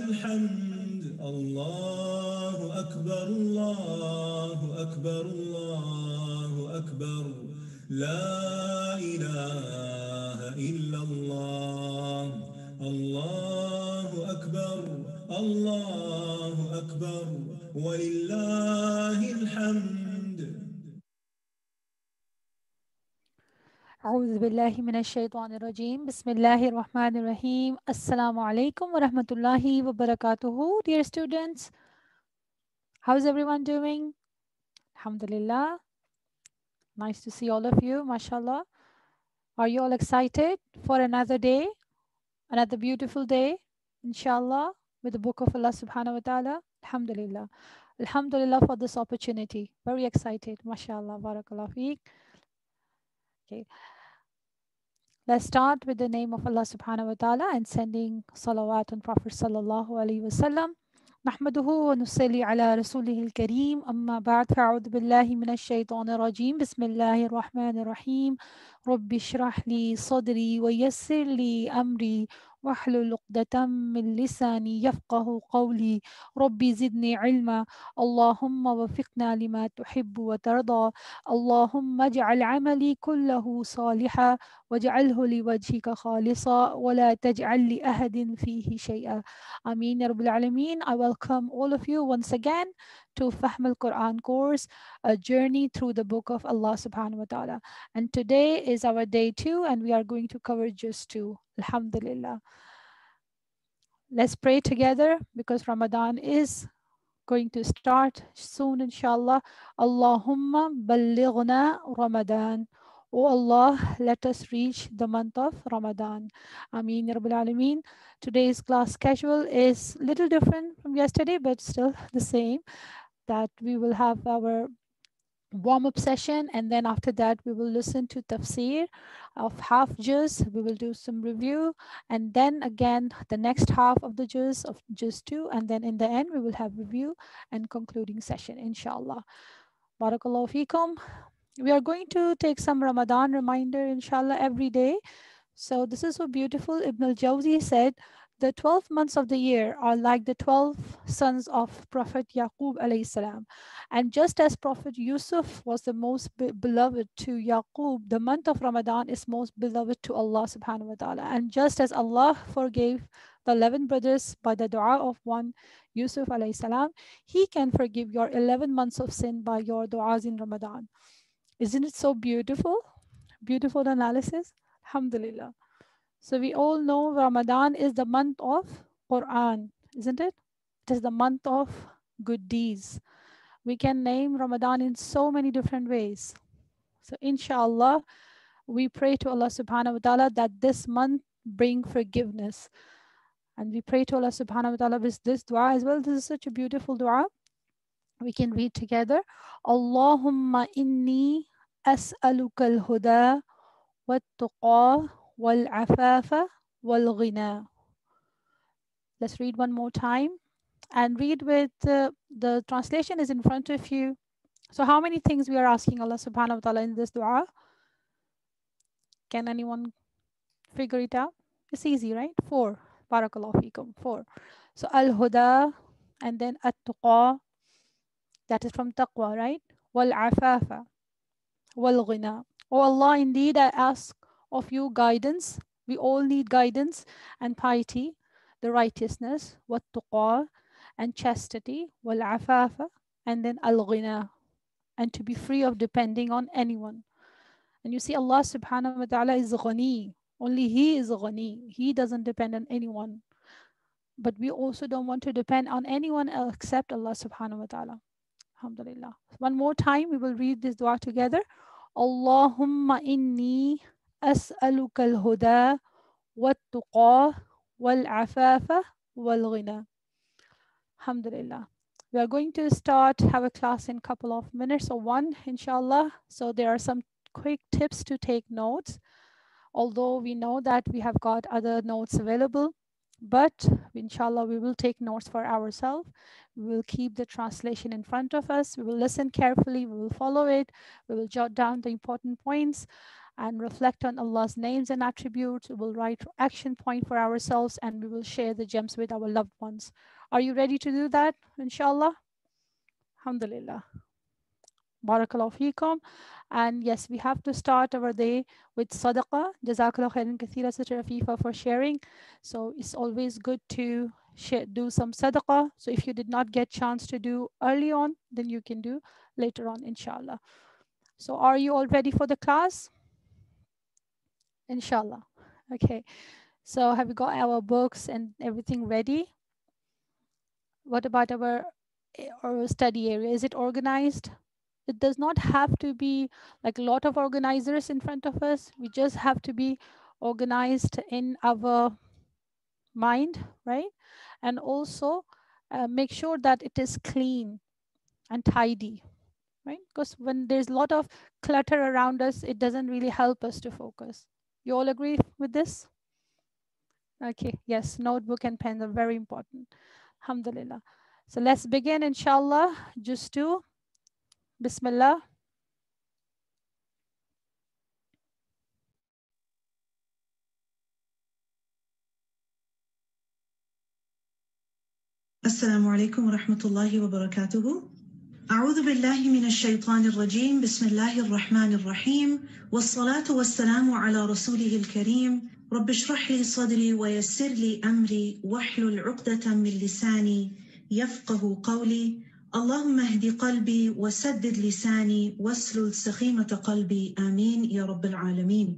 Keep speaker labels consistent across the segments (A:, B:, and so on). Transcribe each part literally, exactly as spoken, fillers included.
A: الحمد الله أكبر الله أكبر الله أكبر لا إله إلا الله الله أكبر الله أكبر ولله الحمد.
B: أعوذ بالله من الشيطان الرجيم بسم الله الرحمن الرحيم Assalamu alaikum wa rahmatullahi wa barakatuhu. Dear students, how's everyone doing? Alhamdulillah. Nice to see all of you, mashallah. Are you all excited for another day, another beautiful day, inshallah, with the book of Allah subhanahu wa ta'ala? Alhamdulillah. Alhamdulillah for this opportunity. Very excited, mashallah, barakallah feek. Okay. Let's start with the name of Allah subhanahu wa ta'ala and sending salawat on Prophet sallallahu alaihi wasallam. نحمده ونصلي على رسوله الكريم أما بعد فأعوذ بالله من الشيطان الرجيم بسم الله الرحمن الرحيم رب اشرح لي صدري ويسر لي أمري واحلل عقدة من لساني يفقه قولي ربي زدني علما اللهم وفقنا لما تحب وترضى اللهم اجعل عملي كله صالحا واجعله لوجهك خالصا ولا تجعل لأحد فيه شيئا Ameen Ya Rabbil Alameen. I welcome all of you once again to Fahm al-Quran course, a journey through the book of Allah subhanahu wa ta'ala. And today is our day two and we are going to cover just two. Alhamdulillah. Let's pray together because Ramadan is going to start soon inshallah. Allahumma ballighna Ramadan. Oh Allah, let us reach the month of Ramadan. Ameen Ya Rabbil Alameen. Today's class schedule is little different from yesterday, but still the same. That we will have our warm-up session and then after that we will listen to tafsir of half juz. We will do some review and then again the next half of the juz of juz two and then in the end we will have review and concluding session inshallah. Barakallahu feekum. We are going to take some Ramadan reminder inshallah every day. So this is so beautiful. Ibn al-Jawzi said the twelve months of the year are like the twelve sons of Prophet Yaqub alayhi salam. And just as Prophet Yusuf was the most be- beloved to Yaqub, the month of Ramadan is most beloved to Allah subhanahu wa ta'ala. And just as Allah forgave the eleven brothers by the dua of one Yusuf alayhi salam, He can forgive your eleven months of sin by your du'as in Ramadan. Isn't it so beautiful? Beautiful analysis. Alhamdulillah. So we all know Ramadan is the month of Quran, isn't it? It is the month of good deeds. We can name Ramadan in so many different ways. So inshallah, we pray to Allah subhanahu wa ta'ala that this month bring forgiveness. And we pray to Allah subhanahu wa ta'ala with this dua as well. This is such a beautiful dua. We can read together. Allahumma inni as'aluka al-huda wat-tuqa wal-afafa wal-ghina. Let's read one more time and read with uh, the translation is in front of you. So how many things we are asking Allah subhanahu wa ta'ala in this dua? Can anyone figure it out? It's easy, right? Four. Barakallahu feekum. Four. So al-huda and then at-tuqa. That is from taqwa, right? Wal-afafa wal-ghina. Oh Allah, indeed I ask of you guidance. We all need guidance and piety, the righteousness, wat-tuqa, and chastity, wal-afafa, and then al-ghina, and to be free of depending on anyone. And you see Allah subhanahu wa ta'ala is ghani. Only He is ghani. He doesn't depend on anyone. But we also don't want to depend on anyone else except Allah subhanahu wa ta'ala. Alhamdulillah. One more time, we will read this dua together. Allahumma inni as'aluka al-huda wat-tuqa wal-afafa wal-ghina. Alhamdulillah. We are going to start have a class in a couple of minutes or one, inshallah. So there are some quick tips to take notes. Although we know that we have got other notes available, but inshallah we will take notes for ourselves. We will keep the translation in front of us. We will listen carefully. We will follow it. We will jot down the important points. and reflect on Allah's names and attributes. We will write action point for ourselves, and we will share the gems with our loved ones. Are you ready to do that, inshallah? Alhamdulillah. Barakallahu feekum. And yes, we have to start our day with sadaqah. Jazakallah khairan kathira, Sister Afifa, for sharing. So it's always good to share, do some sadaqah. So if you did not get chance to do early on, then you can do later on, inshallah. So are you all ready for the class? Inshallah. Okay. So have we got our books and everything ready? What about our, our study area? Is it organized? It does not have to be like a lot of organizers in front of us. We just have to be organized in our mind, right? And also uh, make sure that it is clean and tidy, right? Because when there's a lot of clutter around us, it doesn't really help us to focus. You all agree with this? Okay, yes, notebook and pen are very important. Alhamdulillah. So let's begin, inshallah. Just to Bismillah.
C: السلام عليكم ورحمة الله وبركاته. أعوذ بالله من الشيطان الرجيم. بسم الله الرحمن الرحيم. والصلاة والسلام على رسوله الكريم. رب اشرح لي صدري ويسر لي أمري واحلل عقدة من لساني يفقه قولي. اللهم اهد قلبي وسدد لساني واسلل سخيمة قلبي. آمين يا رب العالمين.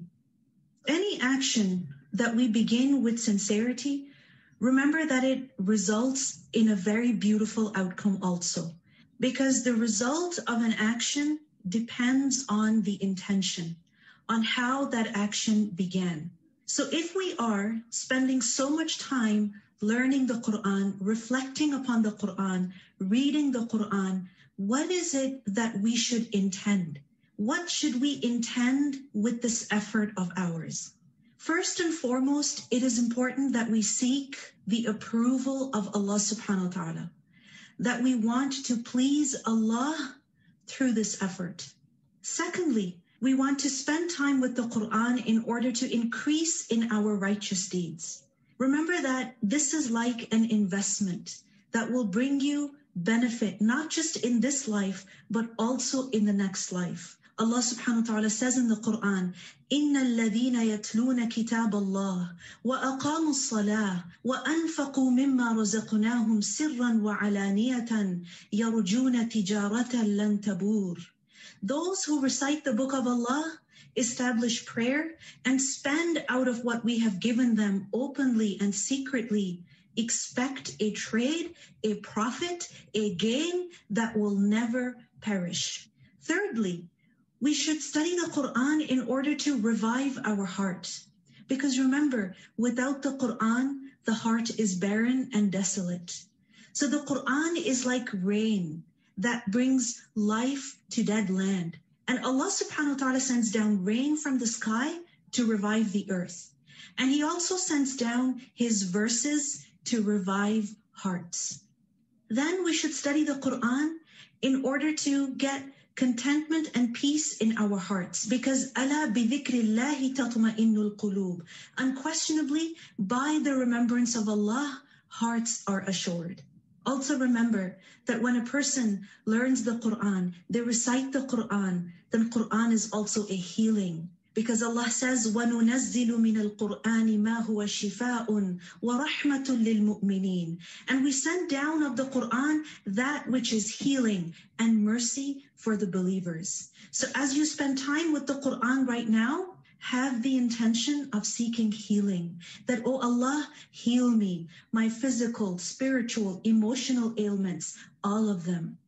C: Any action that we begin with sincerity, remember that it results in a very beautiful outcome also, because the result of an action depends on the intention, on how that action began. So if we are spending so much time learning the Quran, reflecting upon the Quran, reading the Quran, what is it that we should intend? What should we intend with this effort of ours? First and foremost, it is important that we seek the approval of Allah subhanahu wa ta'ala, that we want to please Allah through this effort. Secondly, we want to spend time with the Quran in order to increase in our righteous deeds. Remember that this is like an investment that will bring you benefit, not just in this life, but also in the next life. Allah subhanahu wa ta'ala says in the Quran, إِنَّ الَّذِينَ يَتْلُونَ كِتَابَ اللَّهِ وَأَقَامُوا الصَّلَاةَ وَأَنفَقُوا مِمَّا رَزَقْنَاهُمْ سِرًّا وَعَلَانِيَةً يَرْجُونَ تِجَارَةً لَن تَبُورَ. Those who recite the book of Allah, establish prayer, and spend out of what we have given them openly and secretly, expect a trade, a profit, a gain that will never perish. Thirdly, we should study the Quran in order to revive our heart. Because remember, without the Quran, the heart is barren and desolate. So the Quran is like rain that brings life to dead land. And Allah subhanahu wa ta'ala sends down rain from the sky to revive the earth. And He also sends down His verses to revive hearts. Then we should study the Quran in order to get contentment and peace in our hearts, because ala bi dhikrillahi tatma'innul qulub. Unquestionably, by the remembrance of Allah, hearts are assured. Also remember that when a person learns the Quran, they recite the Quran, then Quran is also a healing. Because Allah says, وَنُنَزِّلُ مِنَ الْقُرْآنِ مَا هُوَ شِفَاءٌ وَرَحْمَةٌ لِلْمُؤْمِنِينَ. And we send down of the Quran that which is healing and mercy for the believers. So as you spend time with the Quran right now, have the intention of seeking healing. That, oh Allah, heal me, my physical, spiritual, emotional ailments, all of them.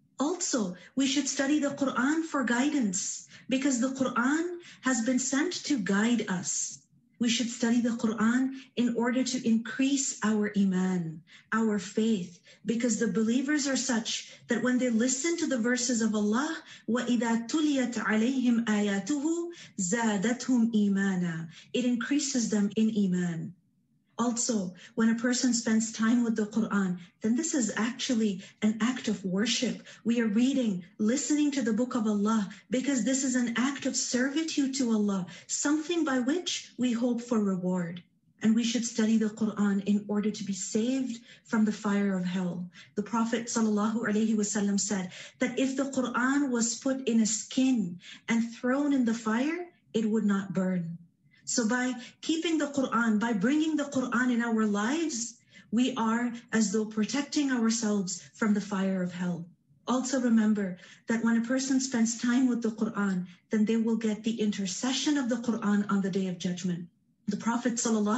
C: Also, we should study the Quran for guidance, because the Quran has been sent to guide us. We should study the Quran in order to increase our iman, our faith, because the believers are such that when they listen to the verses of Allah, وَإِذَا تُلِيَتْ عَلَيْهِمْ آيَاتُهُ زَادَتْهُمْ إِيمَانًا. It increases them in iman. Also, when a person spends time with the Quran, then this is actually an act of worship. We are reading, listening to the book of Allah, because this is an act of servitude to Allah, something by which we hope for reward. And we should study the Quran in order to be saved from the fire of hell. The Prophet ﷺ said that if the Quran was put in a skin and thrown in the fire, it would not burn. So by keeping the Quran, by bringing the Quran in our lives, we are as though protecting ourselves from the fire of hell. Also remember that when a person spends time with the Quran, then they will get the intercession of the Quran on the Day of Judgment. The Prophet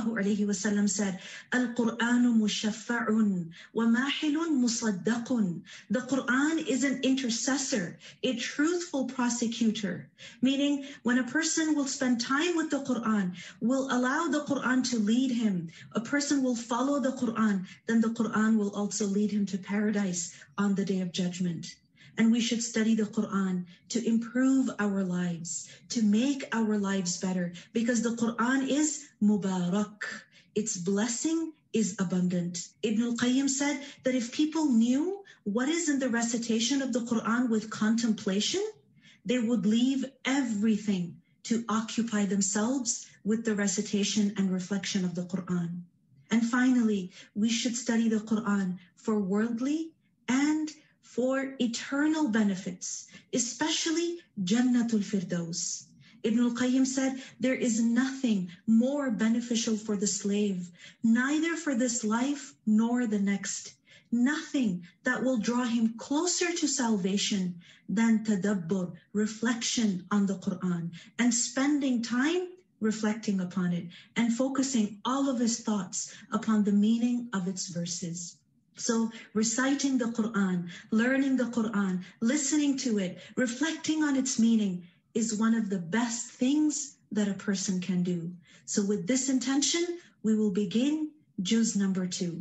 C: ﷺ said, Al-Qur'anu mushaffa'un wa mahilun musaddaqun. The Quran is an intercessor, a truthful prosecutor. Meaning, when a person will spend time with the Quran, will allow the Quran to lead him, a person will follow the Quran, then the Quran will also lead him to paradise on the Day of Judgment. And we should study the Quran to improve our lives, to make our lives better, because the Quran is mubarak. Its blessing is abundant. Ibn al-Qayyim said that if people knew what is in the recitation of the Quran with contemplation, they would leave everything to occupy themselves with the recitation and reflection of the Quran. And finally, we should study the Quran for worldly and for eternal benefits, especially Jannatul Firdaus. Ibn al-Qayyim said, there is nothing more beneficial for the slave, neither for this life nor the next. Nothing that will draw him closer to salvation than tadabbur, reflection on the Quran, and spending time reflecting upon it and focusing all of his thoughts upon the meaning of its verses. So reciting the Quran, learning the Quran, listening to it, reflecting on its meaning is one of the best things that a person can do. So with this intention, we will begin juz number two.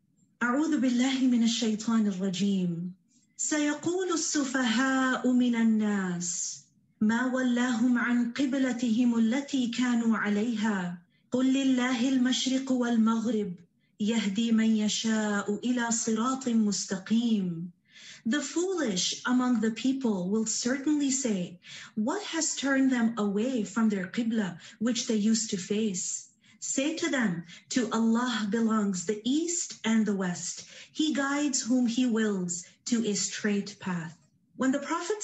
C: أعوذ بالله من الشيطان الرجيم. سيقول السفهاء من الناس ما ولاهم عن قبلتهم التي كانوا عليها قل لله المشرق والمغرب يهدي من يشاء إلى صراط مستقيم. The foolish among the people will certainly say, what has turned them away from their qibla, which they used to face? Say to them, to Allah belongs the east and the west. He guides whom He wills to a straight path. When the Prophet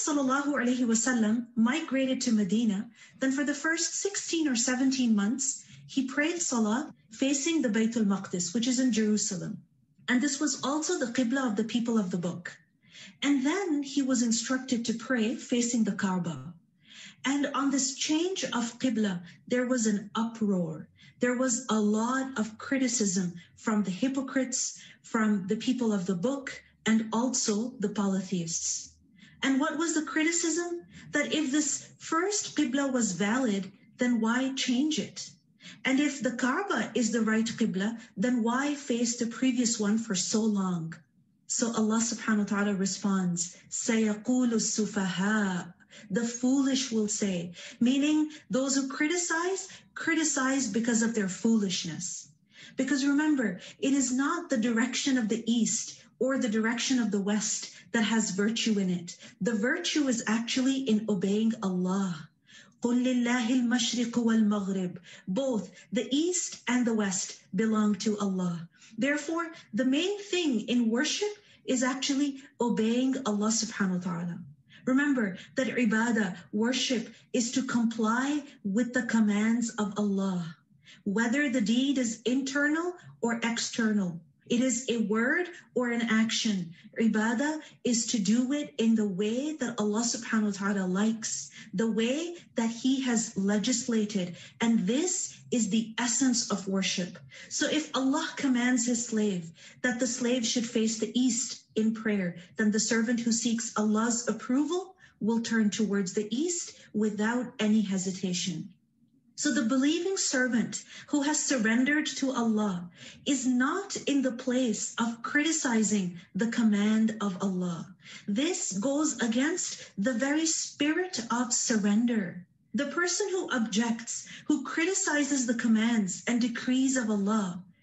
C: ﷺ migrated to Medina, then for the first sixteen or seventeen months, he prayed salah facing the Baytul Maqdis, which is in Jerusalem. And this was also the qibla of the people of the book. And then he was instructed to pray facing the Kaaba. And on this change of qibla, there was an uproar. There was a lot of criticism from the hypocrites, from the people of the book, and also the polytheists. And what was the criticism? That if this first qibla was valid, then why change it? And if the Kaaba is the right qibla, then why face the previous one for so long? So Allah subhanahu wa ta'ala responds, سَيَقُولُ السُّفَهَاءُ. The foolish will say, meaning those who criticize, criticize because of their foolishness. Because remember, it is not the direction of the east or the direction of the west that has virtue in it. The virtue is actually in obeying Allah. قُلْ لِلَّهِ الْمَشْرِقُ وَالْمَغْرِبُ. Both the east and the west belong to Allah. Therefore, the main thing in worship is actually obeying Allah subhanahu wa ta'ala. Remember that ibadah, worship, is to comply with the commands of Allah, whether the deed is internal or external. It is a word or an action. Ibadah is to do it in the way that Allah subhanahu wa ta'ala likes, the way that He has legislated. And this is the essence of worship. So if Allah commands His slave that the slave should face the east in prayer, then the servant who seeks Allah's approval will turn towards the east without any hesitation. So the believing servant who has surrendered to Allah is not in the place of criticizing the command of Allah. This goes against the very spirit of surrender. The person who objects, who criticizes the commands and decrees of Allah,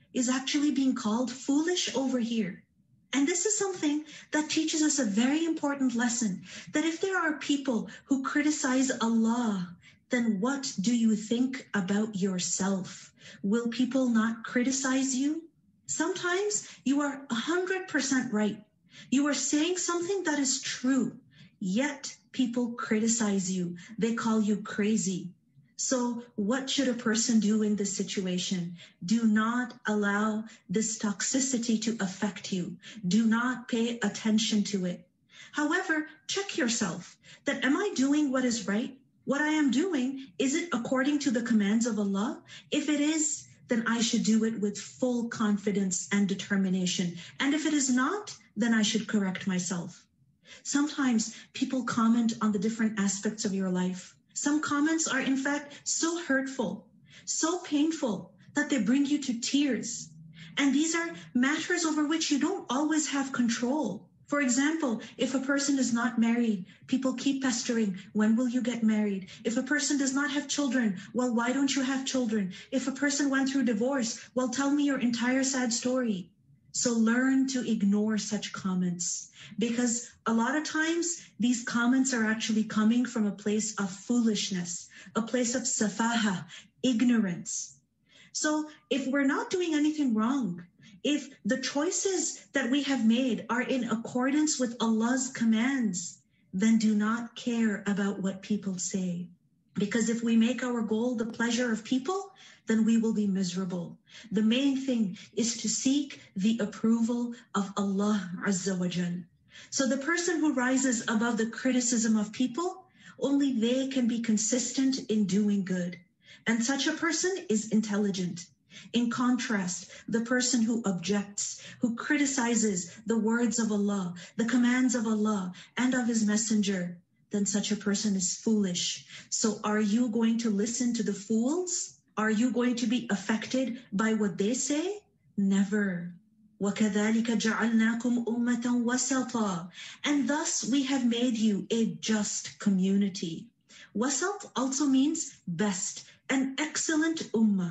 C: is actually being called foolish over here. And this is something that teaches us a very important lesson, that if there are people who criticize Allah, then what do you think about yourself? Will people not criticize you? Sometimes you are one hundred percent right. You are saying something that is true, yet people criticize you. They call you crazy. So what should a person do in this situation? Do not allow this toxicity to affect you. Do not pay attention to it. However, check yourself that am I doing what is right? What I am doing, is it according to the commands of Allah? If it is, then I should do it with full confidence and determination. And if it is not, then I should correct myself. Sometimes people comment on the different aspects of your life. Some comments are in fact so hurtful, so painful that they bring you to tears. And these are matters over which you don't always have control. For example, if a person is not married, people keep pestering, when will you get married? If a person does not have children, well, why don't you have children? If a person went through divorce, well, tell me your entire sad story. So learn to ignore such comments, because a lot of times these comments are actually coming from a place of foolishness, a place of safaha, ignorance. So if we're not doing anything wrong, if the choices that we have made are in accordance with Allah's commands, then do not care about what people say. Because if we make our goal the pleasure of people, then we will be miserable. The main thing is to seek the approval of Allah Azza wa Jal. So the person who rises above the criticism of people, only they can be consistent in doing good. And such a person is intelligent. In contrast, the person who objects, who criticizes the words of Allah, the commands of Allah and of His Messenger, then such a person is foolish. So are you going to listen to the fools? Are you going to be affected by what they say? Never. وَكَذَلِكَ جَعَلْنَاكُمْ أُمَّةً وَسَطًا. And thus we have made you a just community. Wasat also means best, an excellent ummah.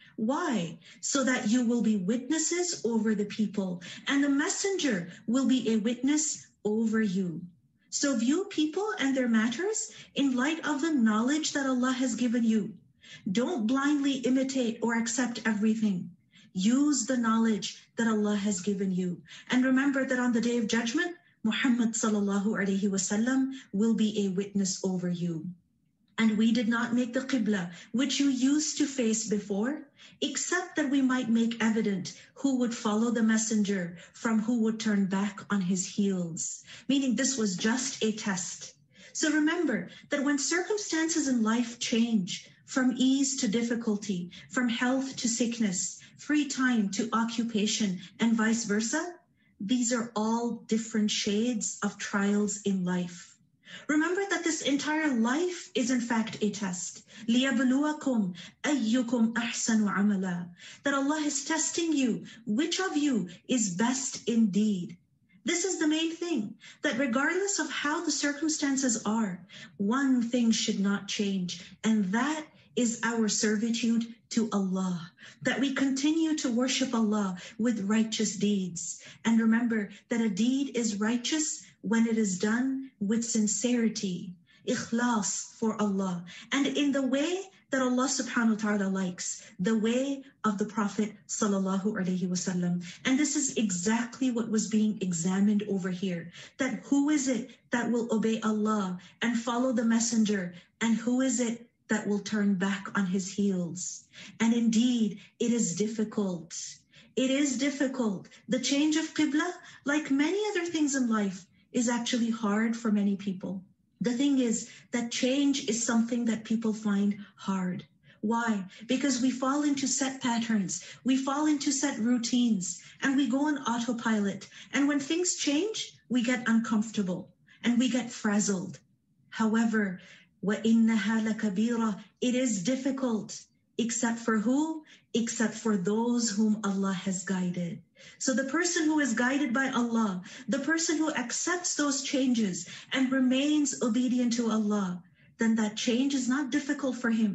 C: Why? So that you will be witnesses over the people, and the messenger will be a witness over you. So view people and their matters in light of the knowledge that Allah has given you. Don't blindly imitate or accept everything. Use the knowledge that Allah has given you. And remember that on the Day of Judgment, Muhammad sallallahu alaihi wasallam will be a witness over you. And we did not make the Qibla, which you used to face before, except that we might make evident who would follow the messenger from who would turn back on his heels. Meaning this was just a test. So remember that when circumstances in life change, from ease to difficulty, from health to sickness, free time to occupation, and vice versa, these are all different shades of trials in life. Remember that this entire life is in fact a test. لِيَبْلُوَكُمْ أَيُّكُمْ أَحْسَنُ عَمَلًا. That Allah is testing you. Which of you is best indeed? This is the main thing, that regardless of how the circumstances are, one thing should not change, and that is our servitude to Allah, that we continue to worship Allah with righteous deeds. And remember that a deed is righteous when it is done with sincerity, ikhlas for Allah, and in the way that Allah subhanahu wa ta'ala likes, the way of the Prophet sallallahu alaihi wasallam. And this is exactly what was being examined over here, that who is it that will obey Allah and follow the messenger, and who is it that will turn back on his heels. And indeed, it is difficult. It is difficult. The change of Qibla, like many other things in life, is actually hard for many people. The thing is that change is something that people find hard. Why? Because we fall into set patterns, we fall into set routines, and we go on autopilot. And when things change, we get uncomfortable and we get frazzled. However, وَإِنَّهَا لَكَبِيرَةٌ, it is difficult, except for who? Except for those whom Allah has guided. So the person who is guided by Allah, the person who accepts those changes and remains obedient to Allah, then that change is not difficult for him.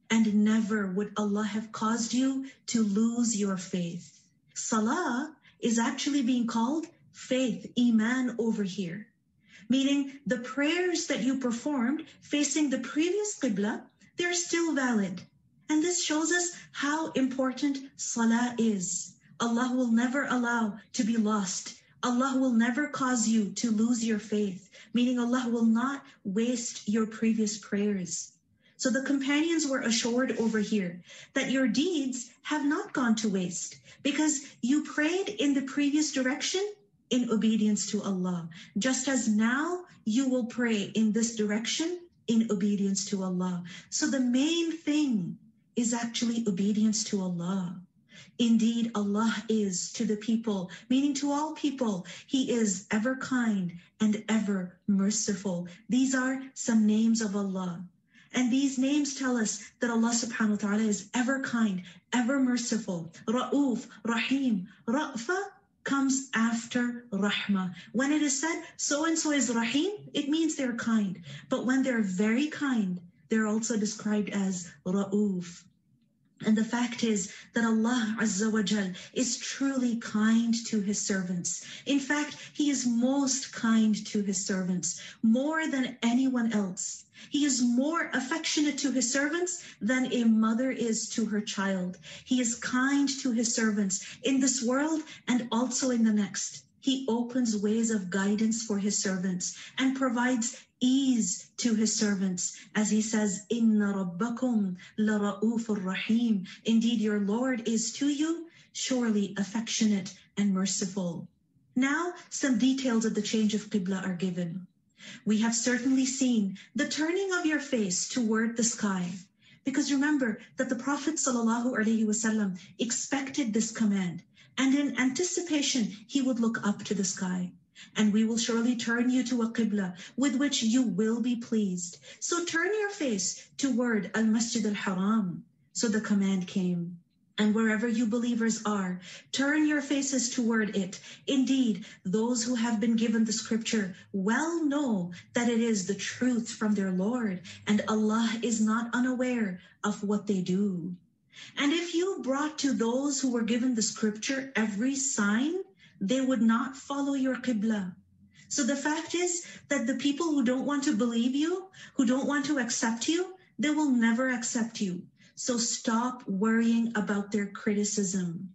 C: and never would Allah have caused you to lose your faith. Salah is actually being called faith, iman over here, meaning the prayers that you performed facing the previous qibla, they're still valid. And this shows us how important salah is. Allah will never allow to be lost. Allah will never cause you to lose your faith, meaning Allah will not waste your previous prayers. So the companions were assured over here that your deeds have not gone to waste because you prayed in the previous direction in obedience to Allah, just as now you will pray in this direction in obedience to Allah. So the main thing is actually obedience to Allah. Indeed, Allah is to the people, meaning to all people, He is ever kind and ever merciful. These are some names of Allah. And these names tell us that Allah subhanahu wa ta'ala is ever kind, ever merciful. Ra'uf, Rahim. Ra'fa comes after Rahmah. When it is said, so-and-so is Rahim, it means they're kind. But when they're very kind, they're also described as Ra'uf. And the fact is that Allah Azza wa Jal is truly kind to His servants. In fact, He is most kind to His servants, more than anyone else. He is more affectionate to His servants than a mother is to her child. He is kind to His servants in this world and also in the next. He opens ways of guidance for His servants and provides ease to His servants, as He says, Inna Rabbakum la Ra'ufur Rahim. Indeed, your Lord is to you surely affectionate and merciful. Now, some details of the change of Qibla are given. We have certainly seen the turning of your face toward the sky, because remember that the Prophet sallallahu alaihi wasallam expected this command, and in anticipation, he would look up to the sky. And we will surely turn you to a qibla with which you will be pleased. So turn your face toward Al-Masjid Al-Haram. So the command came. And wherever you believers are, turn your faces toward it. Indeed, those who have been given the scripture well know that it is the truth from their Lord, and Allah is not unaware of what they do. And if you brought to those who were given the scripture every sign, they would not follow your qibla. So the fact is that the people who don't want to believe you, who don't want to accept you, they will never accept you. So stop worrying about their criticism.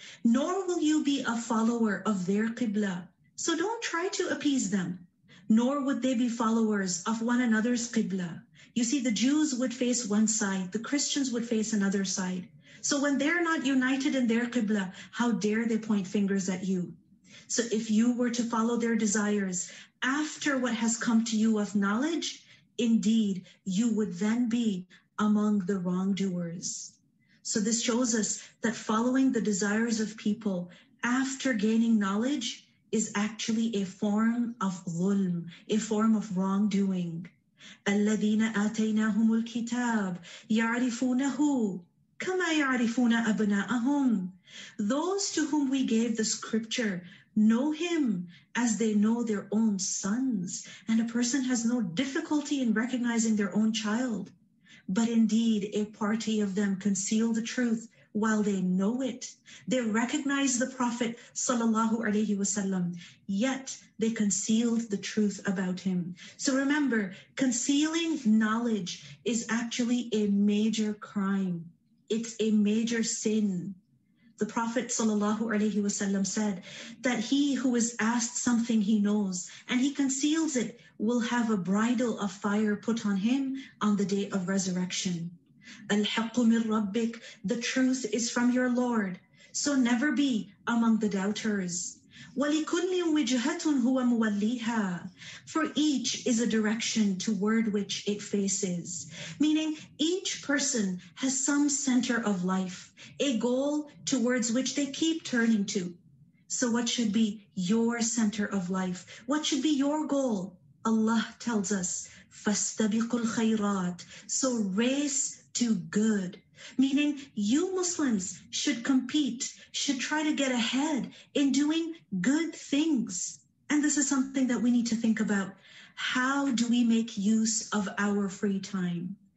C: Nor will you be a follower of their qibla. So don't try to appease them. Nor would they be followers of one another's qibla. You see, the Jews would face one side, the Christians would face another side. So when they're not united in their qibla, how dare they point fingers at you? So if you were to follow their desires after what has come to you of knowledge, indeed, you would then be among the wrongdoers. So this shows us that following the desires of people after gaining knowledge is actually a form of dhulm, a form of wrongdoing. الَّذِينَ آتَيْنَاهُمُ الْكِتَابِ يَعْرِفُونَهُ كَمَا يَعْرِفُونَ أَبْنَاءَهُمْ. Those to whom we gave the scripture know Him as they know their own sons. And a person has no difficulty in recognizing their own child. But indeed, a party of them conceal the truth while they know it. They recognize the Prophet sallallahu alaihi wasallam, yet they concealed the truth about him. So remember, concealing knowledge is actually a major crime. It's a major sin. The Prophet sallallahu alaihi wasallam said that he who is asked something he knows and he conceals it will have a bridle of fire put on him on the day of resurrection. Al-haqqu min rabbik, the truth is from your Lord. So never be among the doubters. وَلِكُلِّ وِجْهَةٌ هُوَ مُوَلِّيهَا. For each is a direction toward which it faces. Meaning each person has some center of life, a goal towards which they keep turning to. So what should be your center of life? What should be your goal? Allah tells us, فَاسْتَبِقُوا الْخَيْرَاتِ. So race to good. Meaning you Muslims should compete, should try to get ahead in doing good things. And this is something that we need to think about. How do we make use of our free time?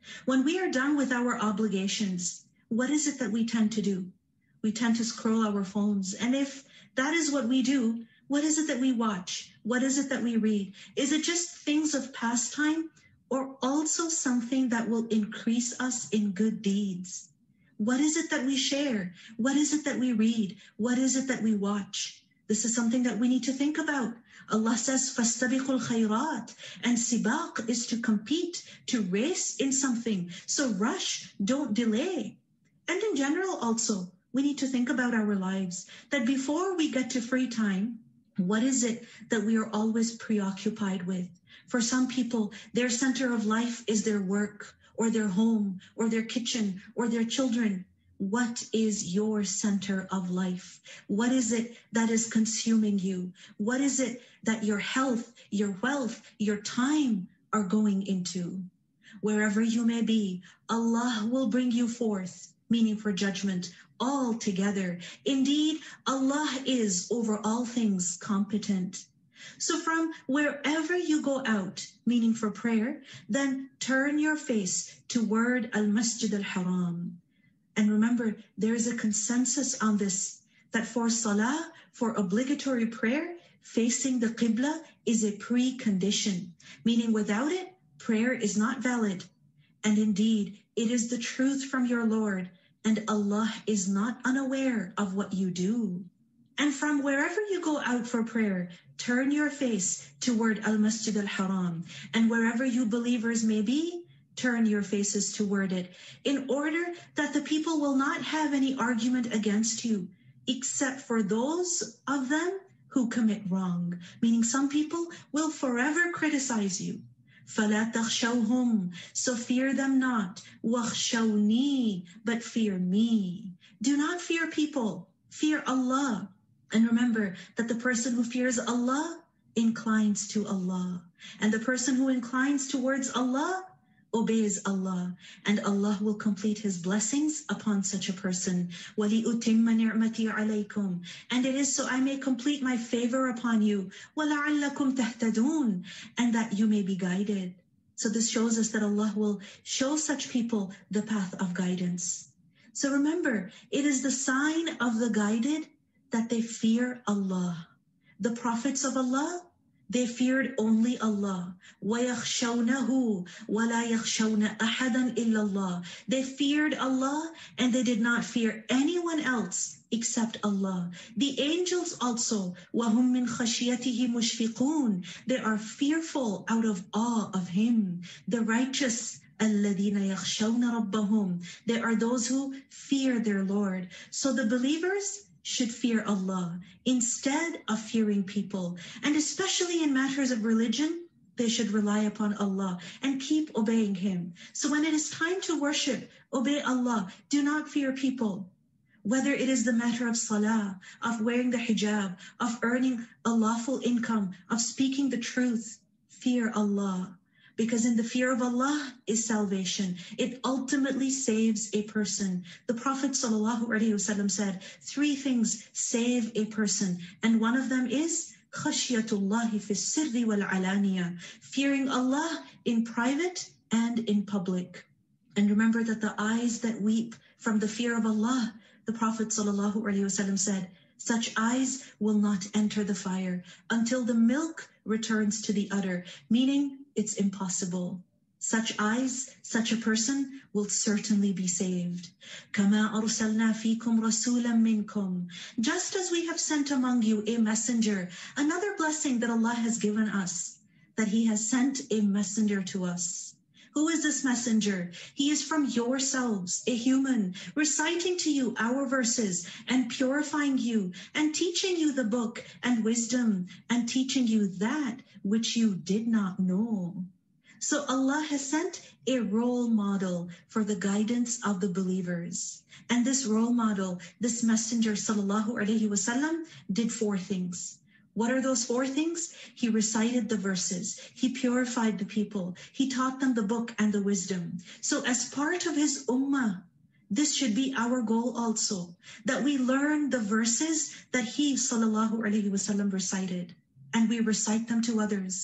C: When we are done with our obligations, what is it that we tend to do? We tend to scroll our phones. And if that is what we do, what is it that we watch? What is it that we read? Is it just things of pastime, or also something that will increase us in good deeds? What is it that we share? What is it that we read? What is it that we watch? This is something that we need to think about. Allah says, فَاسْتَبِقُوا الْخَيْرَاتِ, and sibaq is to compete, to race in something. So rush, don't delay. And in general also, we need to think about our lives, that before we get to free time, what is it that we are always preoccupied with? For some people, their center of life is their work, or their home, or their kitchen, or their children. What is your center of life? What is it that is consuming you? What is it that your health, your wealth, your time are going into? Wherever you may be, Allah will bring you forth, meaning for judgment, all together. Indeed, Allah is over all things competent. So from wherever you go out, meaning for prayer, then turn your face toward Al-Masjid Al-Haram. And remember, there is a consensus on this, that for salah, for obligatory prayer, facing the Qibla is a precondition, meaning without it, prayer is not valid. And indeed, it is the truth from your Lord, and Allah is not unaware of what you do. And from wherever you go out for prayer, turn your face toward Al-Masjid Al-Haram. And wherever you believers may be, turn your faces toward it, in order that the people will not have any argument against you, except for those of them who commit wrong. Meaning some people will forever criticize you. فَلَا تَخْشَوْهُمْ, so fear them not. وَخْشَوْنِي, but fear me. Do not fear people, fear Allah. And remember that the person who fears Allah inclines to Allah. And the person who inclines towards Allah obeys Allah, and Allah will complete his blessings upon such a person. وَلِأُتِمَّ نِعْمَتِي عَلَيْكُمْ, and it is so I may complete my favor upon you. وَلَعَلَّكُمْ تَهْتَدُونَ, and that you may be guided. So this shows us that Allah will show such people the path of guidance. So remember, it is the sign of the guided that they fear Allah. The prophets of Allah, they feared only Allah. وَيَخْشَوْنَهُ وَلَا يَخْشَوْنَ أَحَدًا إِلَّا اللَّهِ. They feared Allah and they did not fear anyone else except Allah. The angels also, وَهُمْ مِنْ خَشْيَتِهِ مُشْفِقُونَ. They are fearful out of awe of Him. The righteous, الَّذِينَ يَخْشَوْنَ رَبَّهُمْ. They are those who fear their Lord. So the believers should fear Allah instead of fearing people. And especially in matters of religion, they should rely upon Allah and keep obeying Him. So when it is time to worship, obey Allah. Do not fear people. Whether it is the matter of salah, of wearing the hijab, of earning a lawful income, of speaking the truth, fear Allah. Because in the fear of Allah is salvation. It ultimately saves a person. The Prophet ﷺ said, three things save a person. And one of them is khashiyatullahi fi sirri wal alaniya, fearing Allah in private and in public. And remember that the eyes that weep from the fear of Allah, the Prophet ﷺ said, such eyes will not enter the fire until the milk returns to the udder, meaning it's impossible. Such eyes, such a person will certainly be saved. كَمَا أَرْسَلْنَا فِيكُمْ رَسُولًا مِّنْكُمْ. Just as we have sent among you a messenger, another blessing that Allah has given us, that He has sent a messenger to us. Who is this messenger? He is from yourselves, a human, reciting to you our verses and purifying you and teaching you the book and wisdom and teaching you that which you did not know. So Allah has sent a role model for the guidance of the believers. And this role model, this messenger sallallahu alaihi wasallam, did four things. What are those four things? He recited the verses. He purified the people. He taught them the book and the wisdom. So as part of his ummah, this should be our goal also, that we learn the verses that he sallallahu alaihi wasallam recited, and we recite them to others.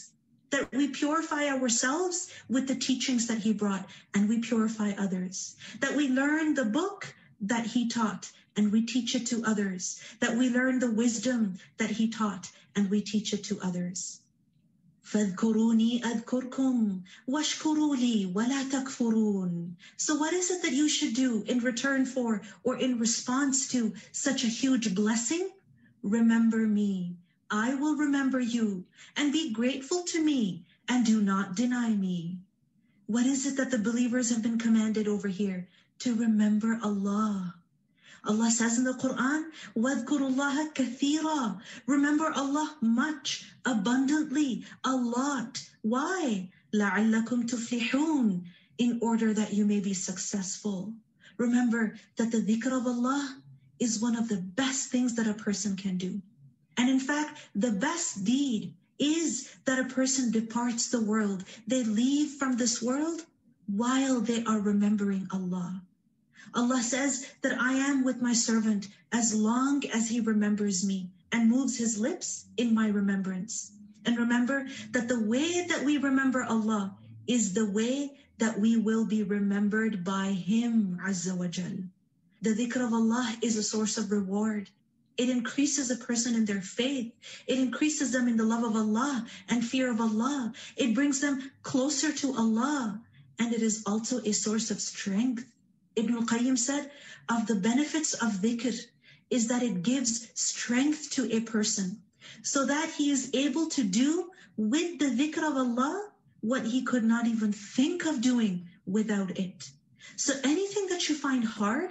C: that we purify ourselves with the teachings that he brought and we purify others, that we learn the book that he taught and we teach it to others, that we learn the wisdom that he taught and we teach it to others. فَاذْكُرُونِي أَذْكُرْكُمْ وَاشْكُرُوا لِي وَلَا تَكْفُرُونَ. So what is it that you should do in return for or in response to such a huge blessing? Remember me. I will remember you, and be grateful to me, and do not deny me. What is it that the believers have been commanded over here? To remember Allah. Allah says in the Quran, وَاذْكُرُوا اللَّهَ كَثِيرًا. Remember Allah much, abundantly, a lot. Why? لَعَلَّكُمْ تُفْلِحُونَ. In order that you may be successful. Remember that the dhikr of Allah is one of the best things that a person can do. And in fact, the best deed is that a person departs the world. They leave from this world while they are remembering Allah. Allah says that I am with my servant as long as he remembers me and moves his lips in my remembrance. And remember that the way that we remember Allah is the way that we will be remembered by him, Azza wa Jal. The dhikr of Allah is a source of reward. It increases a person in their faith. It increases them in the love of Allah and fear of Allah. It brings them closer to Allah. And it is also a source of strength. Ibn al-Qayyim said, of the benefits of dhikr is that it gives strength to a person so that he is able to do with the dhikr of Allah what he could not even think of doing without it. So anything that you find hard,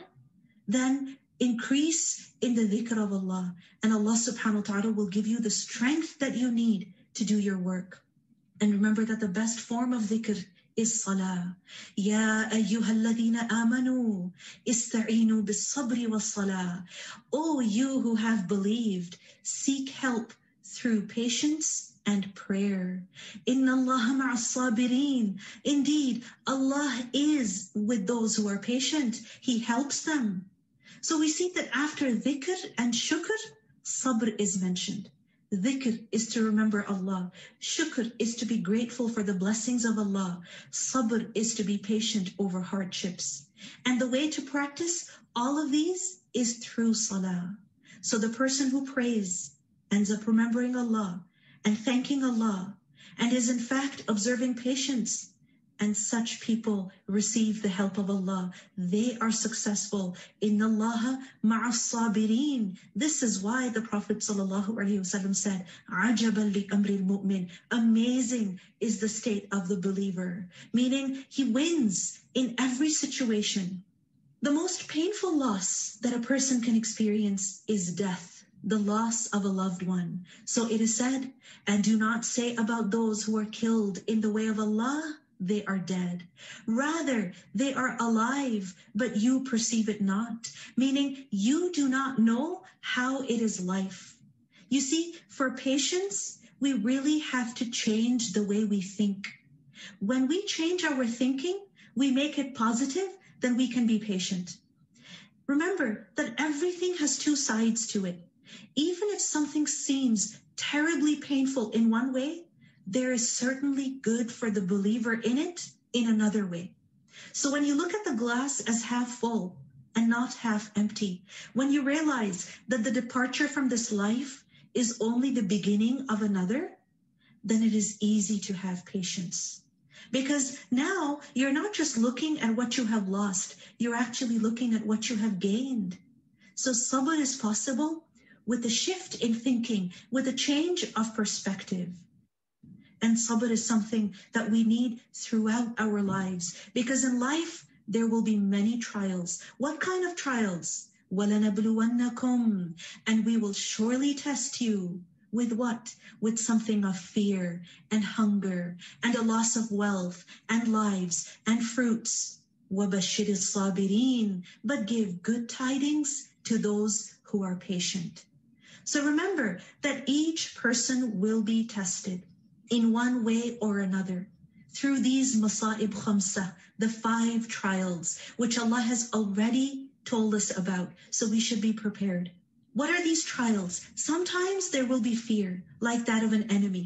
C: then increase in the dhikr of Allah, and Allah subhanahu wa ta'ala will give you the strength that you need to do your work. And remember that the best form of dhikr is salah. Ya ayyuhalladhina amanu ista'inu bis-sabri was-salah. O you who have believed, seek help through patience and prayer. Inna Allaha ma'as-sabirin. Indeed, Allah is with those who are patient. He helps them. So we see that after dhikr and shukr, sabr is mentioned. Dhikr is to remember Allah. Shukr is to be grateful for the blessings of Allah. Sabr is to be patient over hardships. And the way to practice all of these is through salah. So the person who prays ends up remembering Allah and thanking Allah and is in fact observing patience. And such people receive the help of Allah. They are successful. Inna Allaha ma'as sabirin. This is why the Prophet sallallahu alaihi wasallam said, "Ajaban li amril mu'min." Amazing is the state of the believer, meaning he wins in every situation. The most painful loss that a person can experience is death, the loss of a loved one. So it is said, and do not say about those who are killed in the way of Allah, they are dead. Rather, they are alive, but you perceive it not, meaning you do not know how it is life. You see, for patience, we really have to change the way we think. When we change our thinking, we make it positive, then we can be patient. Remember that everything has two sides to it. Even if something seems terribly painful in one way, there is certainly good for the believer in it in another way. So when you look at the glass as half full and not half empty, when you realize that the departure from this life is only the beginning of another, then it is easy to have patience. Because now you're not just looking at what you have lost, you're actually looking at what you have gained. So sabr is possible with a shift in thinking, with a change of perspective. And sabr is something that we need throughout our lives, because in life there will be many trials. What kind of trials? وَلَنَبْلُوَنَّكُمْ. And we will surely test you. With what? With something of fear and hunger and a loss of wealth and lives and fruits. وَبَشِّرِ الصَّابِرِينَ. But give good tidings to those who are patient. So remember that each person will be tested in one way or another through these masa'ib khamsa, the five trials, which Allah has already told us about. So we should be prepared. What are these trials? Sometimes there will be fear, like that of an enemy,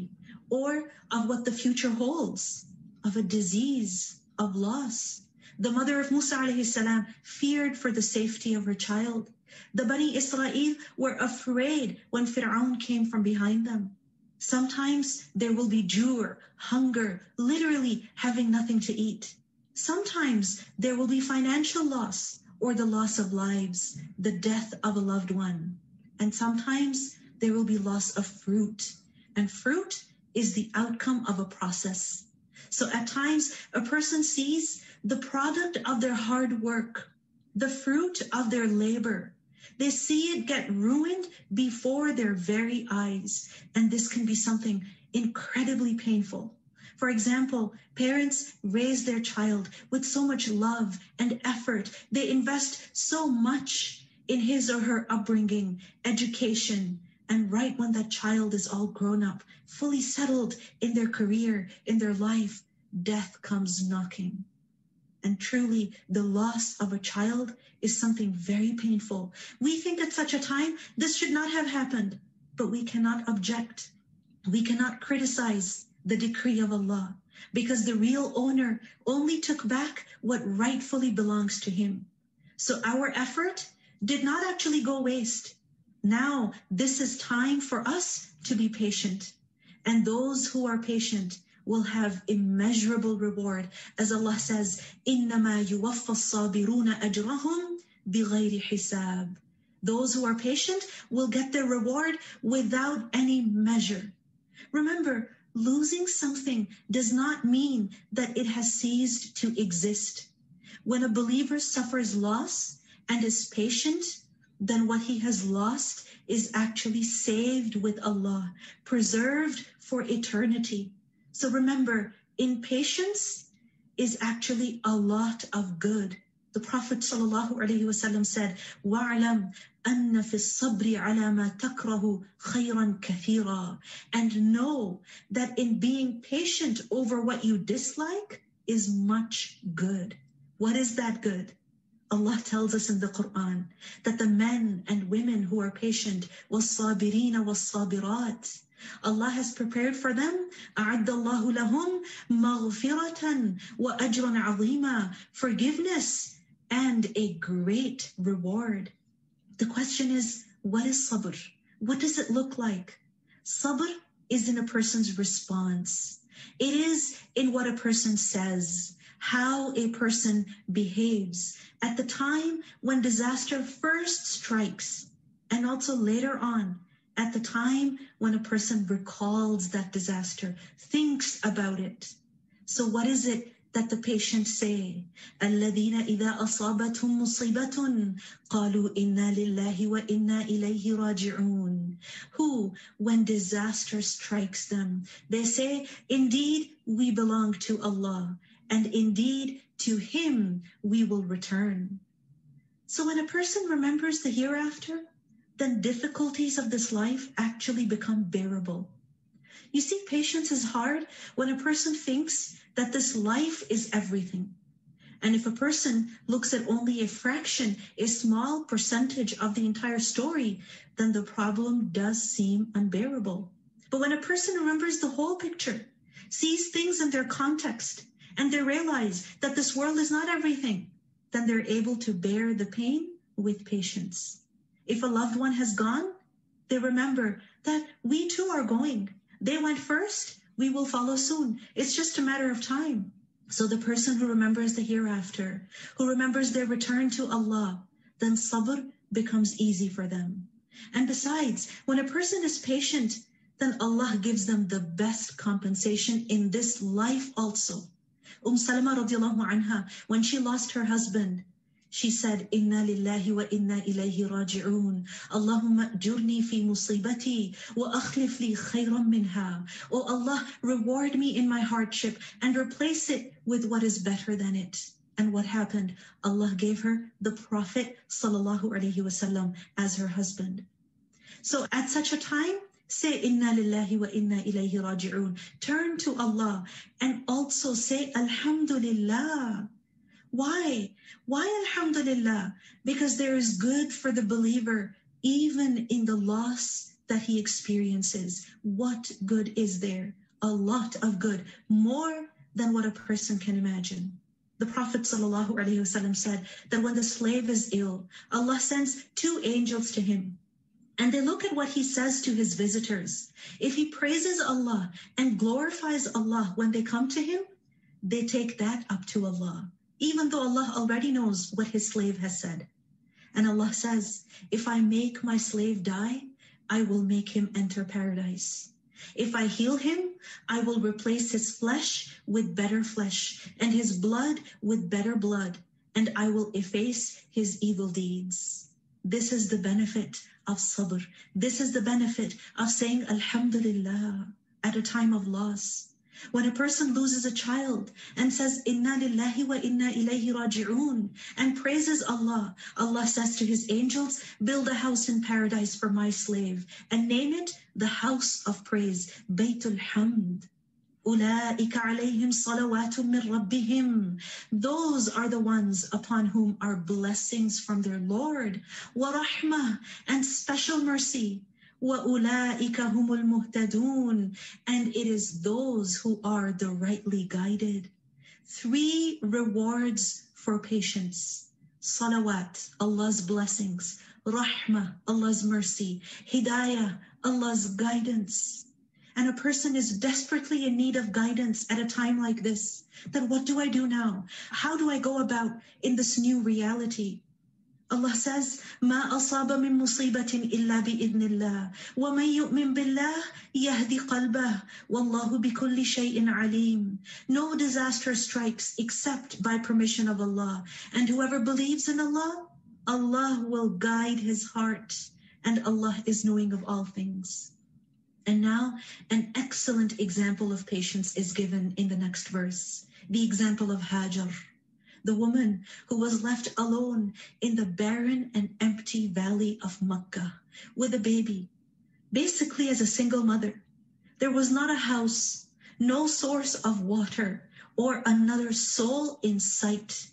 C: or of what the future holds, of a disease, of loss. The mother of Musa alayhi salam feared for the safety of her child. The Bani Israel were afraid when Fir'aun came from behind them. Sometimes there will be jur, hunger, literally having nothing to eat. Sometimes there will be financial loss or the loss of lives, the death of a loved one. And sometimes there will be loss of fruit. And fruit is the outcome of a process. So at times, a person sees the product of their hard work, the fruit of their labor. They see it get ruined before their very eyes. And this can be something incredibly painful. For example, parents raise their child with so much love and effort. They invest so much in his or her upbringing, education, and right when that child is all grown up, fully settled in their career, in their life, death comes knocking. And truly, the loss of a child is something very painful. We think at such a time, this should not have happened, but we cannot object. We cannot criticize the decree of Allah, because the real owner only took back what rightfully belongs to him. So our effort did not actually go waste. Now, this is time for us to be patient. And those who are patient will have immeasurable reward. As Allah says, إِنَّمَا يُوَفَّى الصَّابِرُونَ أَجْرَهُمْ بِغَيْرِ حِسَابٍ. Those who are patient will get their reward without any measure. Remember, losing something does not mean that it has ceased to exist. When a believer suffers loss and is patient, then what he has lost is actually saved with Allah, preserved for eternity. So remember, in patience is actually a lot of good. The Prophet ﷺ said, وَعْلَمْ أَنَّ فِي الصَّبْرِ عَلَى مَا تَكْرَهُ خَيْرًا كَثِيرًا. And know that in being patient over what you dislike is much good. What is that good? Allah tells us in the Quran that the men and women who are patient, وَالصَّابِرِينَ وَالصَّابِرَاتِ, Allah has prepared for them أَعَدَّ اللَّهُ لَهُمْ مَغْفِرَةً وَأَجْرًا عَظِيمًا, forgiveness and a great reward. The question is, what is sabr? What does it look like? Sabr is in a person's response. It is in what a person says, how a person behaves at the time when disaster first strikes, and also later on, at the time when a person recalls that disaster, thinks about it. So what is it that the patients say? الَّذِينَ إِذَا أَصَابَتْهُمْ مُصِيبَةٌ قَالُوا إِنَّا لِلَّهِ وَإِنَّا إِلَيْهِ رَاجِعُونَ. Who, when disaster strikes them, they say, indeed, we belong to Allah, and indeed, to Him we will return. So when a person remembers the hereafter, then difficulties of this life actually become bearable. You see, patience is hard when a person thinks that this life is everything. And if a person looks at only a fraction, a small percentage of the entire story, then the problem does seem unbearable. But when a person remembers the whole picture, sees things in their context, and they realize that this world is not everything, then they're able to bear the pain with patience. If a loved one has gone, they remember that we too are going. They went first, we will follow soon. It's just a matter of time. So the person who remembers the hereafter, who remembers their return to Allah, then sabr becomes easy for them. And besides, when a person is patient, then Allah gives them the best compensation in this life also. Umm Salama radiallahu anha, when she lost her husband, she said, Inna lillahi wa inna ilayhi raji'un. Allahumma ajurni fi musibati wa akhlif li khayran minha. Oh Allah, reward me in my hardship and replace it with what is better than it. And what happened? Allah gave her the Prophet sallallahu alaihi wasallam as her husband. So at such a time, say Inna lillahi wa inna ilayhi raji'un. Turn to Allah and also say Alhamdulillah. Why? Why Alhamdulillah? Because there is good for the believer even in the loss that he experiences. What good is there? a lot of good, more than what a person can imagine. The Prophet ﷺ said that when the slave is ill, Allah sends two angels to him, and they look at what he says to his visitors. If he praises Allah and glorifies Allah when they come to him, they take that up to Allah, even though Allah already knows what his slave has said. And Allah says, if I make my slave die, I will make him enter paradise. If I heal him, I will replace his flesh with better flesh, and his blood with better blood, and I will efface his evil deeds. This is the benefit of sabr. This is the benefit of saying Alhamdulillah at a time of loss. When a person loses a child and says Inna lillahi wa inna ilayhi raji'un and praises Allah, Allah says to his angels, build a house in paradise for my slave and name it the house of praise, Baytul Hamd. أولئك عليهم صلوات من ربهم. Those are the ones upon whom are blessings from their Lord, ورحمة, and special mercy. وَأُولَٰئِكَ هُمُ الْمُهْتَدُونَ, and it is those who are the rightly guided. Three rewards for patience: salawat, Allah's blessings; rahmah, Allah's mercy; hidayah, Allah's guidance. And a person is desperately in need of guidance at a time like this. Then what do I do now? How do I go about in this new reality? Allah says, مَا أَصَابَ مِن مُصِيبَةٍ إِلَّا بِإِذْنِ اللَّهِ وَمَن يُؤْمِن بِاللَّهِ يَهْدِ قَلْبَهُ وَاللَّهُ بِكُلِّ شَيْءٍ عَلِيمٌ. No disaster strikes except by permission of Allah. And whoever believes in Allah, Allah will guide his heart. And Allah is knowing of all things. And now, an excellent example of patience is given in the next verse. The example of Hajar, the woman who was left alone in the barren and empty valley of Makkah with a baby, basically as a single mother. There was not a house, no source of water, or another soul in sight.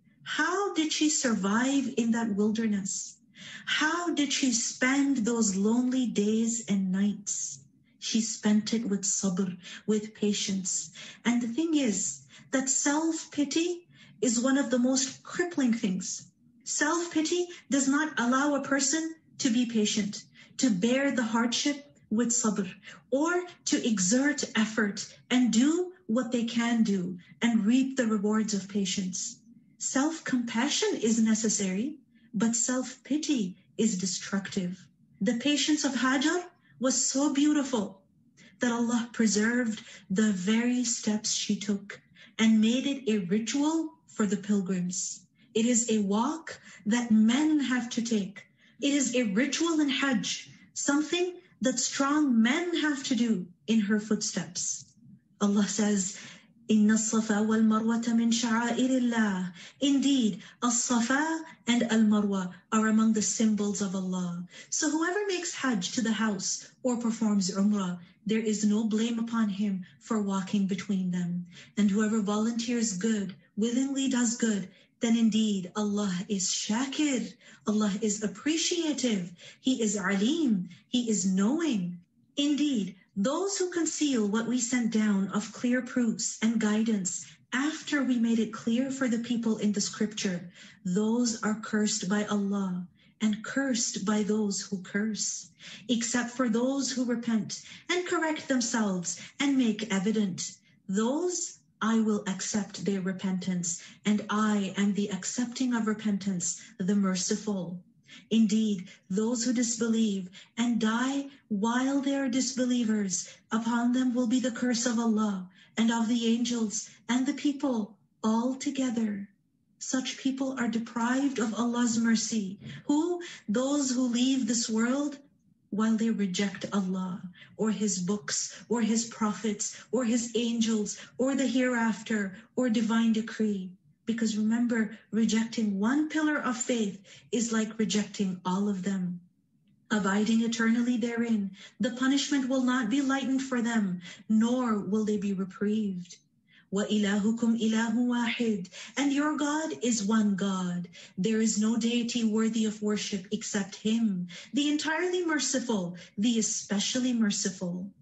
C: How did she survive in that wilderness? How did she spend those lonely days and nights? She spent it with sabr, with patience. And the thing is that self-pity is one of the most crippling things. Self-pity does not allow a person to be patient, to bear the hardship with sabr, or to exert effort and do what they can do and reap the rewards of patience. Self-compassion is necessary, but self-pity is destructive. The patience of Hajar was so beautiful that Allah preserved the very steps she took and made it a ritual for the pilgrims. It is a walk that men have to take. It is a ritual in Hajj, something that strong men have to do in her footsteps. Allah says, إِنَّ الصَّفَا وَالْمَرْوَةَ مِنْ شَعَائِرِ اللَّهِ. Indeed, As-Safa and Al-Marwa are among the symbols of Allah. So whoever makes Hajj to the house or performs Umrah, there is no blame upon him for walking between them. And whoever volunteers good, willingly does good, then indeed Allah is Shakir. Allah is appreciative. He is Alim. He is knowing. Indeed, those who conceal what we sent down of clear proofs and guidance after we made it clear for the people in the scripture, those are cursed by Allah and cursed by those who curse, except for those who repent and correct themselves and make evident. Those I will accept their repentance, and I am the accepting of repentance, the merciful. Indeed, those who disbelieve and die while they are disbelievers, upon them will be the curse of Allah and of the angels and the people all together. Such people are deprived of Allah's mercy, who, those who leave this world while they reject Allah, or His books, or His prophets, or His angels, or the hereafter, or divine decree. Because remember, rejecting one pillar of faith is like rejecting all of them. Abiding eternally therein, the punishment will not be lightened for them, nor will they be reprieved. وَإِلَهُكُمْ إِلَهٌ وَاحِدٌ. And your God is one God. There is no deity worthy of worship except Him, the entirely merciful, the especially merciful.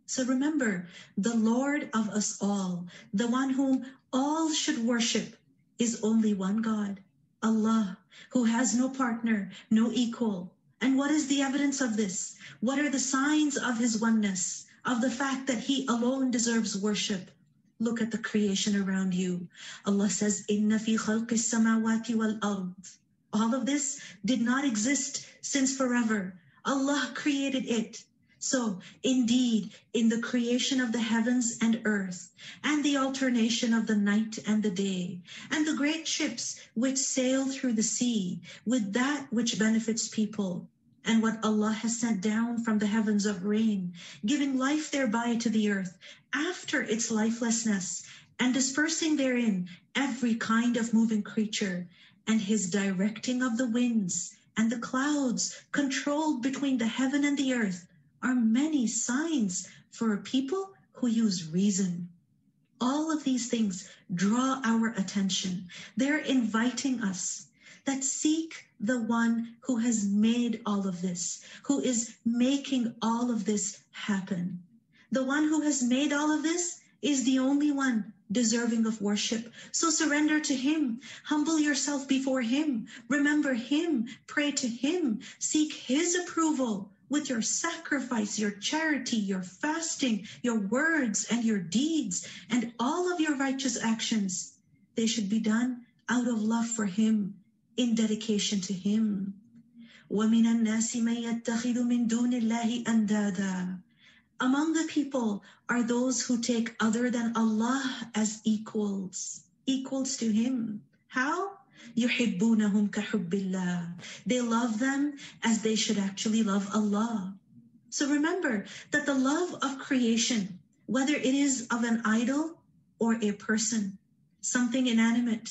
C: So remember, the Lord of us all, the one whom all should worship, is only one God, Allah, who has no partner, no equal. And what is the evidence of this? What are the signs of his oneness, of the fact that he alone deserves worship? Look at the creation around you. Allah says, Inna fi khalqis samawati wal ard. All of this did not exist since forever. Allah created it. So indeed, in the creation of the heavens and earth, and the alternation of the night and the day, and the great ships which sail through the sea, with that which benefits people, and what Allah has sent down from the heavens of rain, giving life thereby to the earth after its lifelessness, and dispersing therein every kind of moving creature, and his directing of the winds and the clouds controlled between the heaven and the earth, are many signs for a people who use reason. All of these things draw our attention. They're inviting us that seek the one who has made all of this, who is making all of this happen. The one who has made all of this is the only one deserving of worship. So surrender to him, humble yourself before him, remember him, pray to him, seek his approval with your sacrifice, your charity, your fasting, your words and your deeds, and all of your righteous actions. They should be done out of love for him, in dedication to him. وَمِنَ النَّاسِ مَن يَتَّخِذُ مِن دُونِ اللَّهِ أَنْدَادًا. Among the people are those who take other than Allah as equals, equals to him. How? يُحِبُّونَهُمْ كَحُبِّ اللَّهِ. They love them as they should actually love Allah. So remember that the love of creation, whether it is of an idol or a person, something inanimate,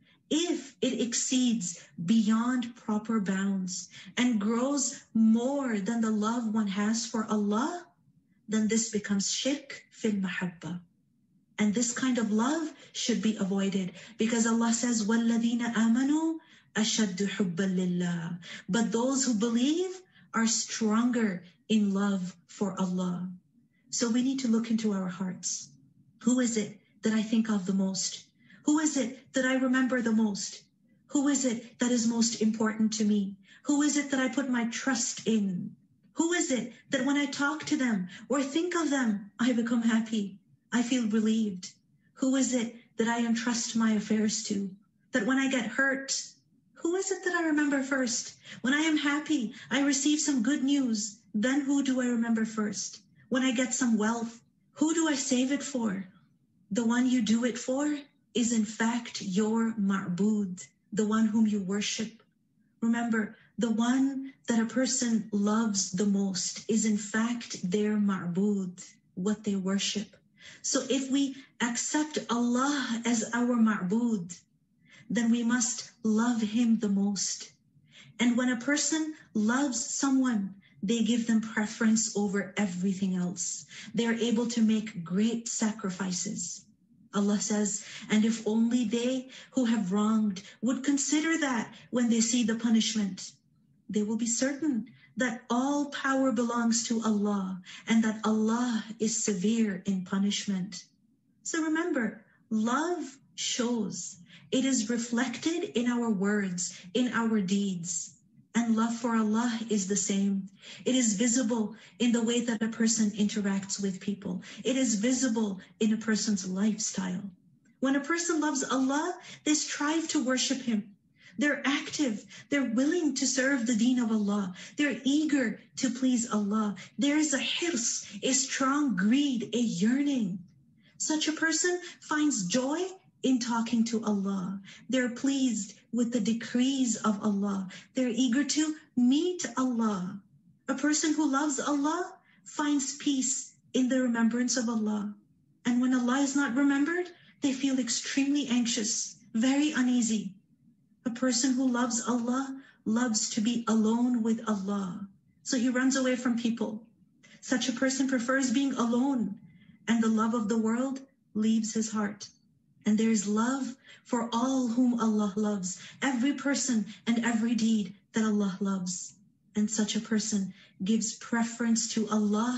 C: if it exceeds beyond proper bounds and grows more than the love one has for Allah, then this becomes shirk fil mahabba. And this kind of love should be avoided, because Allah says, وَالَّذِينَ آمَنُوا أَشَدُّ حُبًّا لِلَّهِ. But those who believe are stronger in love for Allah. So we need to look into our hearts. Who is it that I think of the most? Who is it that I remember the most? Who is it that is most important to me? Who is it that I put my trust in? Who is it that when I talk to them or think of them, I become happy? I feel relieved. Who is it that I entrust my affairs to? That when I get hurt, who is it that I remember first? When I am happy, I receive some good news, then who do I remember first? When I get some wealth, who do I save it for? The one you do it for is in fact your ma'bud, the one whom you worship. Remember, the one that a person loves the most is in fact their ma'bud, what they worship. So if we accept Allah as our ma'bud, then we must love him the most. And when a person loves someone, they give them preference over everything else. They are able to make great sacrifices. Allah says, and if only they who have wronged would consider that when they see the punishment, they will be certain that all power belongs to Allah and that Allah is severe in punishment. So remember, love shows. It is reflected in our words, in our deeds. And love for Allah is the same. It is visible in the way that a person interacts with people. It is visible in a person's lifestyle. When a person loves Allah, they strive to worship him. They're active. They're willing to serve the deen of Allah. They're eager to please Allah. There is a hirs, a strong greed, a yearning. Such a person finds joy in talking to Allah. They're pleased with the decrees of Allah. They're eager to meet Allah. A person who loves Allah finds peace in the remembrance of Allah. And when Allah is not remembered, they feel extremely anxious, very uneasy. A person who loves Allah loves to be alone with Allah. So he runs away from people. Such a person prefers being alone, and the love of the world leaves his heart. And there is love for all whom Allah loves, every person and every deed that Allah loves. And such a person gives preference to Allah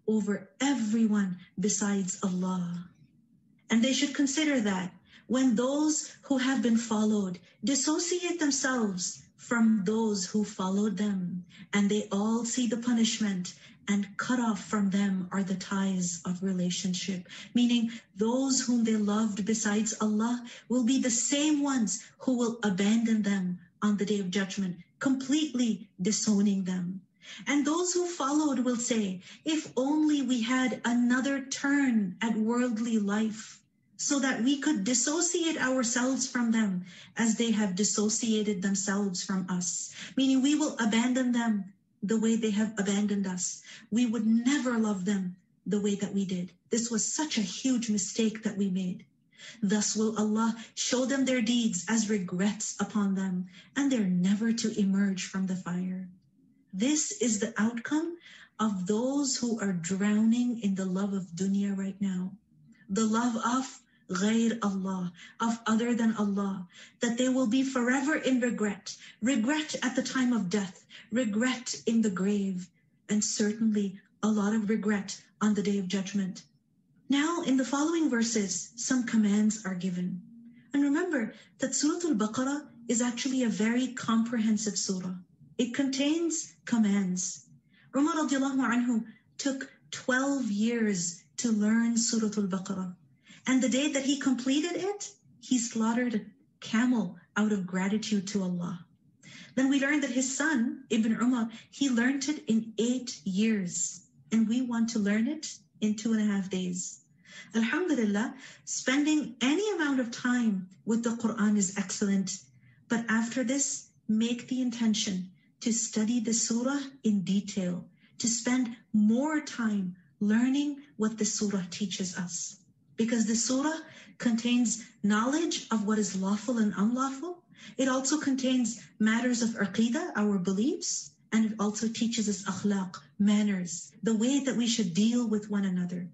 C: over everyone besides Allah. And they should consider that when those who have been followed dissociate themselves from those who followed them, and they all see the punishment, and cut off from them are the ties of relationship, meaning those whom they loved besides Allah will be the same ones who will abandon them on the day of judgment, completely disowning them. And those who followed will say, if only we had another turn at worldly life, so that we could dissociate ourselves from them as they have dissociated themselves from us. Meaning we will abandon them the way they have abandoned us. We would never love them the way that we did. This was such a huge mistake that we made. Thus will Allah show them their deeds as regrets upon them, and they're never to emerge from the fire. This is the outcome of those who are drowning in the love of dunya right now. The love of غير Allah, of other than Allah, that they will be forever in regret, regret at the time of death, regret in the grave, and certainly a lot of regret on the day of judgment. Now, in the following verses, some commands are given. And remember that Surah Al-Baqarah is actually a very comprehensive surah. It contains commands. Umar radiallahu anhu took twelve years to learn Surah Al-Baqarah. And the day that he completed it, he slaughtered a camel out of gratitude to Allah. Then we learned that his son, Ibn Umar, he learned it in eight years. And we want to learn it in two and a half days. Alhamdulillah, spending any amount of time with the Quran is excellent. But after this, make the intention to study the surah in detail, to spend more time learning what the surah teaches us. Because the surah contains knowledge of what is lawful and unlawful. It also contains matters of aqidah, our beliefs, and it also teaches us akhlaq, manners, the way that we should deal with one another.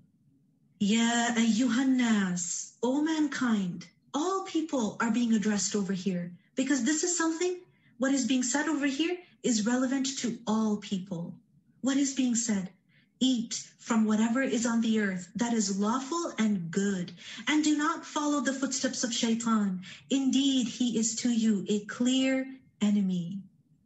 C: Ya ayyuhan nas, O mankind, all people are being addressed over here, because this is something, what is being said over here is relevant to all people. What is being said? Eat from whatever is on the earth that is lawful and good, and do not follow the footsteps of shaitan. Indeed, he is to you a clear enemy.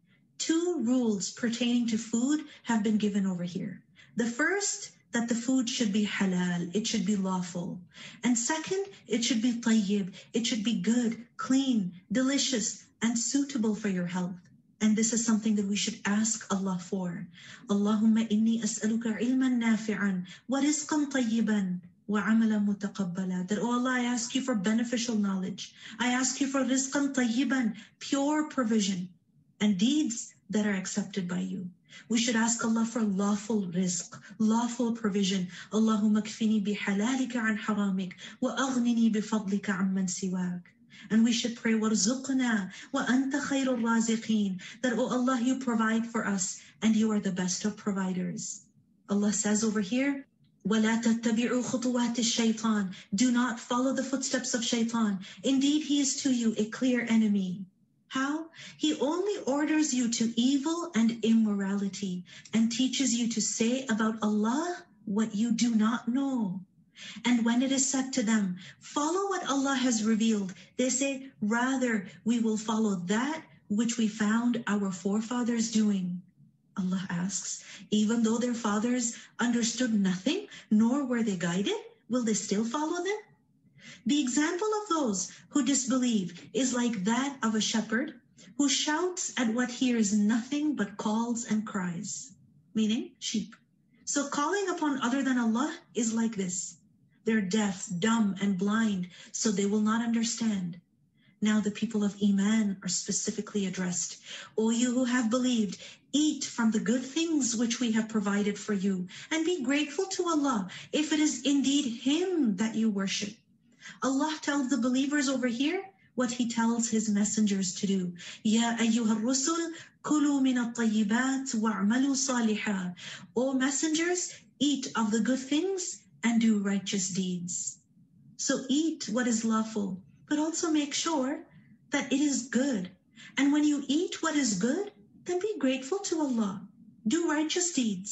C: Two rules pertaining to food have been given over here. The first, that the food should be halal, it should be lawful. And second, it should be tayyib, it should be good, clean, delicious, and suitable for your health. And this is something that we should ask Allah for. Allahumma inni as'aluka ilman nafi'an wa rizqan tayyiban wa amalan mutaqabbala. That, oh Allah, I ask you for beneficial knowledge. I ask you for rizqan tayyiban, pure provision, and deeds that are accepted by you. We should ask Allah for lawful rizq, lawful provision. Allahumma kfini bihalalika an haramik wa aghnini bifadlika amman siwak. And we should pray, وَارْزُقْنَا وَأَنْتَ خَيْرُ الرَّازِقِينَ, that, oh Allah, you provide for us, and you are the best of providers. Allah says over here, وَلَا تَتَّبِعُوا خُطُوَاتِ الشَّيْطَانِ, do not follow the footsteps of shaitan. Indeed, he is to you a clear enemy. How? He only orders you to evil and immorality, and teaches you to say about Allah what you do not know. And when it is said to them, follow what Allah has revealed, they say, rather, we will follow that which we found our forefathers doing. Allah asks, even though their fathers understood nothing, nor were they guided, will they still follow them? The example of those who disbelieve is like that of a shepherd who shouts at what hears nothing but calls and cries, meaning sheep. So calling upon other than Allah is like this. They're deaf, dumb, and blind, so they will not understand. Now the people of Iman are specifically addressed. O you who have believed, eat from the good things which we have provided for you, and be grateful to Allah if it is indeed Him that you worship. Allah tells the believers over here what He tells His messengers to do. Ya ayyuha rusul, kulu min at-tayyibat wa'malu salihah. O messengers, eat of the good things and do righteous deeds. So eat what is lawful, but also make sure that it is good. And when you eat what is good, then be grateful to Allah. Do righteous deeds.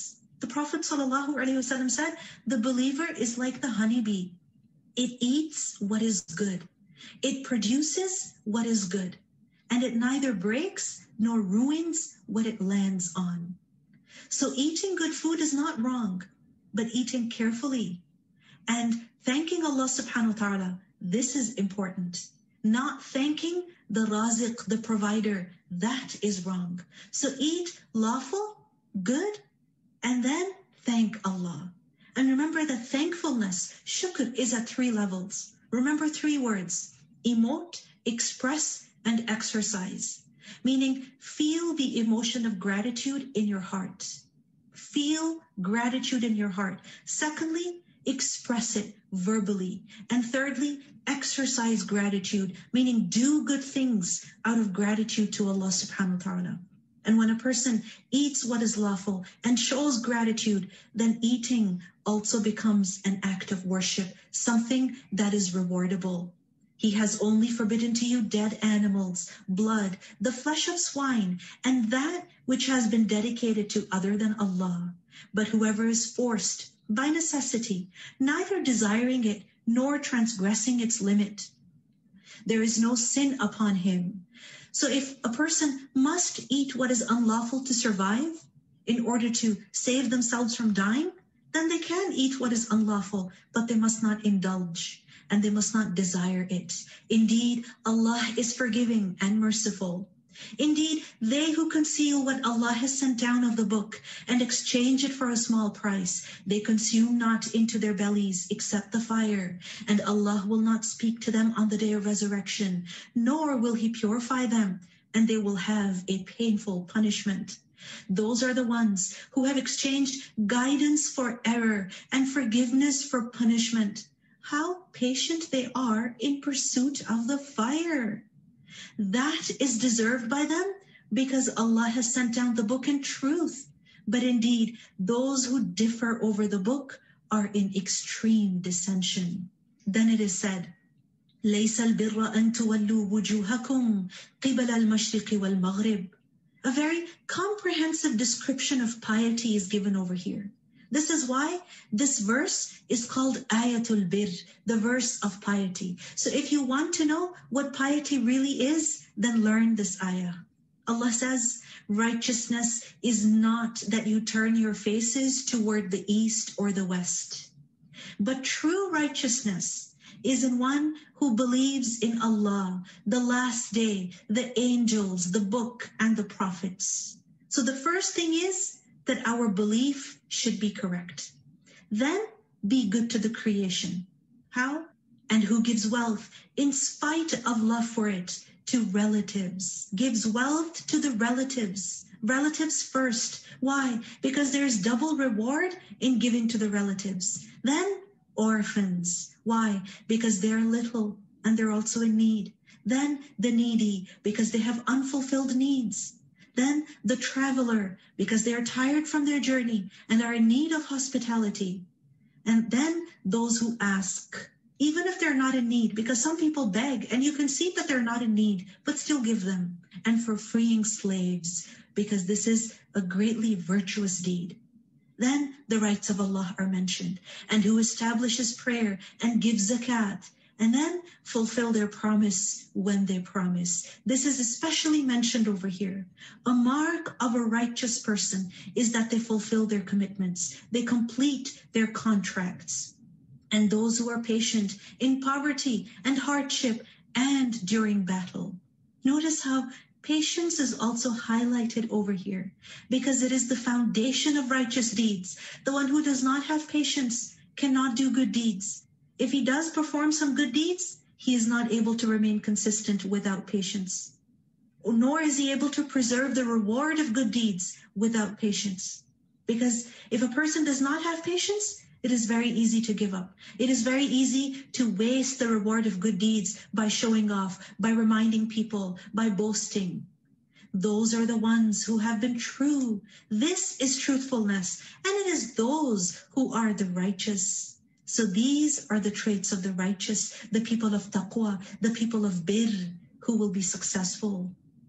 C: The Prophet ﷺ said, the believer is like the honeybee. It eats what is good. It produces what is good. And it neither breaks nor ruins what it lands on. So eating good food is not wrong, but eating carefully and thanking Allah subhanahu wa ta'ala, this is important. Not thanking the raziq, the provider, that is wrong. So eat lawful, good, and then thank Allah. And remember that thankfulness, shukr, is at three levels. Remember three words: emote, express, and exercise. Meaning, feel the emotion of gratitude in your heart. Feel gratitude in your heart. Secondly, express it verbally. And thirdly, exercise gratitude, meaning do good things out of gratitude to Allah subhanahu wa ta'ala. And when a person eats what is lawful and shows gratitude, then eating also becomes an act of worship, something that is rewardable. He has only forbidden to you dead animals, blood, the flesh of swine, and that which has been dedicated to other than Allah. But whoever is forced by necessity, neither desiring it nor transgressing its limit, there is no sin upon him. So if a person must eat what is unlawful to survive in order to save themselves from dying, then they can eat what is unlawful, but they must not indulge and they must not desire it. Indeed, Allah is forgiving and merciful. Indeed, they who conceal what Allah has sent down of the book and exchange it for a small price, they consume not into their bellies except the fire, and Allah will not speak to them on the day of resurrection, nor will He purify them, and they will have a painful punishment. Those are the ones who have exchanged guidance for error and forgiveness for punishment. How patient they are in pursuit of the fire. That is deserved by them because Allah has sent down the book in truth. But indeed, those who differ over the book are in extreme dissension. Then it is said, لَيْسَ الْبِرَّ أَن تُوَلُّوا وُجُوهَكُمْ قِبَلَ الْمَشْرِقِ وَالْمَغْرِبِ. A very comprehensive description of piety is given over here. This is why this verse is called Ayatul Bir, the verse of piety. So if you want to know what piety really is, then learn this ayah. Allah says, righteousness is not that you turn your faces toward the east or the west, but true righteousness is in one who believes in Allah, the last day, the angels, the book, and the prophets. So the first thing is that our belief should be correct. Then be good to the creation. How? And who gives wealth in spite of love for it to relatives, gives wealth to the relatives. Relatives first. Why? Because there's double reward in giving to the relatives. Then orphans. Why? Because they're little and they're also in need. Then the needy, because they have unfulfilled needs. Then the traveler, because they are tired from their journey and are in need of hospitality. And then those who ask, even if they're not in need, because some people beg and you can see that they're not in need, but still give them. And for freeing slaves, because this is a greatly virtuous deed. Then the rights of Allah are mentioned, and who establishes prayer and gives zakat, and then fulfill their promise when they promise. This is especially mentioned over here. A mark of a righteous person is that they fulfill their commitments. They complete their contracts. And those who are patient in poverty and hardship and during battle. Notice how patience is also highlighted over here because it is the foundation of righteous deeds. The one who does not have patience cannot do good deeds. If he does perform some good deeds, he is not able to remain consistent without patience. Nor is he able to preserve the reward of good deeds without patience. Because if a person does not have patience, it is very easy to give up. It is very easy to waste the reward of good deeds by showing off, by reminding people, by boasting. Those are the ones who have been true. This is truthfulness, and it is those who are the righteous. So these are the traits of the righteous, the people of taqwa, the people of bir, who will be successful.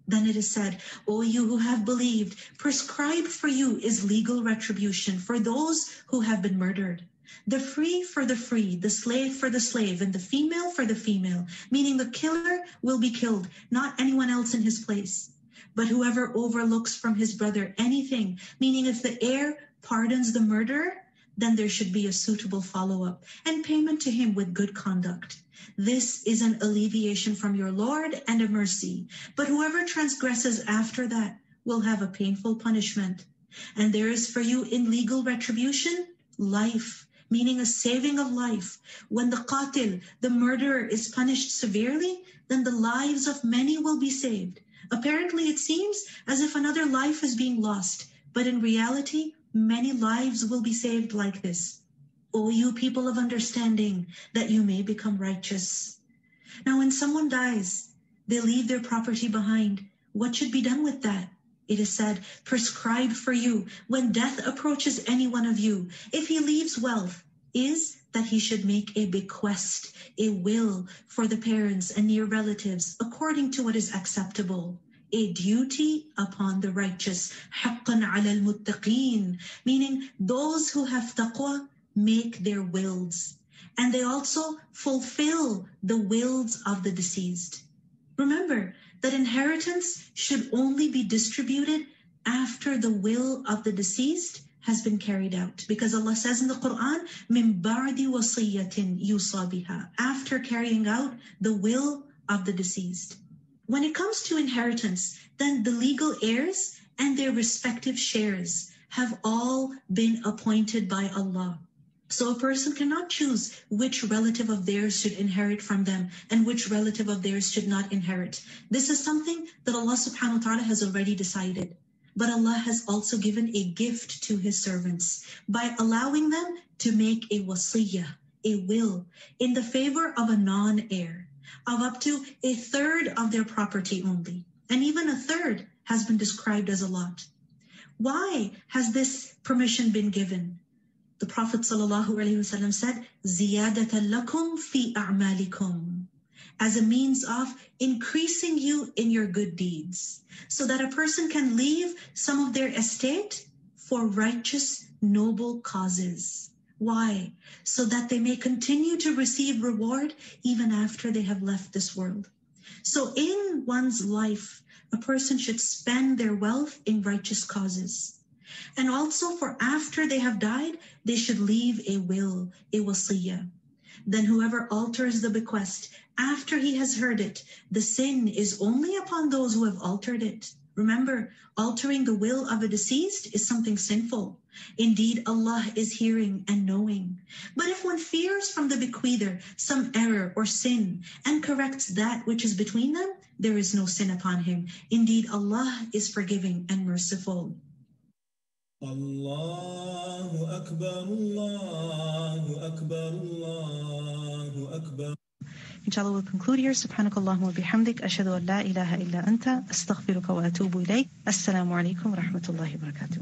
C: Then it is said, O you who have believed, prescribed for you is legal retribution for those who have been murdered. The free for the free, the slave for the slave, and the female for the female, meaning the killer will be killed, not anyone else in his place. But whoever overlooks from his brother anything, meaning if the heir pardons the murderer, then there should be a suitable follow-up and payment to him with good conduct. This is an alleviation from your Lord and a mercy. But whoever transgresses after that will have a painful punishment. And there is for you in legal retribution, life, meaning a saving of life. When the qatil, the murderer, is punished severely, then the lives of many will be saved. Apparently, it seems as if another life is being lost, but in reality, many lives will be saved like this. O you people of understanding, that you may become righteous. Now, when someone dies, they leave their property behind. What should be done with that? It is said, prescribed for you, when death approaches any one of you, if he leaves wealth, is that he should make a bequest, a will for the parents and near relatives, according to what is acceptable. A duty upon the righteous, حَقًّا عَلَى الْمُتَّقِينَ, meaning those who have taqwa make their wills, and they also fulfill the wills of the deceased. Remember that inheritance should only be distributed after the will of the deceased has been carried out, because Allah says in the Quran, مِن بَعْدِ وَصِيَّةٍ يُوصَى بِهَا, after carrying out the will of the deceased. When it comes to inheritance, then the legal heirs and their respective shares have all been appointed by Allah. So a person cannot choose which relative of theirs should inherit from them and which relative of theirs should not inherit. This is something that Allah subhanahu wa ta'ala has already decided. But Allah has also given a gift to his servants by allowing them to make a wasiyah, a will, in the favor of a non-heir, of up to a third of their property only. And even a third has been described as a lot. Why has this permission been given? The Prophet ﷺ said, زِيَادَةً لَكُمْ فِي أَعْمَالِكُمْ, as a means of increasing you in your good deeds, so that a person can leave some of their estate for righteous, noble causes. Why? So that they may continue to receive reward even after they have left this world. So in one's life, a person should spend their wealth in righteous causes. And also for after they have died, they should leave a will, a wasiyah. Then whoever alters the bequest after he has heard it, the sin is only upon those who have altered it. Remember, altering the will of a deceased is something sinful. Indeed, Allah is hearing and knowing. But if one fears from the bequeather some error or sin and corrects that which is between them, there is no sin upon him. Indeed, Allah is forgiving and merciful.
A: Allahu Akbar, Allahu Akbar, Allahu Akbar.
C: Inshallah, we'll conclude here. Subhanakallahumma wa bihamdik. Ashhadu an la ilaha illa anta. Astaghfiruka wa atubu ilayk. Assalamu alaikum wa rahmatullahi wa barakatuh.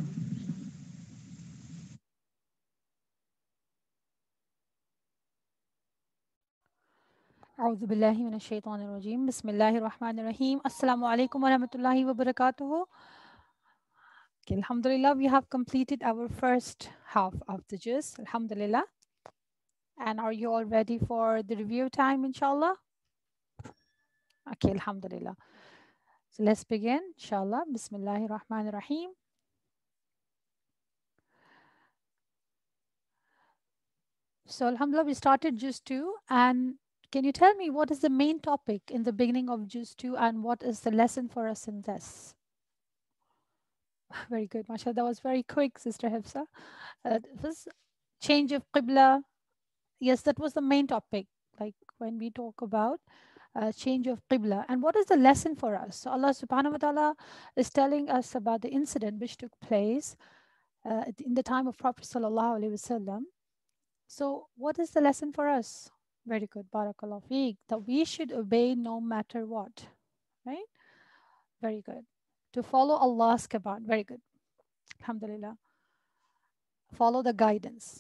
B: أعوذ بالله من الشيطان الرجيم بسم الله الرحمن الرحيم السلام عليكم ورحمة الله وبركاته. Okay, Alhamdulillah, we have completed our first half of the juz, Alhamdulillah. And are you all ready for the review time, inshallah? Okay, Alhamdulillah. So let's begin, inshallah. Bismillahir Rahmanir Rahim. So Alhamdulillah, we started juz two, and can you tell me what is the main topic in the beginning of juz two and what is the lesson for us in this? Very good, mashallah. That was very quick, Sister Hafsa. Uh, this change of qibla. Yes, that was the main topic. Like when we talk about uh, change of qibla, and what is the lesson for us? So Allah Subhanahu wa Taala is telling us about the incident which took place uh, in the time of Prophet Sallallahu Alaihi Wasallam. So, what is the lesson for us? Very good, Barakallahu Feek, that we should obey no matter what, right? Very good. To follow Allah's command. Very good. Alhamdulillah. Follow the guidance.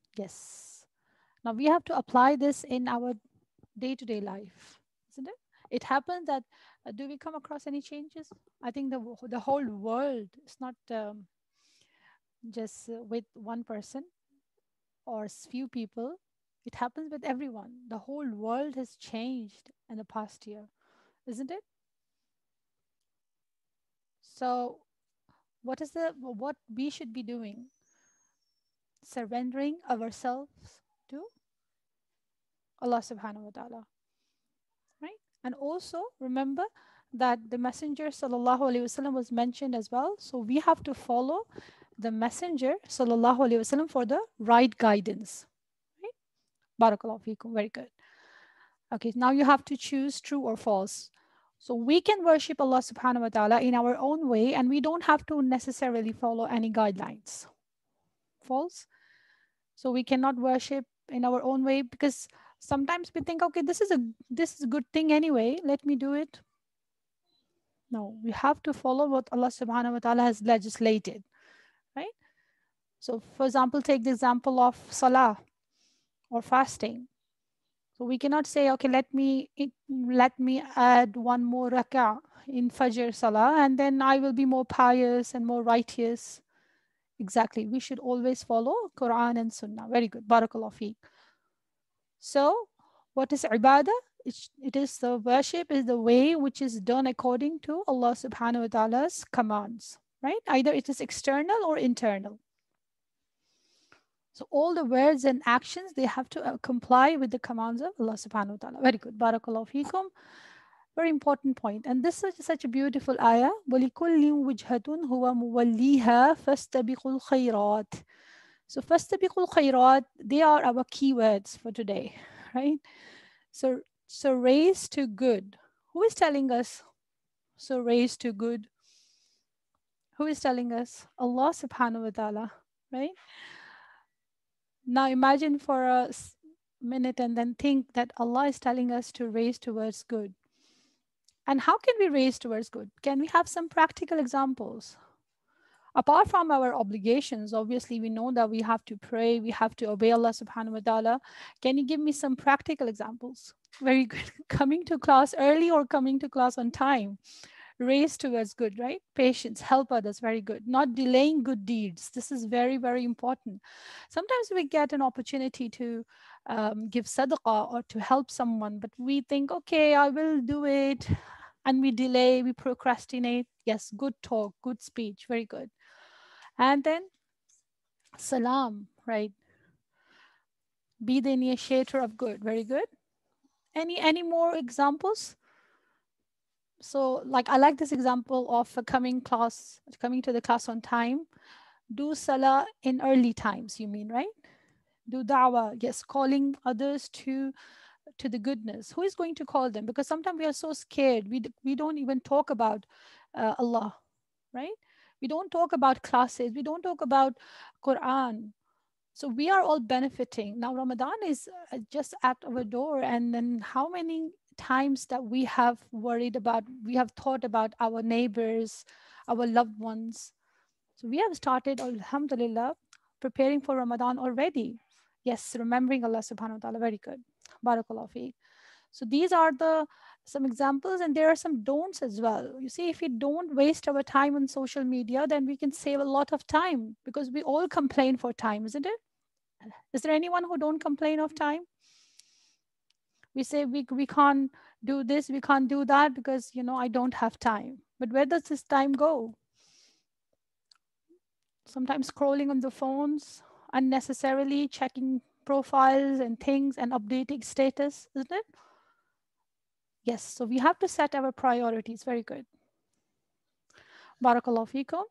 B: Yes. Now we have to apply this in our day-to-day life, isn't it? It happens that, uh, do we come across any changes? I think the, the whole world is not um, just uh, with one person or few people. It happens with everyone. The whole world has changed in the past year, isn't it? So what is the what we should be doing? Surrendering ourselves to Allah subhanahu wa ta'ala, right? And also remember that the Messenger sallallahu alaihi wasallam was mentioned as well. So we have to follow the Messenger sallallahu alaihi wasallam for the right guidance, right? Barakallahu feekum. Very good. Okay, now you have to choose true or false. So we can worship Allah subhanahu wa ta'ala in our own way, and we don't have to necessarily follow any guidelines. False. So we cannot worship in our own way because sometimes we think, okay, this is a this is a good thing anyway, let me do it. No, we have to follow what Allah subhanahu wa ta'ala has legislated, right? So for example, take the example of salah or fasting. So we cannot say, okay, let me let me add one more rak'ah in Fajr Salah and then I will be more pious and more righteous. Exactly. We should always follow Quran and Sunnah. Very good. Barakallahu feek. So what is ibadah? It, it is the worship is the way which is done according to Allah subhanahu wa ta'ala's commands, right? Either it is external or internal. So all the words and actions, they have to uh, comply with the commands of Allah subhanahu wa ta'ala. Very good. Barakallahu feekum. Very important point. And this is such a beautiful ayah. وَلِكُلِّ وُجْهَةٌ هُوَ مُوَلِّيهَا فَاسْتَبِقُوا الْخَيْرَاتِ. So فَاسْتَبِقُوا الْخَيْرَاتِ, they are our keywords for today, right? So, so raise to good. Who is telling us? So raise to good. Who is telling us? Allah subhanahu wa ta'ala, right? Now imagine for a minute and then think that Allah is telling us to raise towards good. And how can we raise towards good? Can we have some practical examples? Apart from our obligations, obviously we know that we have to pray, we have to obey Allah subhanahu wa ta'ala. Can you give me some practical examples? Very good. Coming to class early or coming to class on time. Raise towards good, right? Patience, help others, very good. Not delaying good deeds. This is very, very important. Sometimes we get an opportunity to um, give sadaqah or to help someone, but we think, okay, I will do it. And we delay, we procrastinate. Yes, good talk, good speech, very good. And then salam, right? Be the initiator of good, very good. Any, any more examples? So like, I like this example of uh, coming class, coming to the class on time. Do salah in early times, you mean, right? Do da'wah, yes, calling others to to the goodness. Who is going to call them? Because sometimes we are so scared. We, we don't even talk about uh, Allah, right? We don't talk about classes. We don't talk about Quran. So we are all benefiting. Now Ramadan is uh, just at our door. And then how many times that we have worried about, we have thought about our neighbors, our loved ones. So we have started, alhamdulillah, preparing for Ramadan already. Yes, remembering Allah subhanahu wa ta'ala, very good. Barakallahu feek. So these are the some examples, and there are some don'ts as well. You see, if we don't waste our time on social media, then we can save a lot of time, because we all complain for time, isn't it? Is there anyone who don't complain of time? We say we, we can't do this, we can't do that because, you know, I don't have time. But where does this time go? Sometimes scrolling on the phones, unnecessarily checking profiles and things and updating status, isn't it? Yes, so we have to set our priorities. Very good. Barakallahu feekum.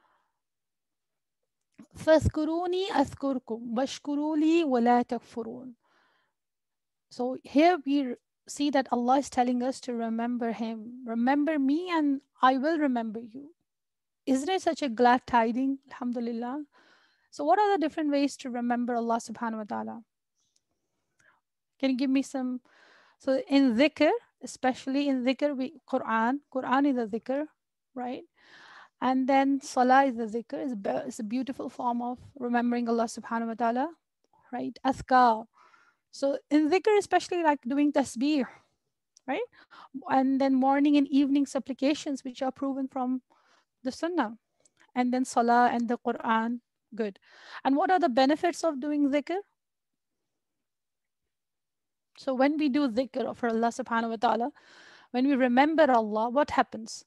B: فَاذْكُرُونِي أَذْكُرْكُمْ وَاشْكُرُوا لِي وَلَا تَكْفُرُونَ. So here we see that Allah is telling us to remember Him. Remember me and I will remember you. Isn't it such a glad tiding? Alhamdulillah. So what are the different ways to remember Allah subhanahu wa ta'ala? Can you give me some? So in dhikr, especially in dhikr, we, Quran, Quran is a dhikr, right? And then salah is a dhikr, is a, is a beautiful form of remembering Allah subhanahu wa ta'ala, right? Azkar. So in dhikr, especially like doing tasbih, right? And then morning and evening supplications, which are proven from the Sunnah. And then Salah and the Quran, good. And what are the benefits of doing dhikr? So when we do dhikr for Allah subhanahu wa ta'ala, when we remember Allah, what happens?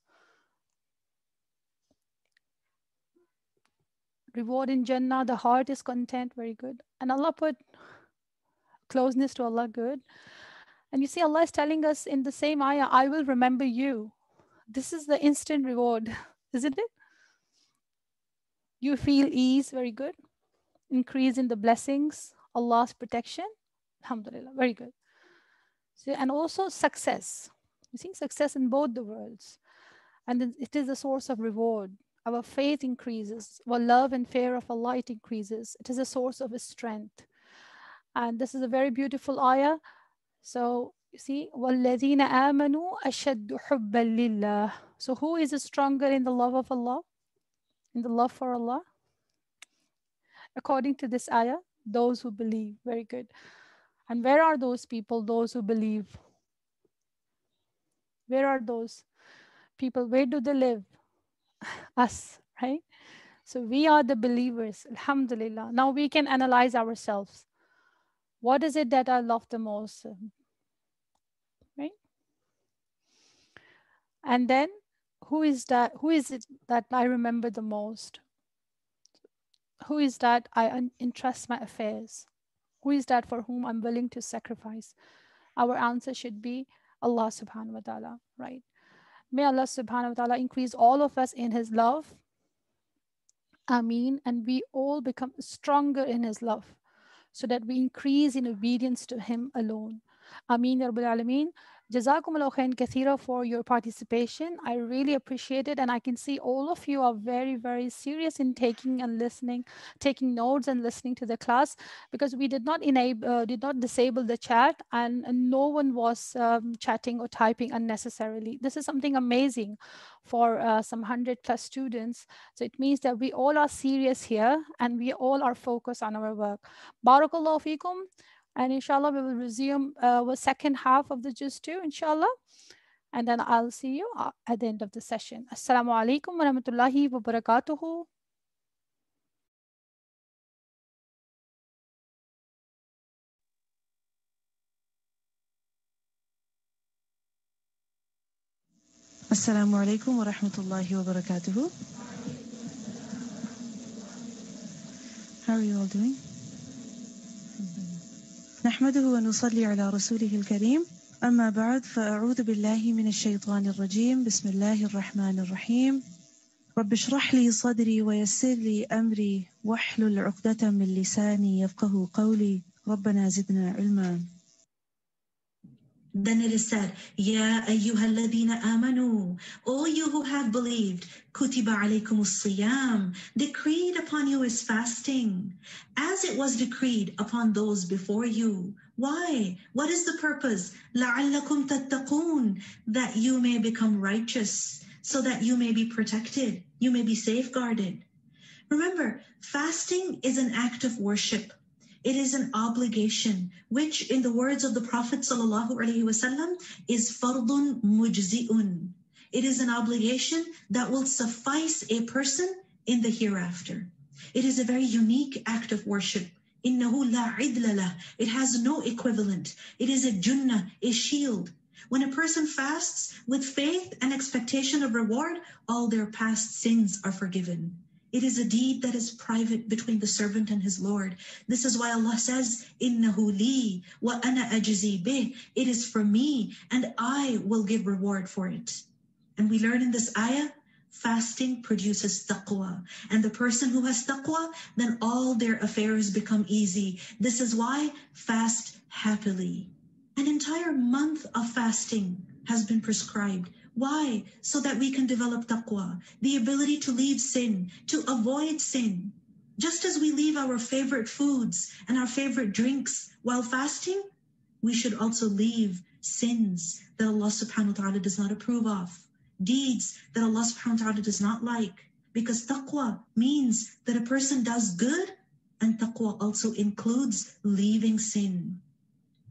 B: Reward in Jannah, the heart is content, very good. And Allah put closeness to Allah, good. And you see, Allah is telling us in the same ayah, I will remember you. This is the instant reward, isn't it? You feel ease, very good. Increase in the blessings, Allah's protection, alhamdulillah, very good. So, and also success. You see, success in both the worlds. And then it is a source of reward. Our faith increases. Our love and fear of Allah, it increases. It is a source of strength. And this is a very beautiful ayah. So you see, وَالَّذِينَ آمَنُوا أَشَدُّ حُبًّا لِلَّهِ. So who is stronger in the love of Allah? In the love for Allah? According to this ayah, those who believe. Very good. And where are those people, those who believe? Where are those people? Where do they live? Us, right? So we are the believers, alhamdulillah. Now we can analyze ourselves. What is it that I love the most? Right? And then who is that? Who is it that I remember the most? Who is that I entrust my affairs? Who is that for whom I'm willing to sacrifice? Our answer should be Allah subhanahu wa ta'ala, right? May Allah subhanahu wa ta'ala increase all of us in His love. Ameen. And we all become stronger in His love so that we increase in obedience to Him alone. Ameen ya Rabbil Alameen. Jazakumullahu khairan kathira for your participation. I really appreciate it. And I can see all of you are very, very serious in taking and listening, taking notes and listening to the class, because we did not enable, uh, did not disable the chat, and, and no one was um, chatting or typing unnecessarily. This is something amazing for uh, some hundred plus students. So it means that we all are serious here and we all are focused on our work. Barakallahu feekum. And inshallah, we will resume uh, the second half of the Juz two, inshallah. And then I'll see you uh, at the end of the session. Assalamu alaikum wa rahmatullahi wa barakatuhu.
C: Assalamu alaikum wa rahmatullahi wa barakatuhu. How are you all doing? نحمده ونصلي على رسوله الكريم أما بعد فأعوذ بالله من الشيطان الرجيم بسم الله الرحمن الرحيم رب اشرح لي صدري ويسر لي أمري واحلل عقدة من لساني يفقه قولي ربنا زدنا علما. Then it is said, Ya ayyuha alladhina amanu, O you who have believed, kutiba alaykumus siyam, decreed upon you is fasting, as it was decreed upon those before you. Why? What is the purpose? La'allakum tattaqoon, that you may become righteous, so that you may be protected, you may be safeguarded. Remember, fasting is an act of worship. It is an obligation, which in the words of the Prophet ﷺ is fardun mujzi'un. It is an obligation that will suffice a person in the hereafter. It is a very unique act of worship. Innahu la idla lah. It has no equivalent. It is a junnah, a shield. When a person fasts with faith and expectation of reward, all their past sins are forgiven. It is a deed that is private between the servant and his Lord. This is why Allah says, Innahu li wa ana ajzi bih. It is for me and I will give reward for it. And we learn in this ayah, fasting produces taqwa. And the person who has taqwa, then all their affairs become easy. This is why fast happily. An entire month of fasting has been prescribed. Why? So that we can develop taqwa, the ability to leave sin, to avoid sin. Just as we leave our favorite foods and our favorite drinks while fasting, we should also leave sins that Allah subhanahu wa ta'ala does not approve of, deeds that Allah subhanahu wa ta'ala does not like. Because taqwa means that a person does good, and taqwa also includes leaving sin.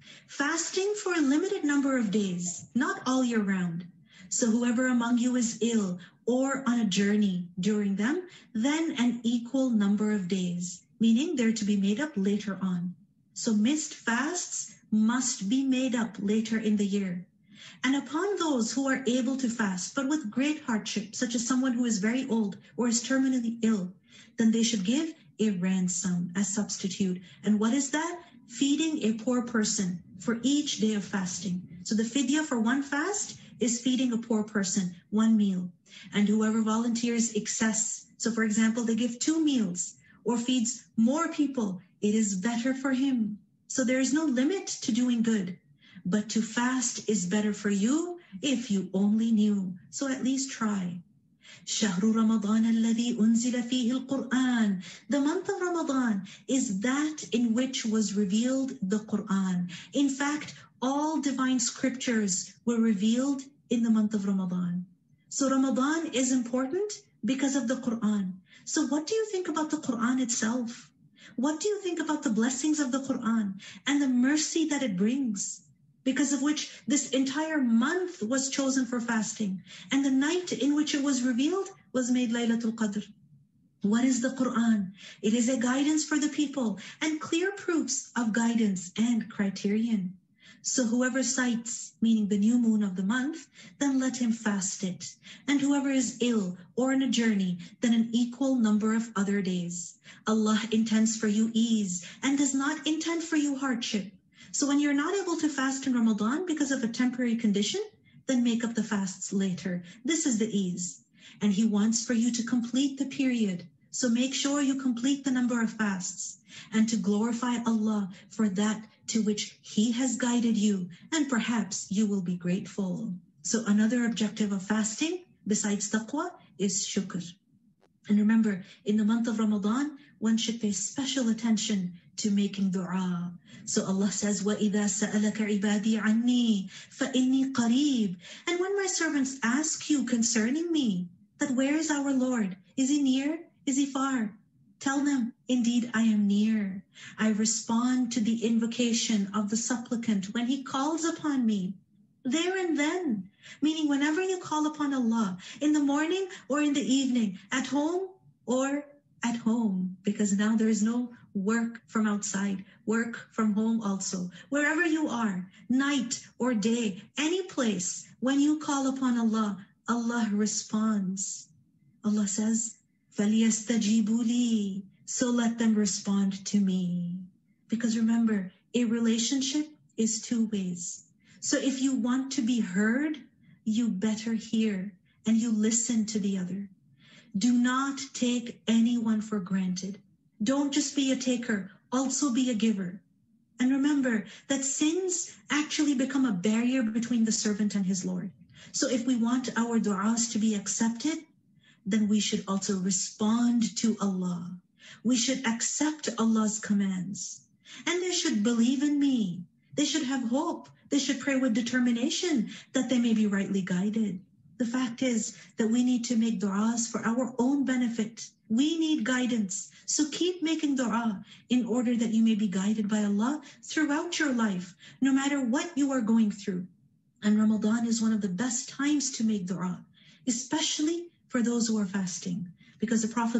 C: fasting for a limited number of days, not all year round. So whoever among you is ill or on a journey during them, then an equal number of days, meaning they're to be made up later on. So missed fasts must be made up later in the year. And upon those who are able to fast, but with great hardship, such as someone who is very old or is terminally ill, then they should give a ransom as substitute. And what is that? Feeding a poor person for each day of fasting. So the fidya for one fast is feeding a poor person one meal. And whoever volunteers excess, so for example, they give two meals or feeds more people, it is better for him. So there is no limit to doing good. But to fast is better for you if you only knew. So at least try. شهر رمضان الذي أنزل فيه القرآن. The month of Ramadan is that in which was revealed the Quran. In fact, all divine scriptures were revealed in the month of Ramadan. So Ramadan is important because of the Quran. So what do you think about the Quran itself? What do you think about the blessings of the Quran and the mercy that it brings? Because of which this entire month was chosen for fasting. And the night in which it was revealed was made Laylatul Qadr. What is the Quran? It is a guidance for the people and clear proofs of guidance and criterion. So whoever sights, meaning the new moon of the month, then let him fast it. And whoever is ill or on a journey, then an equal number of other days. Allah intends for you ease and does not intend for you hardship. So when you're not able to fast in Ramadan because of a temporary condition, then make up the fasts later. This is the ease. And he wants for you to complete the period. So make sure you complete the number of fasts and to glorify Allah for that to which he has guided you. And perhaps you will be grateful. So another objective of fasting besides taqwa is shukr. And remember, in the month of Ramadan, one should pay special attention to making dua. So Allah says, وَإِذَا سَأَلَكَ عِبَادِي عَنِّي فَإِنِّي قَرِيبٌ. And when my servants ask you concerning me, that where is our Lord? Is he near? Is he far? Tell them, indeed, I am near. I respond to the invocation of the supplicant when he calls upon me. There and then, meaning whenever you call upon Allah, in the morning or in the evening, at home or at home, because now there is no work from outside, work from home also. Wherever you are, night or day, any place, when you call upon Allah, Allah responds. Allah says, فَلْيَسْتَجِيبُوا لِي. So let them respond to me. Because remember, a relationship is two ways. So if you want to be heard, you better hear and you listen to the other. Do not take anyone for granted. Don't just be a taker, also be a giver. And remember that sins actually become a barrier between the servant and his Lord. So if we want our du'as to be accepted, then we should also respond to Allah. We should accept Allah's commands. And they should believe in me. They should have hope. They should pray with determination that they may be rightly guided. The fact is that we need to make du'as for our own benefit. We need guidance. So keep making du'a in order that you may be guided by Allah throughout your life, no matter what you are going through. And Ramadan is one of the best times to make du'a, especially for those who are fasting. Because the Prophet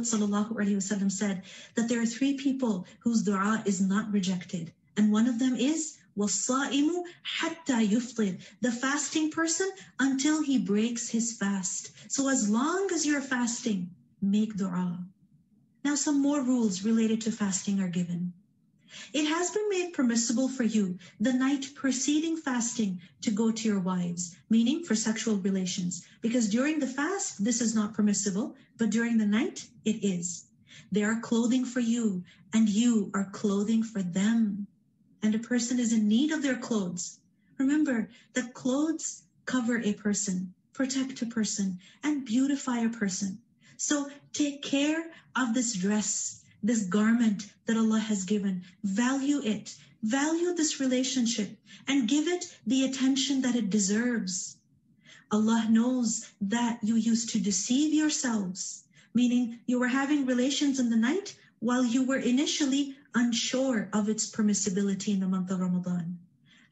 C: ﷺ said that there are three people whose du'a is not rejected. And one of them is وَالصَّائِمُ حَتَّى يُفْطِرْ, the fasting person until he breaks his fast. So as long as you're fasting, make dua. Now some more rules related to fasting are given. It has been made permissible for you the night preceding fasting to go to your wives, meaning for sexual relations, because during the fast, this is not permissible, but during the night, it is. They are clothing for you, and you are clothing for them. And a person is in need of their clothes. Remember that clothes cover a person, protect a person, and beautify a person. So take care of this dress, this garment that Allah has given. Value it. Value this relationship and give it the attention that it deserves. Allah knows that you used to deceive yourselves, meaning you were having relations in the night while you were initially unsure of its permissibility in the month of Ramadan.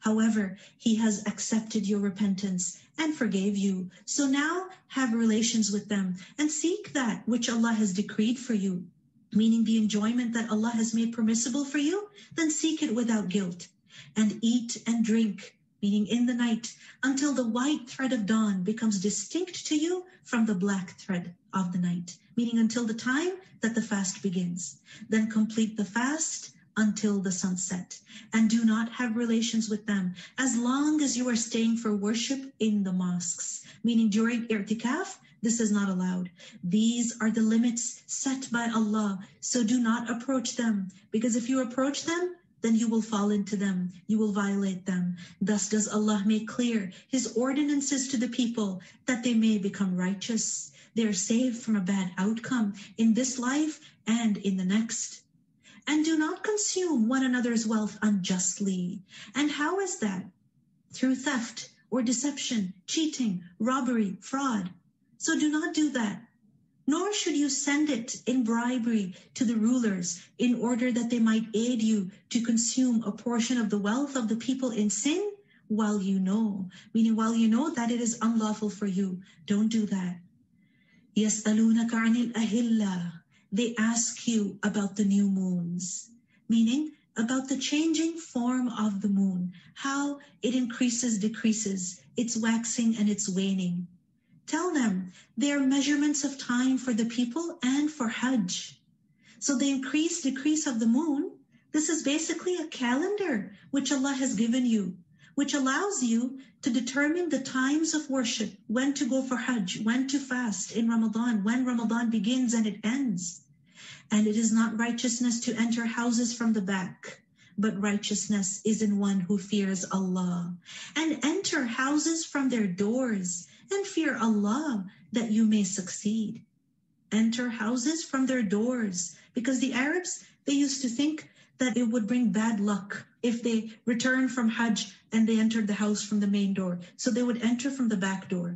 C: However, he has accepted your repentance and forgave you. So now have relations with them and seek that which Allah has decreed for you, meaning the enjoyment that Allah has made permissible for you, then seek it without guilt. And eat and drink, meaning in the night, until the white thread of dawn becomes distinct to you from the black thread of the night, meaning until the time that the fast begins. Then complete the fast until the sunset, and do not have relations with them as long as you are staying for worship in the mosques, meaning during i'tikaf, this is not allowed. These are the limits set by Allah, so do not approach them, because if you approach them, then you will fall into them, you will violate them. Thus does Allah make clear His ordinances to the people that they may become righteous. They are saved from a bad outcome in this life and in the next. And do not consume one another's wealth unjustly. And how is that? Through theft or deception, cheating, robbery, fraud. So do not do that. Nor should you send it in bribery to the rulers in order that they might aid you to consume a portion of the wealth of the people in sin while you know, meaning while you know that it is unlawful for you. Don't do that. يَسْأَلُونَكَ عَنِ الْأَهِلَّةِ. They ask you about the new moons, meaning about the changing form of the moon, how it increases, decreases, its waxing and its waning. Tell them they are measurements of time for the people and for Hajj. So the increase, decrease of the moon, this is basically a calendar which Allah has given you, which allows you to determine the times of worship, when to go for Hajj, when to fast in Ramadan, when Ramadan begins and it ends. And it is not righteousness to enter houses from the back, but righteousness is in one who fears Allah. And enter houses from their doors and fear Allah that you may succeed. Enter houses from their doors, because the Arabs, they used to think that it would bring bad luck if they returned from Hajj and they entered the house from the main door. So they would enter from the back door.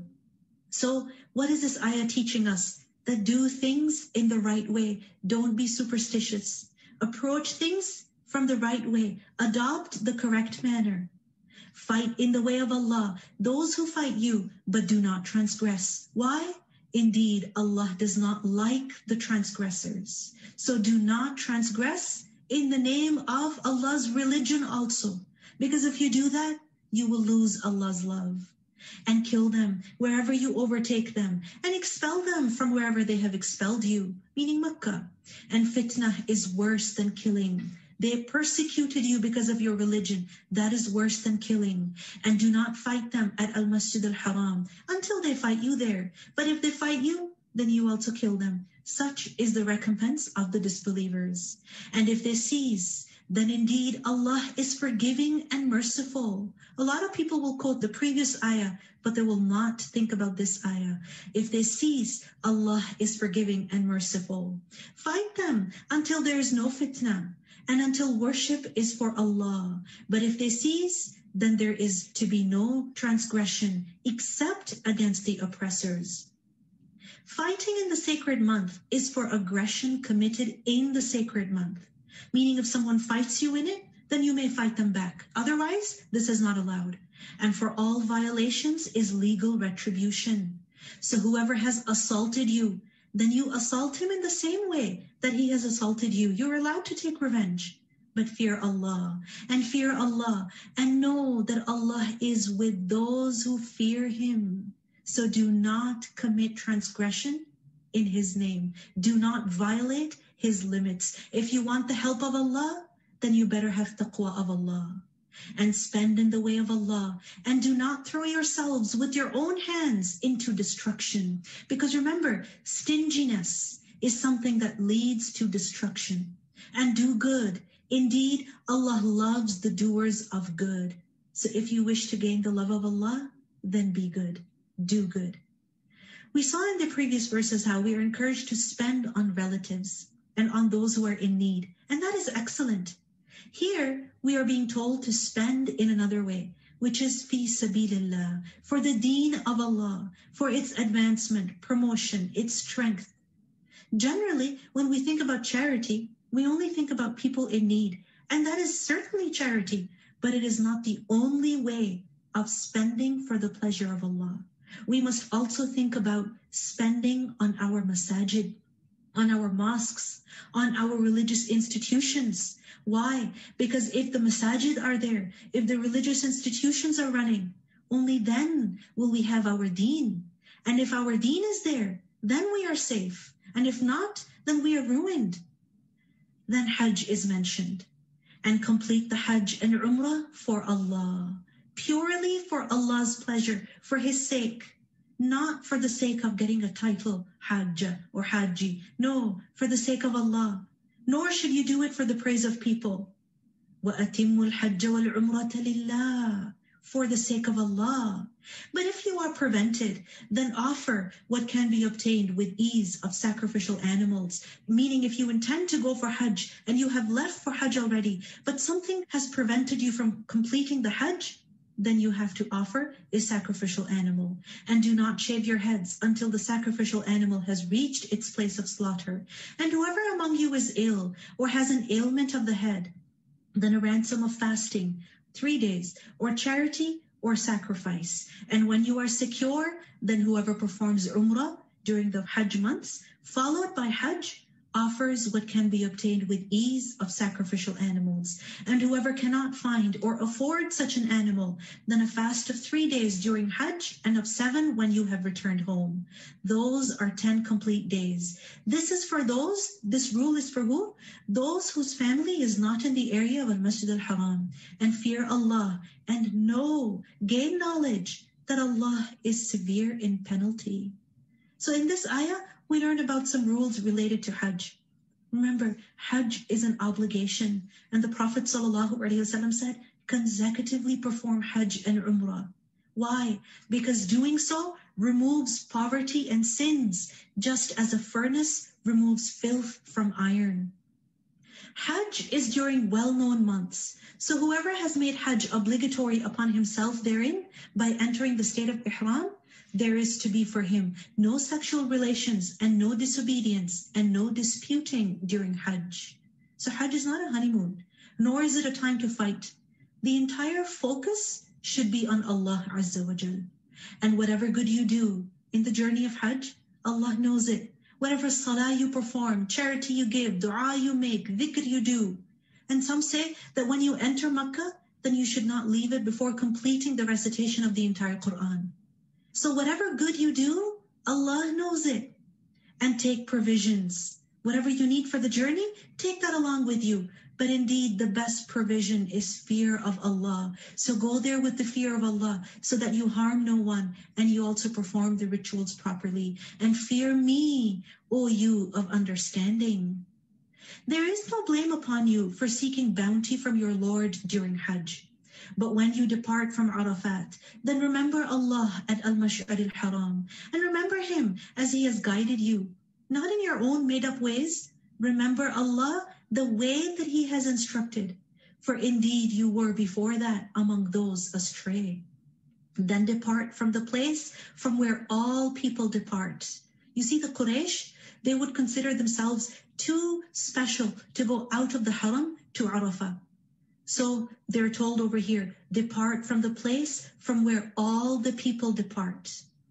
C: So what is this ayah teaching us? That do things in the right way. Don't be superstitious. Approach things from the right way. Adopt the correct manner. Fight in the way of Allah, those who fight you, but do not transgress. Why? Indeed, Allah does not like the transgressors. So do not transgress in the name of Allah's religion also. Because if you do that, you will lose Allah's love. And kill them wherever you overtake them, and expel them from wherever they have expelled you, meaning Makkah. And fitna is worse than killing. They persecuted you because of your religion. That is worse than killing. And do not fight them at Al-Masjid al-Haram until they fight you there. But if they fight you, then you also kill them. Such is the recompense of the disbelievers. And if they cease, then indeed Allah is forgiving and merciful. A lot of people will quote the previous ayah, but they will not think about this ayah. If they cease, Allah is forgiving and merciful. Fight them until there is no fitna, and until worship is for Allah. But if they cease, then there is to be no transgression except against the oppressors. Fighting in the sacred month is for aggression committed in the sacred month. Meaning if someone fights you in it, then you may fight them back. Otherwise, this is not allowed. And for all violations is legal retribution. So whoever has assaulted you, then you assault him in the same way that he has assaulted you. You're allowed to take revenge. But fear Allah, and fear Allah, and know that Allah is with those who fear Him. So do not commit transgression in His name. Do not violate His limits. If you want the help of Allah, then you better have taqwa of Allah. And spend in the way of Allah. And do not throw yourselves with your own hands into destruction. Because remember, stinginess is something that leads to destruction. And do good. Indeed, Allah loves the doers of good. So if you wish to gain the love of Allah, then be good. Do good. We saw in the previous verses how we are encouraged to spend on relatives and on those who are in need. And that is excellent. Here, we are being told to spend in another way, which is fi sabilillah, for the deen of Allah, for its advancement, promotion, its strength. Generally, when we think about charity, we only think about people in need, and that is certainly charity. but it is not the only way of spending for the pleasure of Allah. We must also think about spending on our masajid, on our mosques, on our religious institutions. Why? Because if the masajid are there, if the religious institutions are running, only then will we have our deen. And if our deen is there, then we are safe. And if not, then we are ruined. Then Hajj is mentioned. And complete the Hajj and Umrah for Allah, purely for Allah's pleasure, for His sake, not for the sake of getting a title, Hajjah or Hajji. No, for the sake of Allah. Nor should you do it for the praise of people. وَأَتِمُّ الْحَجَّ وَالْعُمْرَةَ لِلَّهِ, for the sake of Allah. But if you are prevented, then offer what can be obtained with ease of sacrificial animals. Meaning if you intend to go for Hajj and you have left for Hajj already, but something has prevented you from completing the Hajj, then you have to offer a sacrificial animal. And do not shave your heads until the sacrificial animal has reached its place of slaughter. And whoever among you is ill or has an ailment of the head, then a ransom of fasting, three days, or charity or sacrifice. And when you are secure, then whoever performs Umrah during the Hajj months, followed by Hajj, offers what can be obtained with ease of sacrificial animals. And whoever cannot find or afford such an animal, then a fast of three days during Hajj and of seven when you have returned home. Those are ten complete days. This is for those, this rule is for who? Those whose family is not in the area of Al-Masjid Al-Haram, and fear Allah and know, gain knowledge that Allah is severe in penalty. So in this ayah, we learned about some rules related to Hajj. Remember, Hajj is an obligation, and the Prophet ﷺ said, consecutively perform Hajj and Umrah. Why? Because doing so removes poverty and sins, just as a furnace removes filth from iron. Hajj is during well-known months, so whoever has made Hajj obligatory upon himself therein by entering the state of Ihram, there is to be for him no sexual relations and no disobedience and no disputing during Hajj. So Hajj is not a honeymoon, nor is it a time to fight. The entire focus should be on Allah Azza wa Jal. And whatever good you do in the journey of Hajj, Allah knows it. Whatever salah you perform, charity you give, dua you make, dhikr you do. And some say that when you enter Makkah, then you should not leave it before completing the recitation of the entire Quran. So whatever good you do, Allah knows it. And take provisions. Whatever you need for the journey, take that along with you. But indeed, the best provision is fear of Allah. So go there with the fear of Allah so that you harm no one and you also perform the rituals properly. And fear me, O you of understanding. There is no blame upon you for seeking bounty from your Lord during Hajj. But when you depart from Arafat, then remember Allah at Al-Mash'ar al-Haram, and remember Him as He has guided you, not in your own made-up ways. Remember Allah the way that He has instructed, for indeed you were before that among those astray. Then depart from the place from where all people depart. You see, the Quraysh, they would consider themselves too special to go out of the Haram to Arafah. So they're told over here, depart from the place from where all the people depart.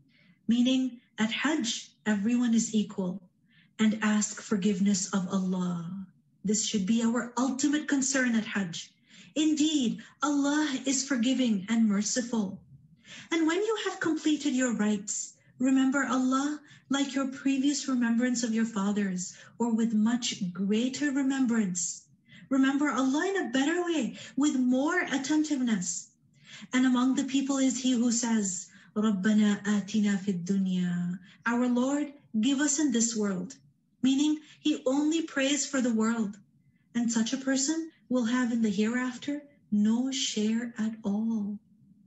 C: Meaning at Hajj, everyone is equal, and ask forgiveness of Allah. This should be our ultimate concern at Hajj. Indeed, Allah is forgiving and merciful. And when you have completed your rites, remember Allah like your previous remembrance of your fathers, or with much greater remembrance. Remember Allah in a better way, with more attentiveness. And among the people is he who says, رَبَّنَا آتِنَا فِي الدُّنْيَا. Our Lord, give us in this world. Meaning, he only prays for the world. And such a person will have in the hereafter no share at all.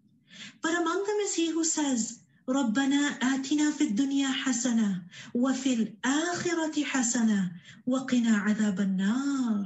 C: But among them is he who says, رَبَّنَا آتِنَا فِي الدُّنْيَا حَسَنَةً وَفِي الْآخِرَةِ حَسَنَةً وَقِنَا عَذَابَ النَّارِ.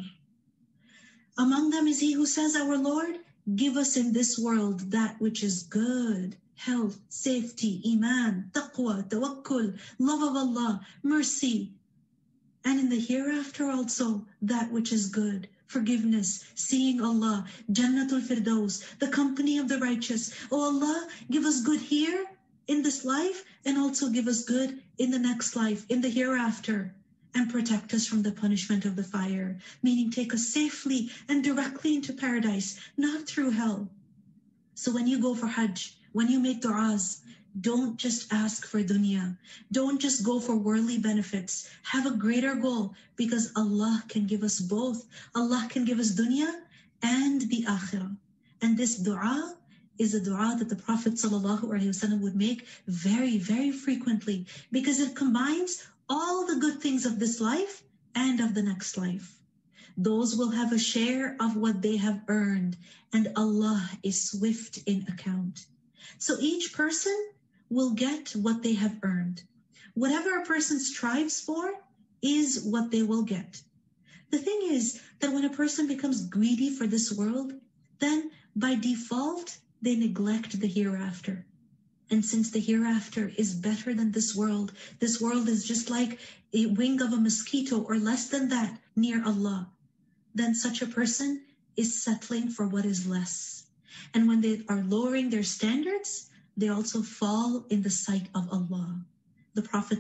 C: Among them is he who says, our Lord, give us in this world that which is good, health, safety, iman, taqwa, tawakkul, love of Allah, mercy. And in the hereafter also that which is good, forgiveness, seeing Allah, Jannatul Firdaus, the company of the righteous. Oh Allah, give us good here in this life and also give us good in the next life, in the hereafter, and protect us from the punishment of the fire, meaning take us safely and directly into paradise, not through hell. So when you go for Hajj, when you make du'as, don't just ask for dunya. Don't just go for worldly benefits. Have a greater goal, because Allah can give us both. Allah can give us dunya and the akhirah. And this dua is a dua that the Prophet ﷺ would make very, very frequently, because it combines all the good things of this life and of the next life. Those will have a share of what they have earned, and Allah is swift in account. So each person will get what they have earned. Whatever a person strives for is what they will get. The thing is that when a person becomes greedy for this world, then by default, they neglect the hereafter. And since the hereafter is better than this world, this world is just like a wing of a mosquito or less than that near Allah, then such a person is settling for what is less. And when they are lowering their standards, they also fall in the sight of Allah. The Prophet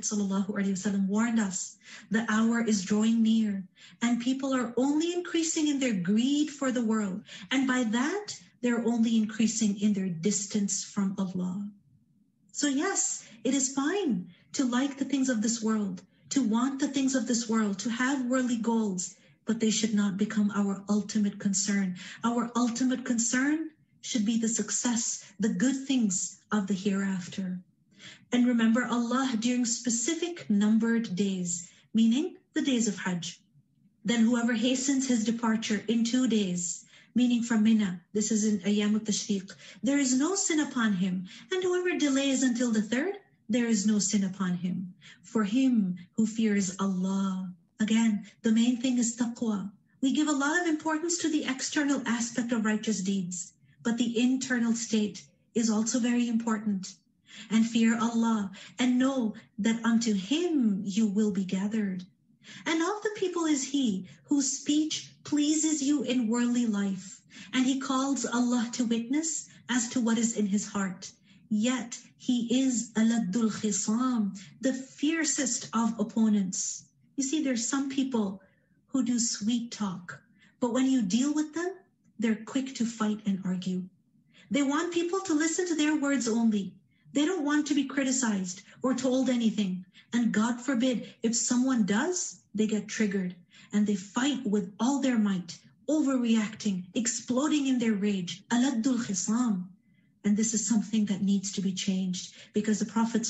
C: ﷺ warned us, the hour is drawing near, and people are only increasing in their greed for the world. And by that, they're only increasing in their distance from Allah. So yes, it is fine to like the things of this world, to want the things of this world, to have worldly goals, but they should not become our ultimate concern. Our ultimate concern should be the success, the good things of the hereafter. And remember Allah during specific numbered days, meaning the days of Hajj. Then whoever hastens his departure in two days, meaning from Mina, this is in Ayyam al-Tashriq, there is no sin upon him. And whoever delays until the third, there is no sin upon him. For him who fears Allah. Again, the main thing is taqwa. We give a lot of importance to the external aspect of righteous deeds, but the internal state is also very important. And fear Allah, and know that unto Him you will be gathered. And of the people is he whose speech pleases you in worldly life, and he calls Allah to witness as to what is in his heart. Yet he is Aladdul Khisam, the fiercest of opponents. You see, there's some people who do sweet talk, but when you deal with them, they're quick to fight and argue. They want people to listen to their words only. They don't want to be criticized or told anything. And God forbid, if someone does, they get triggered and they fight with all their might, overreacting, exploding in their rage. Aladdul Khisam. And this is something that needs to be changed, because the Prophet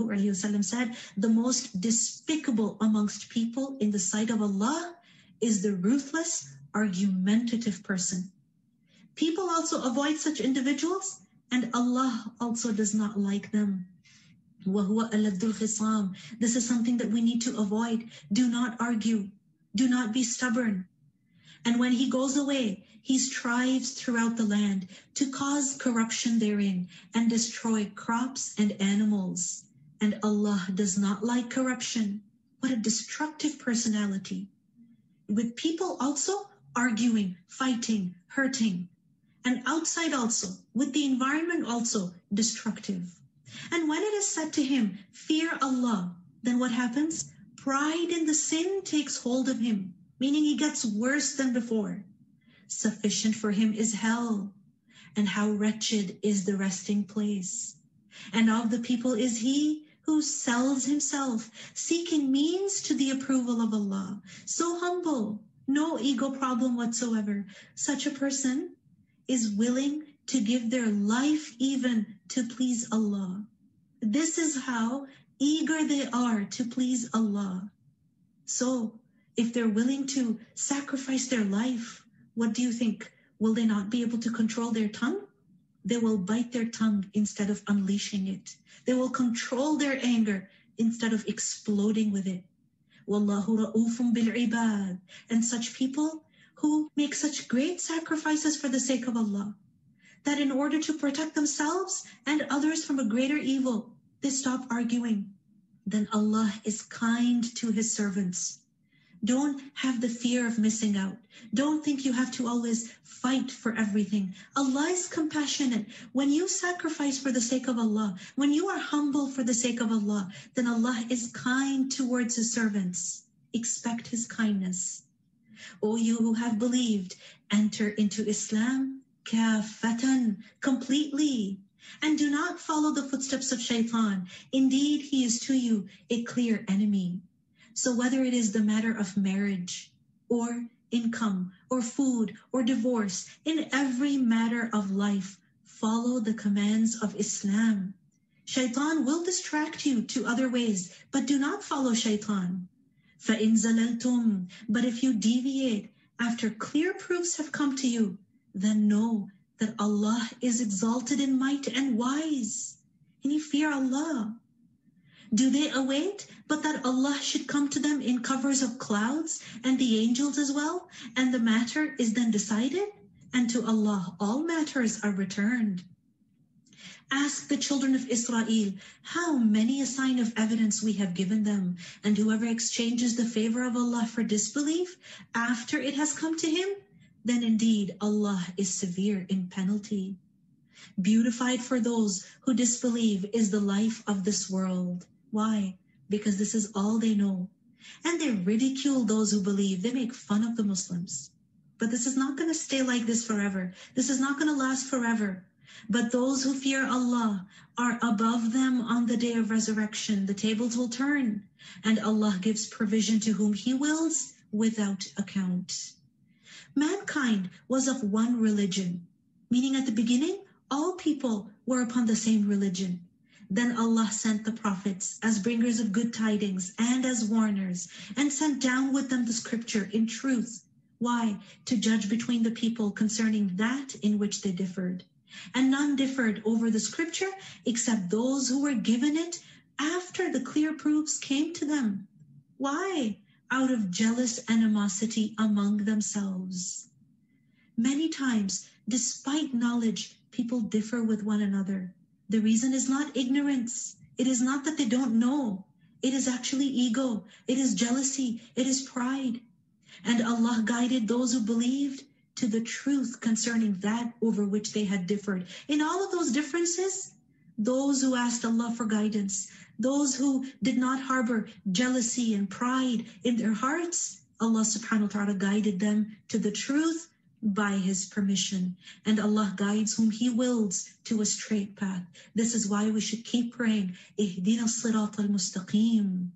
C: ﷺ said, the most despicable amongst people in the sight of Allah is the ruthless, argumentative person. People also avoid such individuals, and Allah also does not like them. وَهُوَ أَلَدُّ الْخِصَامِ. This is something that we need to avoid. Do not argue. Do not be stubborn. And when he goes away, he strives throughout the land to cause corruption therein and destroy crops and animals. And Allah does not like corruption. What a destructive personality. With people also arguing, fighting, hurting. And outside also, with the environment also, destructive. And when it is said to him, fear Allah, then what happens? Pride in the sin takes hold of him, meaning he gets worse than before. Sufficient for him is hell, and how wretched is the resting place. And of the people is he who sells himself, seeking means to the approval of Allah. So humble, no ego problem whatsoever. Such a person is willing to give their life even to please Allah. This is how eager they are to please Allah. So if they're willing to sacrifice their life, what do you think? Will they not be able to control their tongue? They will bite their tongue instead of unleashing it. They will control their anger instead of exploding with it. Wallahu ra'ufun bil ibad. And such people who make such great sacrifices for the sake of Allah, that in order to protect themselves and others from a greater evil, they stop arguing. Then Allah is kind to his servants. Don't have the fear of missing out. Don't think you have to always fight for everything. Allah is compassionate. When you sacrifice for the sake of Allah, when you are humble for the sake of Allah, then Allah is kind towards His servants. Expect His kindness. O you who have believed, enter into Islam kafatan, completely. And do not follow the footsteps of shaitan. Indeed, he is to you a clear enemy. So whether it is the matter of marriage or income or food or divorce, in every matter of life, follow the commands of Islam. Shaitan will distract you to other ways, but do not follow shaitan. فَإِن زَلَلْتُمْ, but if you deviate after clear proofs have come to you, then know that Allah is exalted in might and wise. And you fear Allah. Do they await but that Allah should come to them in covers of clouds and the angels as well, and the matter is then decided? And to Allah all matters are returned. Ask the children of Israel how many a sign of evidence we have given them, and whoever exchanges the favor of Allah for disbelief after it has come to him, then indeed Allah is severe in penalty. Beautified for those who disbelieve is the life of this world. Why? Because this is all they know. And they ridicule those who believe. They make fun of the Muslims. But this is not going to stay like this forever. This is not going to last forever. But those who fear Allah are above them on the day of resurrection. The tables will turn, and Allah gives provision to whom He wills without account. Mankind was of one religion, meaning at the beginning, all people were upon the same religion. Then Allah sent the prophets as bringers of good tidings and as warners, and sent down with them the scripture in truth. Why? To judge between the people concerning that in which they differed. And none differed over the scripture except those who were given it after the clear proofs came to them. Why? Out of jealous animosity among themselves. Many times, despite knowledge, people differ with one another. The reason is not ignorance. It is not that they don't know. It is actually ego. It is jealousy. It is pride. And Allah guided those who believed to the truth concerning that over which they had differed. In all of those differences, those who asked Allah for guidance, those who did not harbor jealousy and pride in their hearts, Allah subhanahu wa ta'ala guided them to the truth by His permission. And Allah guides whom He wills to a straight path. This is why we should keep praying, Ihdina as-sirat al-mustaqim.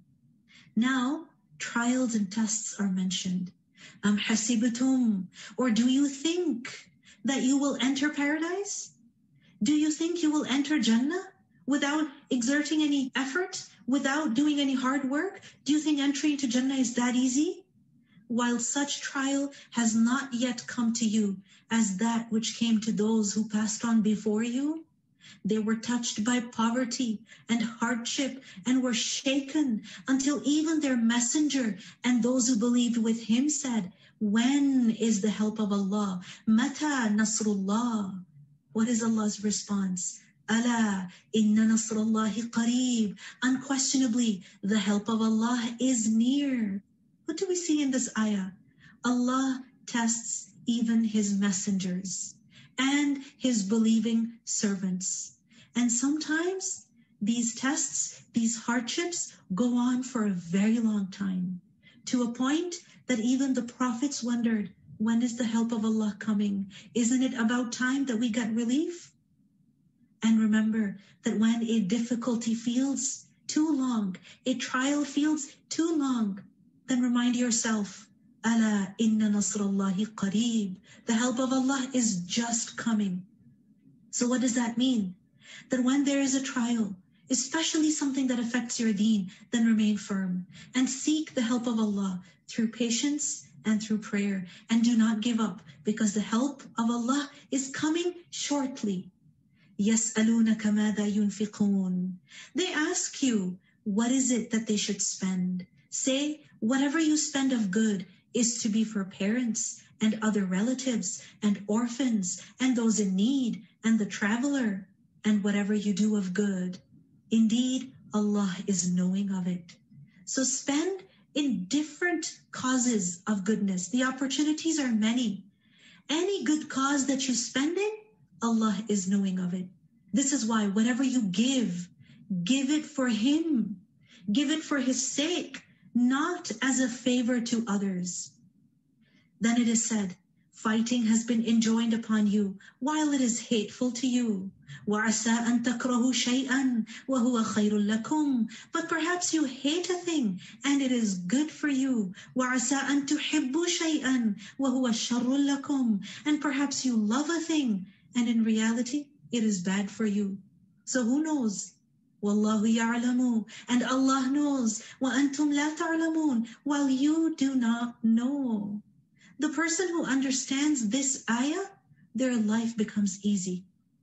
C: Now, trials and tests are mentioned. Am hasibatum, or do you think that you will enter paradise? Do you think you will enter Jannah without exerting any effort, without doing any hard work? Do you think entry into Jannah is that easy? While such trial has not yet come to you as that which came to those who passed on before you, they were touched by poverty and hardship and were shaken until even their messenger and those who believed with him said, when is the help of Allah? Mata Nasrullah. What is Allah's response? Ala inna nasrullahi qareeb. Unquestionably, the help of Allah is near. What do we see in this ayah? Allah tests even His messengers and His believing servants. And sometimes these tests, these hardships go on for a very long time, to a point that even the prophets wondered, when is the help of Allah coming? Isn't it about time that we get relief? And remember that when a difficulty feels too long, a trial feels too long, then remind yourself, Ala inna nasrullahi qareeb. The help of Allah is just coming. So what does that mean? That when there is a trial, especially something that affects your deen, then remain firm and seek the help of Allah through patience and through prayer. And do not give up, because the help of Allah is coming shortly. يَسْأَلُونَكَ مَاذَا يُنْفِقُونَ. They ask you, what is it that they should spend? Say, whatever you spend of good is to be for parents and other relatives and orphans and those in need and the traveler, and whatever you do of good. Indeed, Allah is knowing of it. So spend in different causes of goodness. The opportunities are many. Any good cause that you spend in, Allah is knowing of it. This is why whatever you give, give it for Him. Give it for His sake, not as a favor to others. Then it is said, fighting has been enjoined upon you while it is hateful to you. وَعَسَىٰ أَن تَكْرَهُ شَيْئًا وَهُوَ خَيْرٌ لَكُمْ. But perhaps you hate a thing and it is good for you. وَعَسَىٰ أَن تُحِبُّوا شَيْئًا وَهُوَ شَرٌّ لَكُمْ. And perhaps you love a thing and in reality it is bad for you. So who knows? وَاللَّهُ يَعْلَمُ. And Allah knows. وَأَنْتُمْ لَا تَعْلَمُونَ. While you do not know. The person who understands this ayah, their life becomes easy.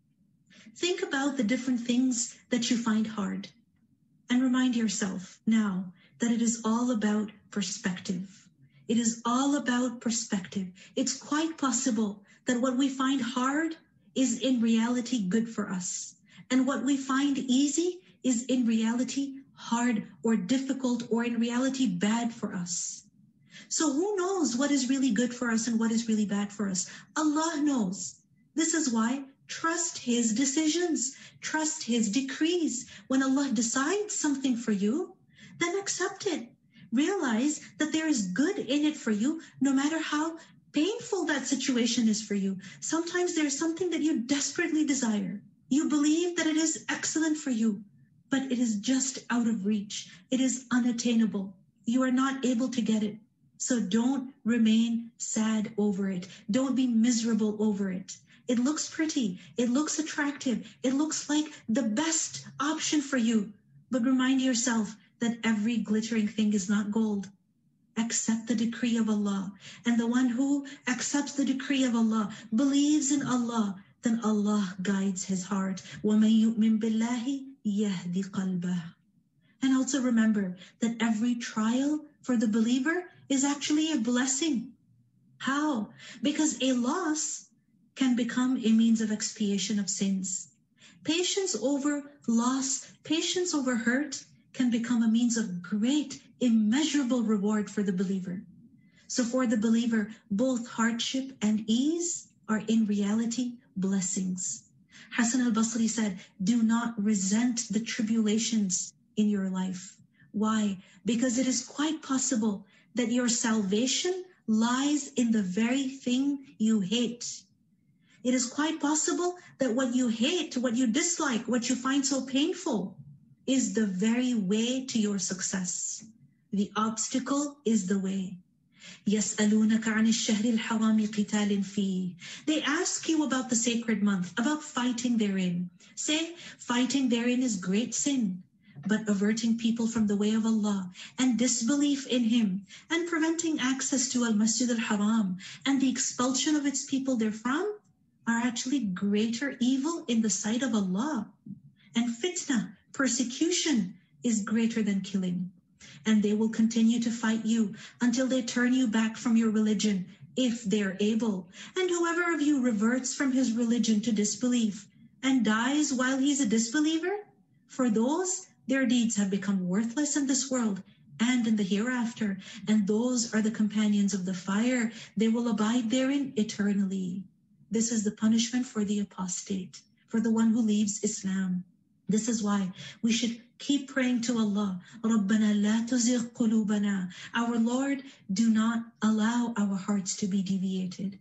C: Think about the different things that you find hard and remind yourself now that it is all about perspective. It is all about perspective. It's quite possible that what we find hard is in reality good for us. And what we find easy is in reality hard or difficult or in reality bad for us. So who knows what is really good for us and what is really bad for us? Allah knows. This is why trust His decisions, trust His decrees. When Allah decides something for you, then accept it. Realize that there is good in it for you, no matter how painful that situation is for you. Sometimes there's something that you desperately desire. You believe that it is excellent for you, but it is just out of reach. It is unattainable. You are not able to get it. So don't remain sad over it. Don't be miserable over it. It looks pretty. It looks attractive. It looks like the best option for you. But remind yourself that every glittering thing is not gold. Accept the decree of Allah. And the one who accepts the decree of Allah, believes in Allah, then Allah guides his heart. وَمَن يُؤْمِن بِاللَّهِ يَهْدِ قَلْبَهُ. And also remember that every trial for the believer is actually a blessing. How? Because a loss can become a means of expiation of sins. Patience over loss, patience over hurt can become a means of great, immeasurable reward for the believer. So for the believer, both hardship and ease are in reality blessings. Hassan al-Basri said, do not resent the tribulations in your life. Why? Because it is quite possible that your salvation lies in the very thing you hate. It is quite possible that what you hate, what you dislike, what you find so painful is the very way to your success. The obstacle is the way. يَسْأَلُونَكَ عَنِ الشَّهْرِ الْحَرَامِ قِتَالٍ فِيهِ. They ask you about the sacred month, about fighting therein. Say, fighting therein is great sin. But averting people from the way of Allah and disbelief in Him and preventing access to Al-Masjid al-Haram and the expulsion of its people therefrom are actually greater evil in the sight of Allah. And fitna, persecution, is greater than killing. And they will continue to fight you until they turn you back from your religion, if they're able. And whoever of you reverts from his religion to disbelief and dies while he's a disbeliever, for those, their deeds have become worthless in this world and in the hereafter, and those are the companions of the fire. They will abide therein eternally. This is the punishment for the apostate, for the one who leaves Islam. This is why we should keep praying to Allah. رَبَّنَا لَا تُزِغْ قُلُوبَنَا. Our Lord, do not allow our hearts to be deviated.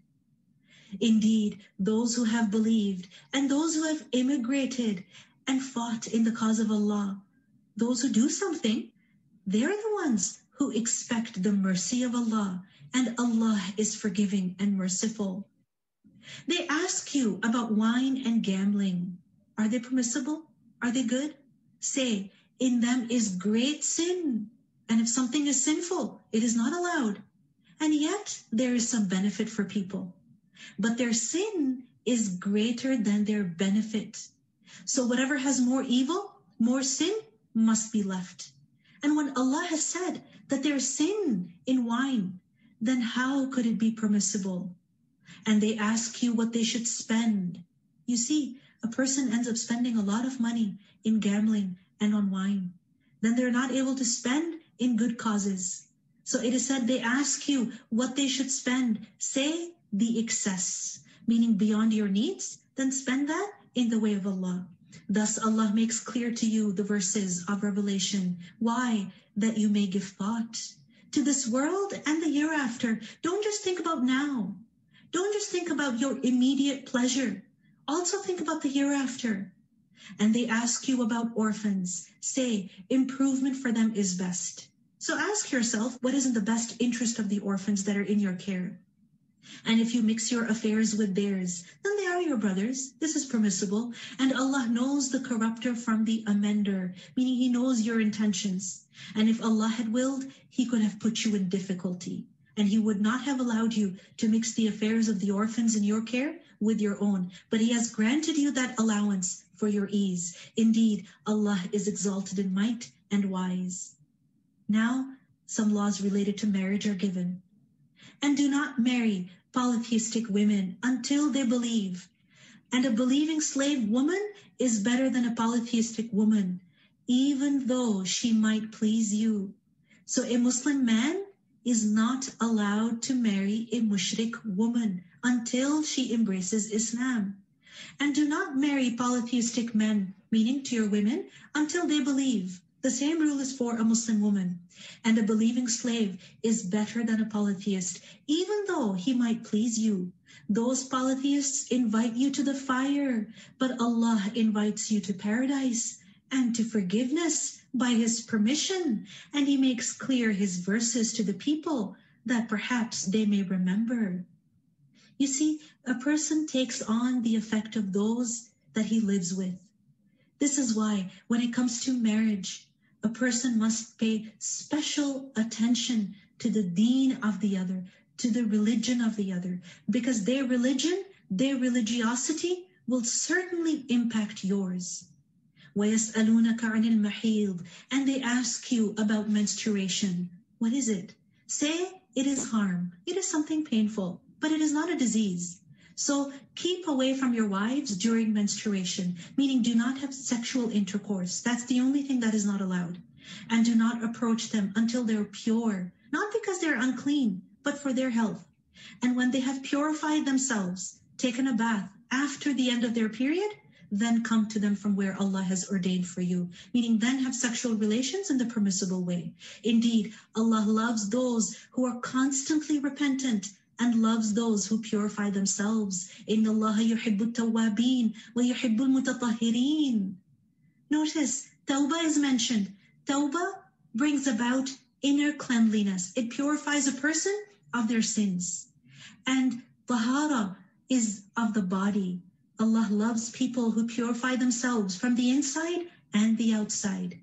C: Indeed, those who have believed and those who have immigrated and fought in the cause of Allah, those who do something, they're the ones who expect the mercy of Allah, and Allah is forgiving and merciful. They ask you about wine and gambling. Are they permissible? Are they good? Say, in them is great sin. And if something is sinful, it is not allowed. And yet there is some benefit for people. But their sin is greater than their benefit. So whatever has more evil, more sin, must be left. And when Allah has said that there is sin in wine, then how could it be permissible? And they ask you what they should spend. You see, a person ends up spending a lot of money in gambling and on wine. Then they're not able to spend in good causes. So it is said they ask you what they should spend. Say the excess, meaning beyond your needs, then spend that in the way of Allah. Thus Allah makes clear to you the verses of Revelation. Why? That you may give thought to this world and the hereafter. Don't just think about now. Don't just think about your immediate pleasure. Also think about the hereafter. And they ask you about orphans. Say, improvement for them is best. So ask yourself, what is in the best interest of the orphans that are in your care? And if you mix your affairs with theirs, then they are your brothers. This is permissible. And Allah knows the corrupter from the amender, meaning He knows your intentions. And if Allah had willed, He could have put you in difficulty. And He would not have allowed you to mix the affairs of the orphans in your care with your own. But He has granted you that allowance for your ease. Indeed, Allah is exalted in might and wise. Now, some laws related to marriage are given. And do not marry polytheistic women until they believe. And a believing slave woman is better than a polytheistic woman, even though she might please you. So a Muslim man is not allowed to marry a mushrik woman until she embraces Islam. And do not marry polytheistic men, meaning to your women, until they believe. The same rule is for a Muslim woman. And a believing slave is better than a polytheist, even though he might please you. Those polytheists invite you to the fire, but Allah invites you to paradise and to forgiveness by His permission. And He makes clear His verses to the people that perhaps they may remember. You see, a person takes on the effect of those that he lives with. This is why when it comes to marriage, a person must pay special attention to the deen of the other, to the religion of the other, because their religion, their religiosity will certainly impact yours. وَيَسْأَلُونَكَ عَنِ الْمَحِيضِ, and they ask you about menstruation. What is it? Say it is harm. It is something painful, but it is not a disease. So keep away from your wives during menstruation, meaning do not have sexual intercourse. That's the only thing that is not allowed. And do not approach them until they're pure, not because they're unclean, but for their health. And when they have purified themselves, taken a bath after the end of their period, then come to them from where Allah has ordained for you, meaning then have sexual relations in the permissible way. Indeed, Allah loves those who are constantly repentant and loves those who purify themselves. Inna Allah yuhibbu tawwabin wa yuhibbu al-mutatahhirin. Notice, tawbah is mentioned. Tawbah brings about inner cleanliness. It purifies a person of their sins. And tahara is of the body. Allah loves people who purify themselves from the inside and the outside.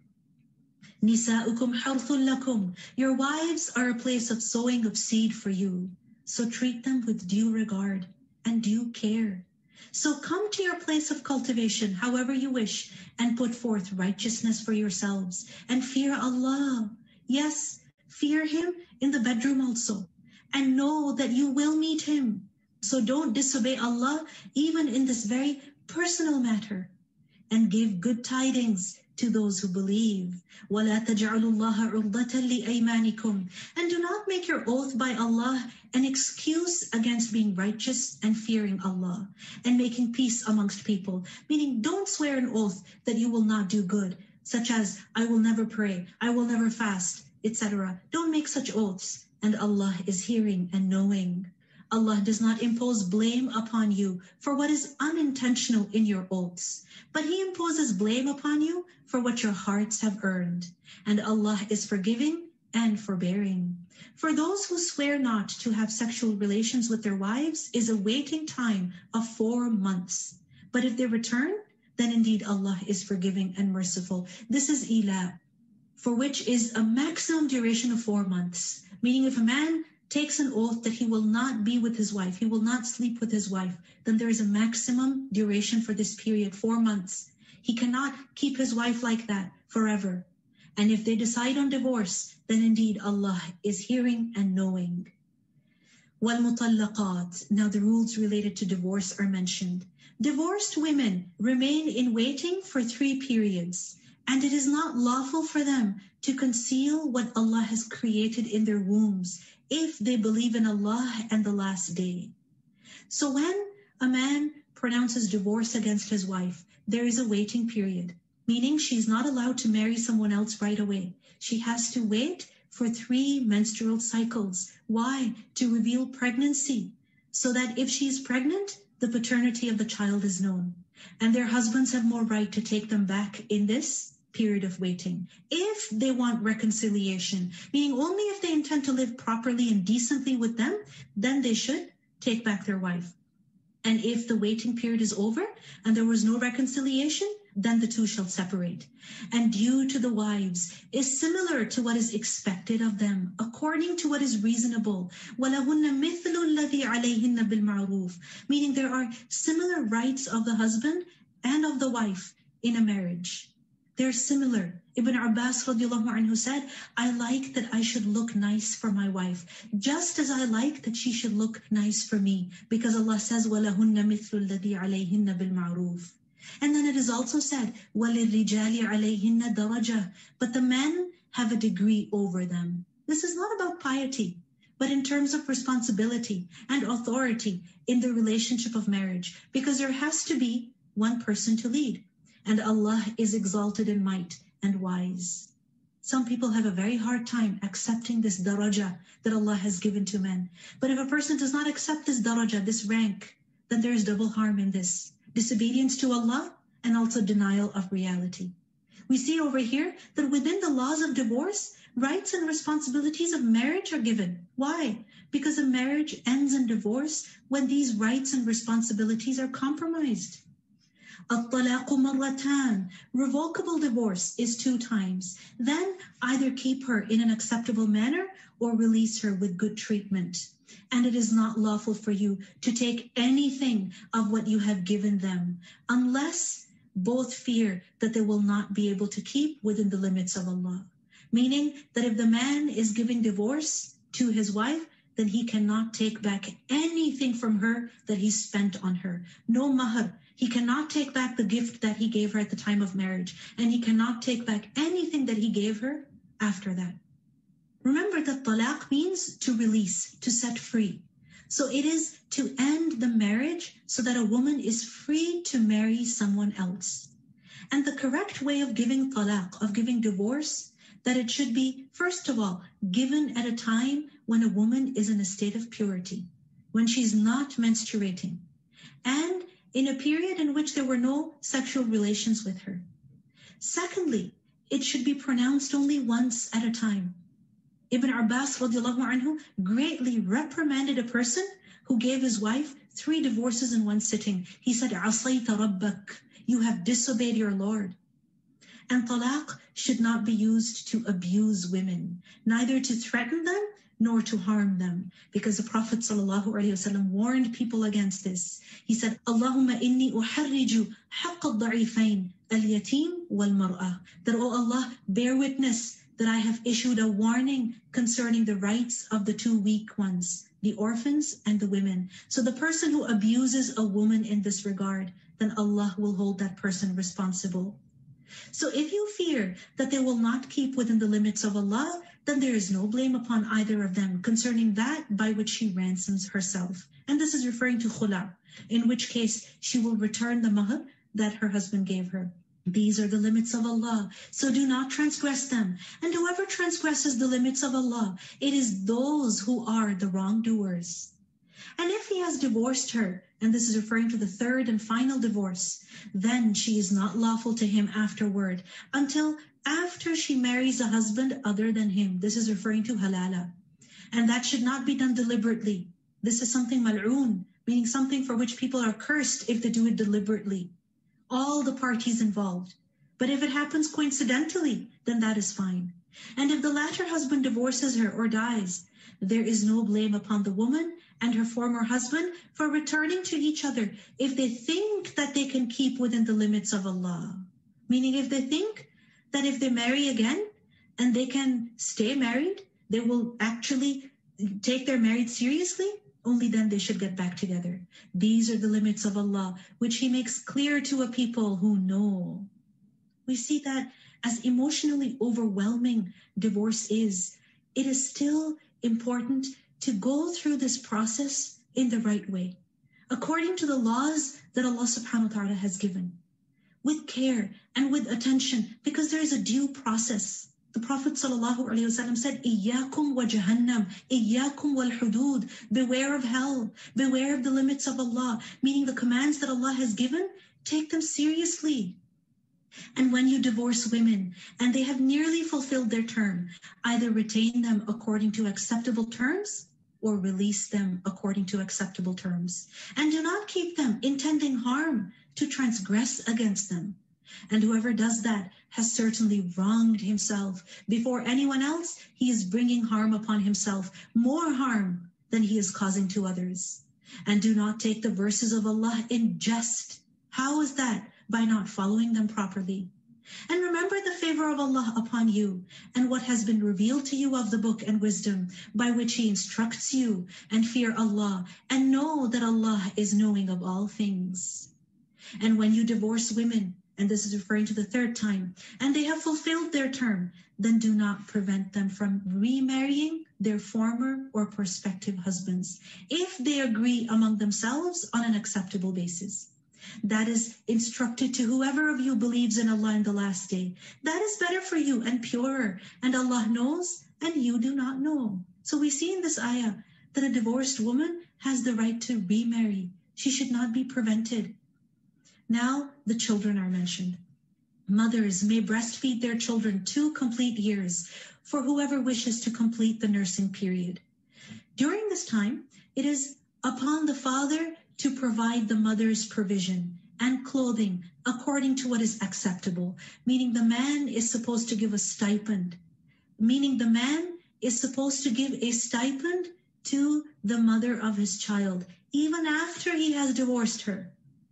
C: Nisa'ukum harthun lakum. Your wives are a place of sowing of seed for you. So treat them with due regard and due care. So come to your place of cultivation however you wish and put forth righteousness for yourselves and fear Allah. Yes, fear Him in the bedroom also, and know that you will meet Him. So don't disobey Allah even in this very personal matter, and give good tidings to those who believe. وَلَا تَجْعَلُوا اللَّهَ عُرْضَةً لِأَيْمَانِكُمْ. And do not make your oath by Allah an excuse against being righteous and fearing Allah and making peace amongst people. Meaning, don't swear an oath that you will not do good, such as, I will never pray, I will never fast, et cetera. Don't make such oaths, and Allah is hearing and knowing. Allah does not impose blame upon you for what is unintentional in your oaths, but He imposes blame upon you for what your hearts have earned. And Allah is forgiving and forbearing. For those who swear not to have sexual relations with their wives is a waiting time of four months. But if they return, then indeed Allah is forgiving and merciful. This is ila, for which is a maximum duration of four months. Meaning if a man takes an oath that he will not be with his wife, he will not sleep with his wife, then there is a maximum duration for this period, four months. He cannot keep his wife like that forever. And if they decide on divorce, then indeed Allah is hearing and knowing. وَالْمُطَلَّقَاتِ. Now the rules related to divorce are mentioned. Divorced women remain in waiting for three periods. And it is not lawful for them to conceal what Allah has created in their wombs if they believe in Allah and the last day. So when a man pronounces divorce against his wife, there is a waiting period, meaning she's not allowed to marry someone else right away. She has to wait for three menstrual cycles. Why? To reveal pregnancy, so that if she's pregnant, the paternity of the child is known. And their husbands have more right to take them back in this period of waiting. If they want reconciliation, meaning only if they intend to live properly and decently with them, then they should take back their wife. And if the waiting period is over and there was no reconciliation, then the two shall separate. And due to the wives is similar to what is expected of them, according to what is reasonable. وَلَهُنَّ مِثْلُ الَّذِي عَلَيْهِنَّ بِالْمَعْرُوفِ, meaning there are similar rights of the husband and of the wife in a marriage. They're similar. Ibn Abbas radiallahu anhu said, I like that I should look nice for my wife, just as I like that she should look nice for me, because Allah says, وَلَهُنَّ مِثْلُ الَّذِي عَلَيْهِنَّ بِالْمَعْرُوفِ. And then it is also said, وَلِلْرِجَالِ عَلَيْهِنَّ دَرَجَةٌ, but the men have a degree over them. This is not about piety, but in terms of responsibility and authority in the relationship of marriage, because there has to be one person to lead. And Allah is exalted in might and wise. Some people have a very hard time accepting this daraja that Allah has given to men. But if a person does not accept this daraja, this rank, then there is double harm in this. Disobedience to Allah and also denial of reality. We see over here that within the laws of divorce, rights and responsibilities of marriage are given. Why? Because a marriage ends in divorce when these rights and responsibilities are compromised. الطلاق مرتان, revocable divorce is two times. Then either keep her in an acceptable manner or release her with good treatment. And it is not lawful for you to take anything of what you have given them, unless both fear that they will not be able to keep within the limits of Allah. Meaning that if the man is giving divorce to his wife, then he cannot take back anything from her that he spent on her. No mahar. He cannot take back the gift that he gave her at the time of marriage, and he cannot take back anything that he gave her after that. Remember that talaq means to release, to set free. So it is to end the marriage so that a woman is free to marry someone else. And the correct way of giving talaq, of giving divorce, that it should be, first of all, given at a time when a woman is in a state of purity, when she's not menstruating, and in a period in which there were no sexual relations with her. Secondly, it should be pronounced only once at a time. Ibn Abbas radiallahu anhu greatly reprimanded a person who gave his wife three divorces in one sitting. He said, عَصَيْتَ رَبَّكَ, you have disobeyed your Lord. And talaq should not be used to abuse women, neither to threaten them nor to harm them, because the Prophet ﷺ warned people against this. He said, Allahumma inni uharriju haqq al-da'ifain, al-yatim wal-mar'ah. That, oh Allah, bear witness that I have issued a warning concerning the rights of the two weak ones, the orphans and the women. So the person who abuses a woman in this regard, then Allah will hold that person responsible. So if you fear that they will not keep within the limits of Allah, then there is no blame upon either of them concerning that by which she ransoms herself. And this is referring to khula, in which case she will return the mahar that her husband gave her. These are the limits of Allah, so do not transgress them. And whoever transgresses the limits of Allah, it is those who are the wrongdoers. And if he has divorced her, and this is referring to the third and final divorce, then she is not lawful to him afterward until after she marries a husband other than him. This is referring to halala. And that should not be done deliberately. This is something mal'oon, meaning something for which people are cursed if they do it deliberately. All the parties involved. But if it happens coincidentally, then that is fine. And if the latter husband divorces her or dies, there is no blame upon the woman and her former husband for returning to each other if they think that they can keep within the limits of Allah. Meaning if they think that if they marry again and they can stay married, they will actually take their marriage seriously, only then they should get back together. These are the limits of Allah, which He makes clear to a people who know. we see that as emotionally overwhelming divorce is, it is still important to go through this process in the right way, according to the laws that Allah subhanahu wa ta'ala has given, with care and with attention, because there is a due process. The Prophet sallallahu alaihi wasallam said, "Iyyakum wa jahannam, iyyakum wal hudud." Beware of hell, beware of the limits of Allah, meaning the commands that Allah has given, take them seriously. And when you divorce women and they have nearly fulfilled their term, either retain them according to acceptable terms or release them according to acceptable terms. And do not keep them intending harm to transgress against them. And whoever does that has certainly wronged himself. Before anyone else, he is bringing harm upon himself, more harm than he is causing to others. And do not take the verses of Allah in jest. How is that? By not following them properly. And remember the favor of Allah upon you and what has been revealed to you of the book and wisdom by which He instructs you, and fear Allah and know that Allah is knowing of all things. And when you divorce women, and this is referring to the third time, and they have fulfilled their term, then do not prevent them from remarrying their former or prospective husbands, if they agree among themselves on an acceptable basis. That is instructed to whoever of you believes in Allah in the last day. That is better for you and purer, and Allah knows and you do not know. So we see in this ayah that a divorced woman has the right to remarry. She should not be prevented. Now the children are mentioned. Mothers may breastfeed their children two complete years for whoever wishes to complete the nursing period. During this time, it is upon the father to provide the mother's provision and clothing according to what is acceptable, meaning the man is supposed to give a stipend, meaning the man is supposed to give a stipend to the mother of his child, even after he has divorced her.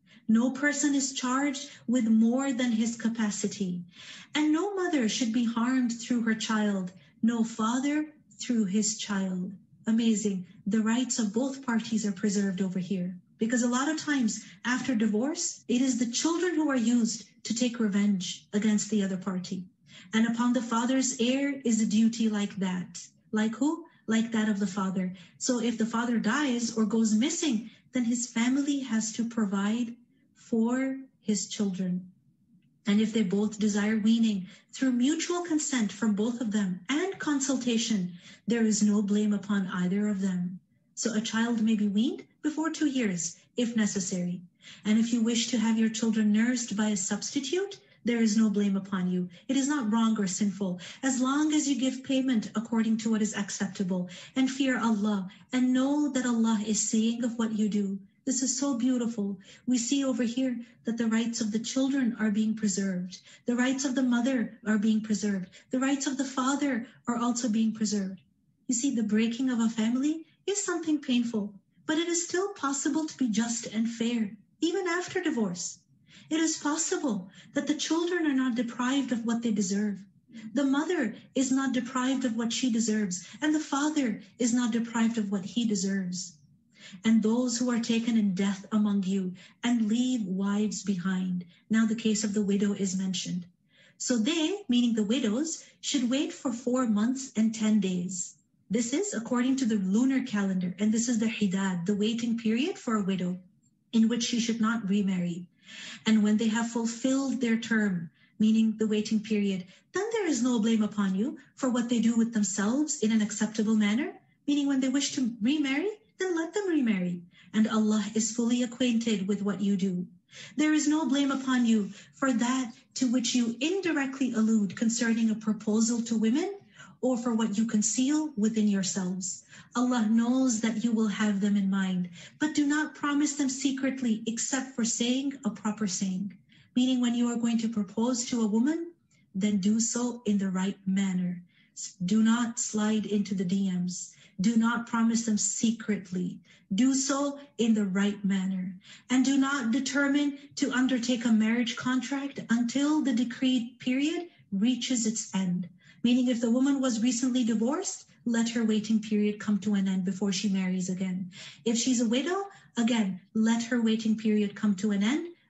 C: No person is charged with more than his capacity, and no mother should be harmed through her child, no father through his child. Amazing. The rights of both parties are preserved over here. Because a lot of times after divorce, it is the children who are used to take revenge against the other party. And upon the father's heir is a duty like that. Like who? Like that of the father. So if the father dies or goes missing, then his family has to provide for his children. And if they both desire weaning, through mutual consent from both of them and consultation, there is no blame upon either of them. So a child may be weaned before two years, if necessary. And if you wish to have your children nursed by a substitute, there is no blame upon you. It is not wrong or sinful, as long as you give payment according to what is acceptable, and fear Allah, and know that Allah is seeing of what you do. This is so beautiful. We see over here that the rights of the children are being preserved. The rights of the mother are being preserved. The rights of the father are also being preserved. You see, the breaking of a family is something painful, but it is still possible to be just and fair, even after divorce. It is possible that the children are not deprived of what they deserve. The mother is not deprived of what she deserves, and the father is not deprived of what he deserves. And those who are taken in death among you and leave wives behind. Now the case of the widow is mentioned. So they, meaning the widows, should wait for four months and ten days. This is according to the lunar calendar, and this is the hidad, the waiting period for a widow, in which she should not remarry. And when they have fulfilled their term, meaning the waiting period, then there is no blame upon you for what they do with themselves in an acceptable manner, meaning when they wish to remarry, then let them remarry. And Allah is fully acquainted with what you do. There is no blame upon you for that to which you indirectly allude concerning a proposal to women, or for what you conceal within yourselves. Allah knows that you will have them in mind, but do not promise them secretly except for saying a proper saying. Meaning when you are going to propose to a woman, then do so in the right manner. Do not slide into the D Ms. Do not promise them secretly. Do so in the right manner. And do not determine to undertake a marriage contract until the decreed period reaches its end. Meaning if the woman was recently divorced, let her waiting period come to an end before she marries again. If she's a widow, again, let her waiting period come to an end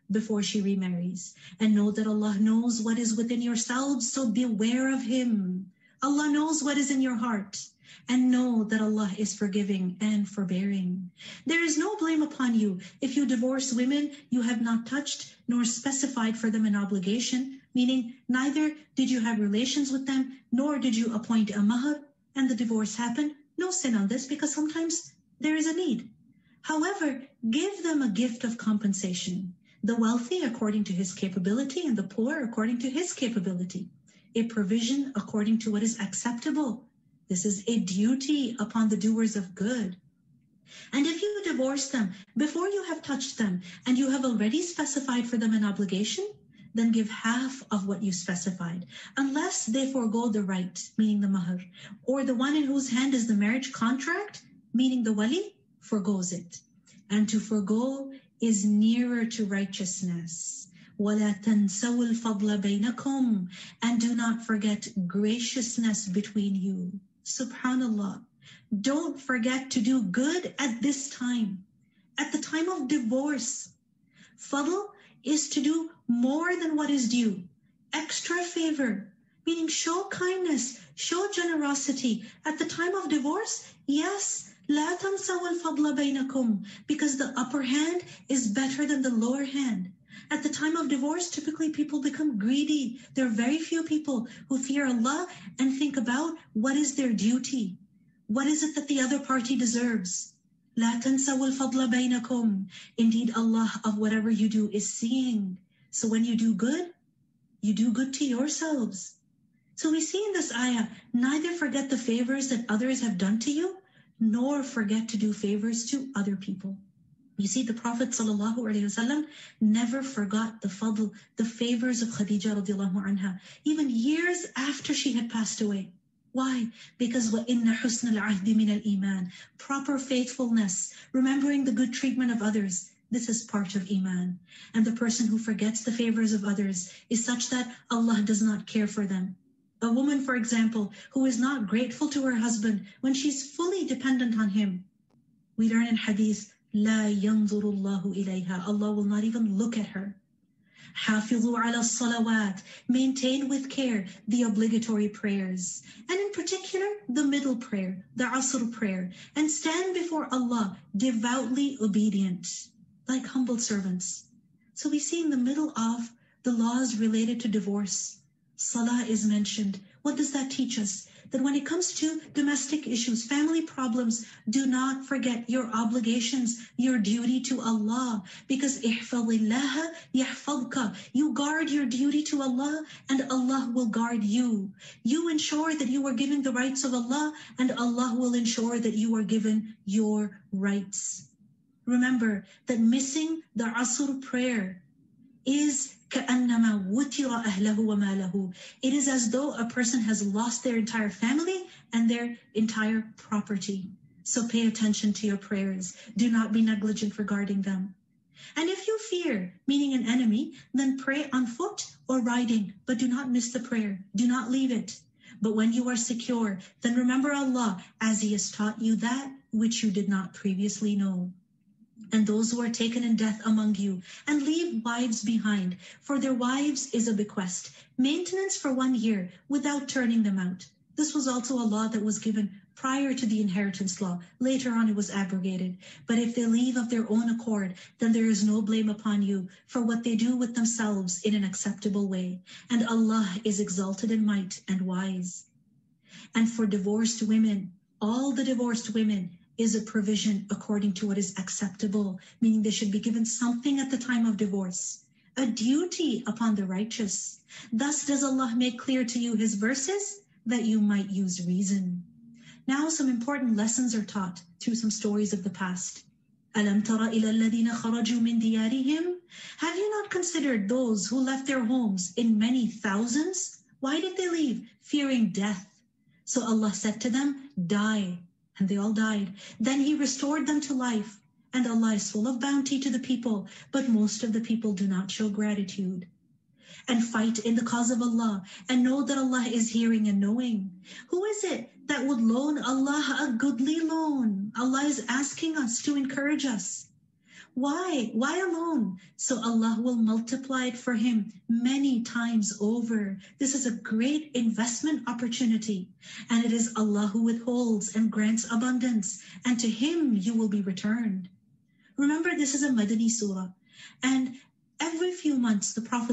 C: before she remarries. And know that Allah knows what is within yourselves, so beware of Him. Allah knows what is in your heart. And know that Allah is forgiving and forbearing. There is no blame upon you if you divorce women you have not touched nor specified for them an obligation, meaning neither did you have relations with them nor did you appoint a mahr, and the divorce happened. No sin on this, because sometimes there is a need. However, give them a gift of compensation. The wealthy according to his capability and the poor according to his capability. A provision according to what is acceptable. This is a duty upon the doers of good. And if you divorce them before you have touched them and you have already specified for them an obligation, then give half of what you specified, unless they forego the right, meaning the mahr, or the one in whose hand is the marriage contract, meaning the wali, forgoes it. And to forgo is nearer to righteousness. وَلَا تَنْسَوُا الْفَضْلَ بَيْنَكُمْ, and do not forget graciousness between you. Subhanallah. Don't forget to do good at this time, at the time of divorce. Fadl is to do more than what is due. Extra favor, meaning show kindness, show generosity. At the time of divorce, yes, لَا تَنْسَوُا الْفَضْلَ بَيْنَكُمْ, because the upper hand is better than the lower hand. At the time of divorce, typically people become greedy. There are very few people who fear Allah and think about what is their duty. What is it that the other party deserves? لَا تَنْسَوُا الْفَضْلَ بَيْنَكُمْ. Indeed, Allah of whatever you do is seeing. So when you do good, you do good to yourselves. So we see in this ayah, neither forget the favors that others have done to you, nor forget to do favors to other people. You see, the Prophet ﷺ never forgot the fadl, the favors of Khadija radiallahu anha, even years after she had passed away. Why? Because وَإِنَّ حُسْنَ الْعَهْدِ مِنَ الْإِيمَانِ, proper faithfulness, remembering the good treatment of others, this is part of Iman. And the person who forgets the favors of others is such that Allah does not care for them. A woman, for example, who is not grateful to her husband when she's fully dependent on him. We learn in hadith, لا ينظر الله إليها. Allah will not even look at her. حافظوا على الصلوات. Maintain with care the obligatory prayers. And in particular, the middle prayer, the Asr prayer. And stand before Allah devoutly obedient, like humble servants. So we see in the middle of the laws related to divorce, Salah is mentioned. What does that teach us? That when it comes to domestic issues, family problems, do not forget your obligations, your duty to Allah. Because احفظ الله يحفظك. You guard your duty to Allah and Allah will guard you. You ensure that you are given the rights of Allah and Allah will ensure that you are given your rights. Remember that missing the Asr prayer is كأنما وتر أهله وماله. It is as though a person has lost their entire family and their entire property. So pay attention to your prayers. Do not be negligent regarding them. And if you fear, meaning an enemy, then pray on foot or riding, but do not miss the prayer. Do not leave it. But when you are secure, then remember Allah as He has taught you that which you did not previously know. And those who are taken in death among you, and leave wives behind, for their wives is a bequest, maintenance for one year, without turning them out. This was also a law that was given prior to the inheritance law. Later on it was abrogated. But if they leave of their own accord, then there is no blame upon you for what they do with themselves in an acceptable way. And Allah is exalted in might and wise. And for divorced women, all the divorced women, is a provision according to what is acceptable, meaning they should be given something at the time of divorce, a duty upon the righteous. Thus does Allah make clear to you His verses that you might use reason. Now some important lessons are taught through some stories of the past. أَلَمْ تَرَ إِلَى الَّذِينَ خَرَجُوا مِنْ دِيَارِهِمْ. Have you not considered those who left their homes in many thousands? Why did they leave? Fearing death. So Allah said to them, die. And they all died. Then He restored them to life. And Allah is full of bounty to the people, but most of the people do not show gratitude. And fight in the cause of Allah, and know that Allah is hearing and knowing. Who is it that would loan Allah a goodly loan? Allah is asking us to encourage us. Why? Why alone? So Allah will multiply it for him many times over. This is a great investment opportunity. And it is Allah who withholds and grants abundance. And to him you will be returned. Remember, this is a Madani surah. And every few months, the Prophet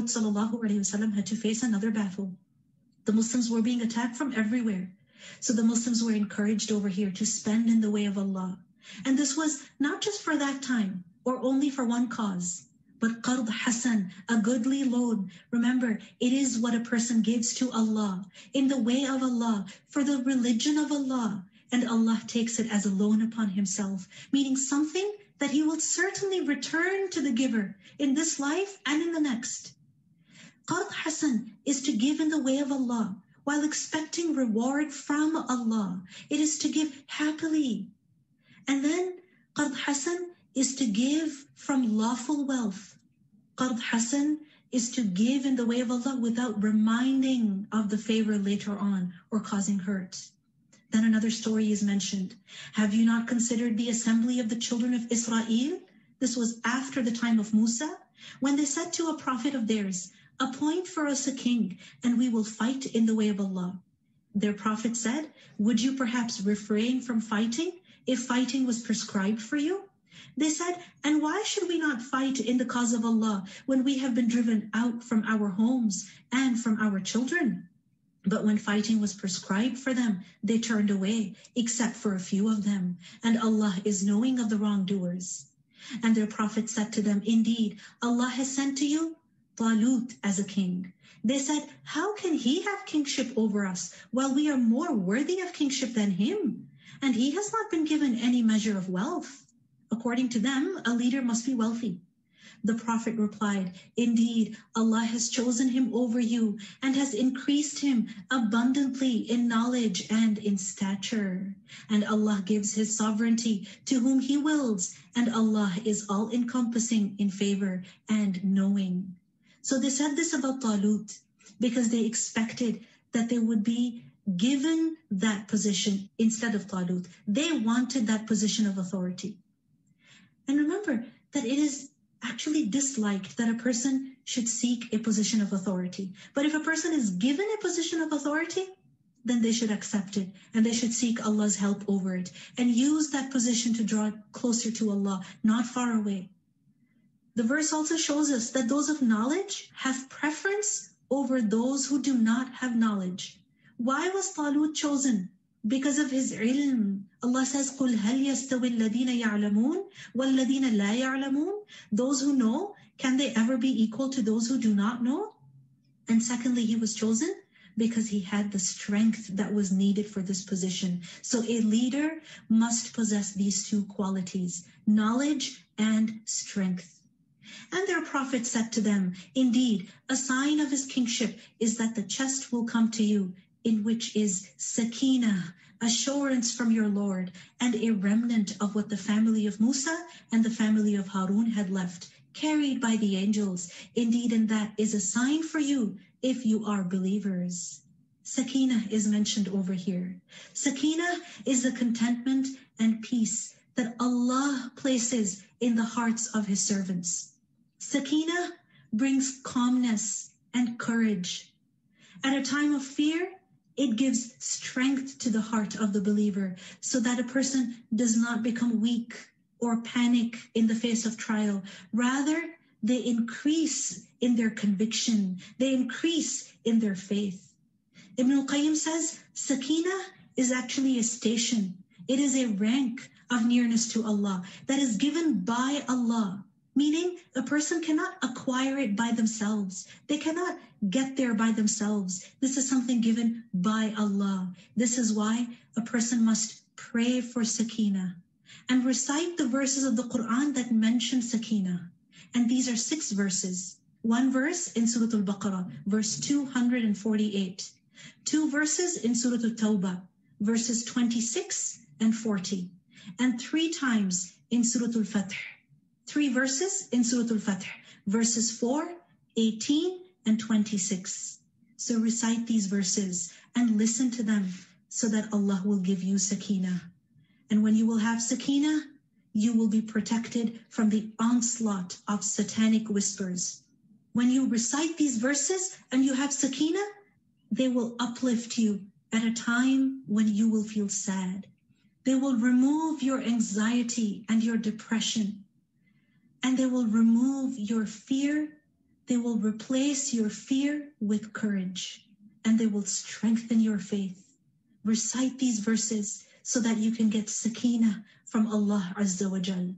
C: ﷺ had to face another battle. The Muslims were being attacked from everywhere. So the Muslims were encouraged over here to spend in the way of Allah. And this was not just for that time or only for one cause, but qard hasan, a goodly loan. Remember, it is what a person gives to Allah in the way of Allah, for the religion of Allah. And Allah takes it as a loan upon himself, meaning something that he will certainly return to the giver in this life and in the next. Qard hasan is to give in the way of Allah while expecting reward from Allah. It is to give happily. And then qard hasan is to give from lawful wealth. Qard hasan is to give in the way of Allah without reminding of the favor later on or causing hurt. Then another story is mentioned. Have you not considered the assembly of the children of Israel? This was after the time of Musa, when they said to a prophet of theirs, appoint for us a king, and we will fight in the way of Allah. Their prophet said, would you perhaps refrain from fighting if fighting was prescribed for you? They said, and why should we not fight in the cause of Allah when we have been driven out from our homes and from our children? But when fighting was prescribed for them, they turned away, except for a few of them. And Allah is knowing of the wrongdoers. And their prophet said to them, indeed, Allah has sent to you Talut as a king. They said, how can he have kingship over us while we are more worthy of kingship than him? And he has not been given any measure of wealth. According to them, a leader must be wealthy. The Prophet replied, indeed, Allah has chosen him over you and has increased him abundantly in knowledge and in stature. And Allah gives his sovereignty to whom he wills, and Allah is all-encompassing in favor and knowing. So they said this about Talut because they expected that they would be given that position instead of Talut. They wanted that position of authority. And remember that it is actually disliked that a person should seek a position of authority. But if a person is given a position of authority, then they should accept it and they should seek Allah's help over it and use that position to draw closer to Allah, not far away. The verse also shows us that those of knowledge have preference over those who do not have knowledge. Why was Talut chosen? Because of his ilm. Allah says, قُلْ هَلْ يَسْتَوِي الَّذِينَ يَعْلَمُونَ وَالَّذِينَ لَا يَعْلَمُونَ. Those who know, can they ever be equal to those who do not know? And secondly, he was chosen because he had the strength that was needed for this position. So a leader must possess these two qualities, knowledge and strength. And their prophet said to them, indeed, a sign of his kingship is that the chest will come to you, in which is sakina, assurance from your Lord, and a remnant of what the family of Musa and the family of Harun had left, carried by the angels. Indeed, and that is a sign for you if you are believers. Sakina is mentioned over here. Sakina is the contentment and peace that Allah places in the hearts of his servants. Sakina brings calmness and courage. At a time of fear, it gives strength to the heart of the believer so that a person does not become weak or panic in the face of trial. Rather, they increase in their conviction. They increase in their faith. Ibn al-Qayyim says, Sakina is actually a station. It is a rank of nearness to Allah that is given by Allah. Meaning, a person cannot acquire it by themselves. They cannot get there by themselves. This is something given by Allah. This is why a person must pray for sakina and recite the verses of the Quran that mention sakina. And these are six verses. One verse in Surah Al-Baqarah, verse two hundred forty-eight. Two verses in Surah Al-Tawbah, verses twenty-six and forty. And three times in Surah Al-Fath. Three verses in Surah Al-Fath, verses four, eighteen, and twenty-six. So recite these verses and listen to them so that Allah will give you sakina. And when you will have sakina, you will be protected from the onslaught of satanic whispers. When you recite these verses and you have sakina, they will uplift you at a time when you will feel sad. They will remove your anxiety and your depression. And they will remove your fear. They will replace your fear with courage. And they will strengthen your faith. Recite these verses so that you can get sakina from Allah Azza wa Jal.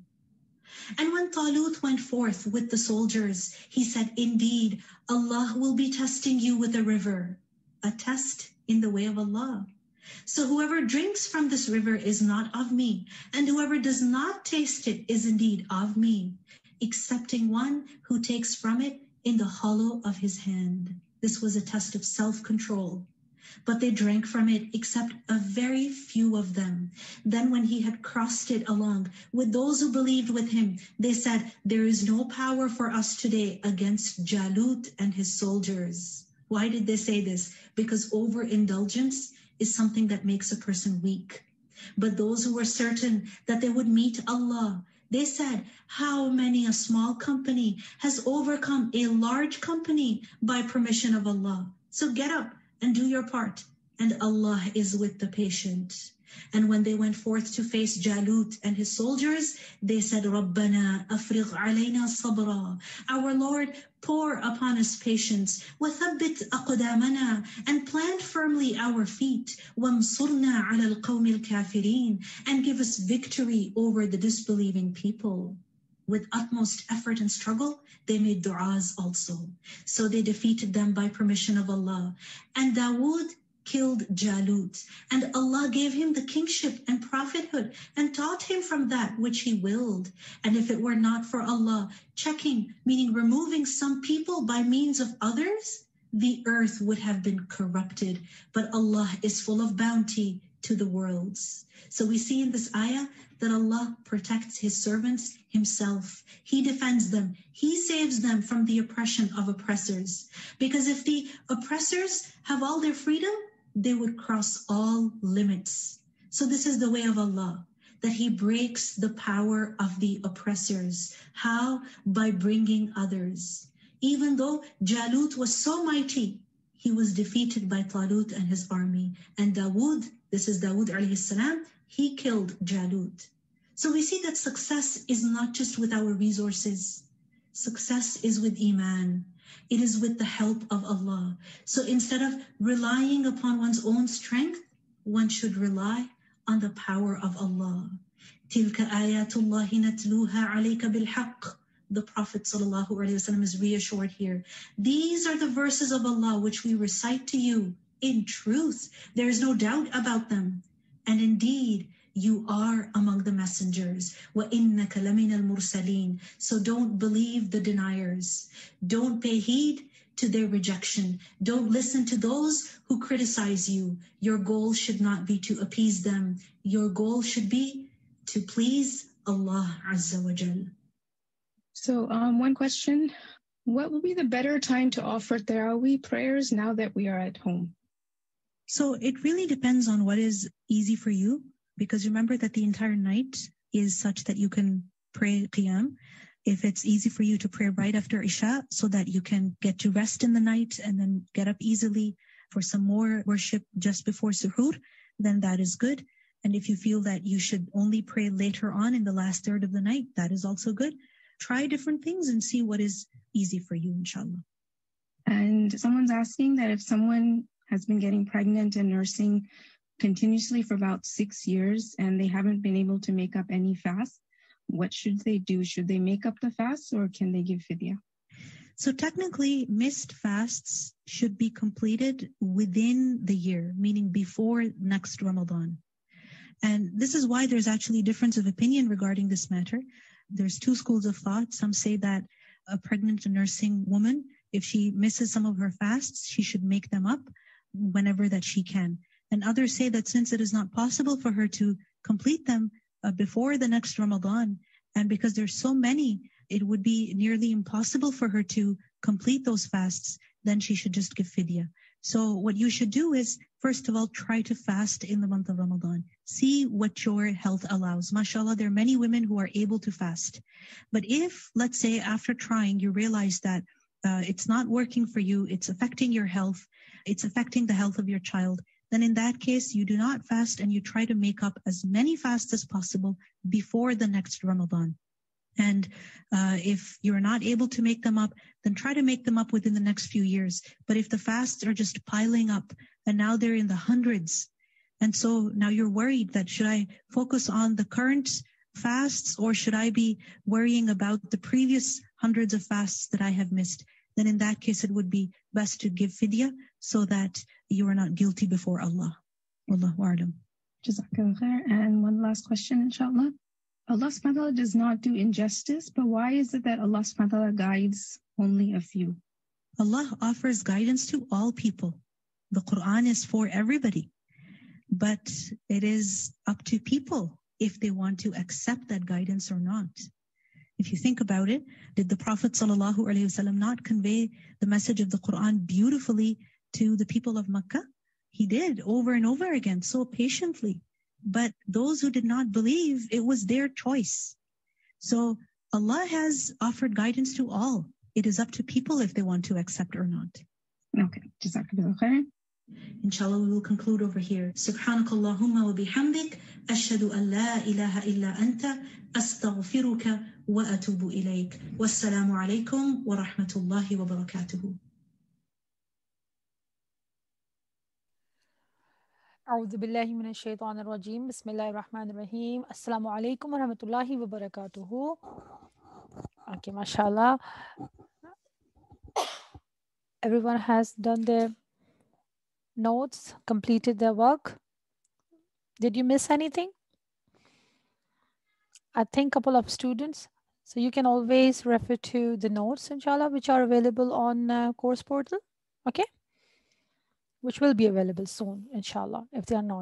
C: And when Talut went forth with the soldiers, he said, indeed, Allah will be testing you with a river, a test in the way of Allah. So whoever drinks from this river is not of me, and whoever does not taste it is indeed of me, excepting one who takes from it in the hollow of his hand. This was a test of self-control. But they drank from it except a very few of them. Then when he had crossed it along with those who believed with him, they said, there is no power for us today against Jalut and his soldiers. Why did they say this? Because overindulgence is something that makes a person weak. But those who were certain that they would meet Allah, they said, how many a small company has overcome a large company by permission of Allah? So get up and do your part, and Allah is with the patient. And when they went forth to face Jalut and his soldiers, they said, Rabbana afrigh alayna sabra. Our Lord, pour upon us patience. وَثَبِّتْ أَقْدَامَنَا. And plant firmly our feet. وَانصُرْنَا عَلَى الْقَوْمِ الْكَافِرِينَ. And give us victory over the disbelieving people. With utmost effort and struggle, they made du'as also. So they defeated them by permission of Allah. And Dawood killed Jalut. And Allah gave him the kingship and prophethood and taught him from that which he willed. And if it were not for Allah checking, meaning removing some people by means of others, the earth would have been corrupted. But Allah is full of bounty to the worlds. So we see in this ayah that Allah protects his servants himself. He defends them. He saves them from the oppression of oppressors. Because if the oppressors have all their freedom, they would cross all limits. So this is the way of Allah, that he breaks the power of the oppressors. How? By bringing others. Even though Jalut was so mighty, he was defeated by Talut and his army. And Dawood, this is Dawood alayhi salam, he killed Jalut. So we see that success is not just with our resources. Success is with Iman. It is with the help of Allah. So instead of relying upon one's own strength, one should rely on the power of Allah. تِلْكَ آيَاتُ اللَّهِ نَتْلُوهَا عَلَيْكَ بِالْحَقِّ. The Prophet sallallahu alaihi wasallam is reassured here. These are the verses of Allah which we recite to you in truth. There is no doubt about them. And indeed, you are among the messengers. وَإِنَّكَ لَمِنَ الْمُرْسَلِينَ. So don't believe the deniers. Don't pay heed to their rejection. Don't listen to those who criticize you. Your goal should not be to appease them. Your goal should be to please Allah Azza wa Jal.
D: So um, one question, what will be the better time to offer Tarawih prayers now that we are at home?
C: So it really depends on what is easy for you, because remember that the entire night is such that you can pray Qiyam. If it's easy for you to pray right after Isha so that you can get to rest in the night and then get up easily for some more worship just before Suhoor, then that is good. And if you feel that you should only pray later on in the last third of the night, that is also good. Try different things and see what is easy for you, inshallah.
D: And someone's asking that if someone has been getting pregnant and nursing continuously for about six years and they haven't been able to make up any fast, what should they do? Should they make up the fast or can they give fidya?
C: So technically, missed fasts should be completed within the year, meaning before next Ramadan. And this is why there's actually a difference of opinion regarding this matter. There's two schools of thought. Some say that a pregnant and nursing woman, if she misses some of her fasts, she should make them up whenever that she can. And others say that since it is not possible for her to complete them uh, before the next Ramadan, and because there's so many, it would be nearly impossible for her to complete those fasts, then she should just give fidya. So what you should do is, first of all, try to fast in the month of Ramadan. See what your health allows. MashaAllah, there are many women who are able to fast. But if, let's say, after trying, you realize that uh, it's not working for you, it's affecting your health, it's affecting the health of your child, then in that case, you do not fast and you try to make up as many fasts as possible before the next Ramadan. And uh, if you're not able to make them up, then try to make them up within the next few years. But if the fasts are just piling up and now they're in the hundreds, and so now you're worried that should I focus on the current fasts or should I be worrying about the previous hundreds of fasts that I have missed? Then in that case, it would be best to give fidya so that you are not guilty before Allah. Wallahu a'lam.
D: Jazakallah khair. And one last question, inshallah. Allah subhanahu wa ta'ala does not do injustice, but why is it that Allah subhanahu wa ta'ala guides only a few?
C: Allah offers guidance to all people. The Quran is for everybody, but it is up to people if they want to accept that guidance or not. If you think about it, did the Prophet sallallahu alaihi wasallam not convey the message of the Quran beautifully to the people of Makkah? He did over and over again, so patiently. But those who did not believe, it was their choice. So Allah has offered guidance to all. It is up to people if they want to accept or not.
D: Okay, Jazakallah khair.
C: Inshallah, we will conclude over here. Subhanakallahumma wa bihamdik, ashhadu an la ilaha illa anta, astaghfiruka wa atubu ilayk. Wassalamu alaykum wa rahmatullahi wa barakatuhu.
B: أعوذ بالله من الشيطان الرجيم بسم الله الرحمن الرحيم السلام عليكم ورحمة الله وبركاته. Okay, mashallah. Everyone has done their notes, completed their work. Did you miss anything? I think a couple of students. So you can always refer to the notes, inshallah, which are available on uh, course portal. Okay. Which will be available soon, inshallah, if they are not.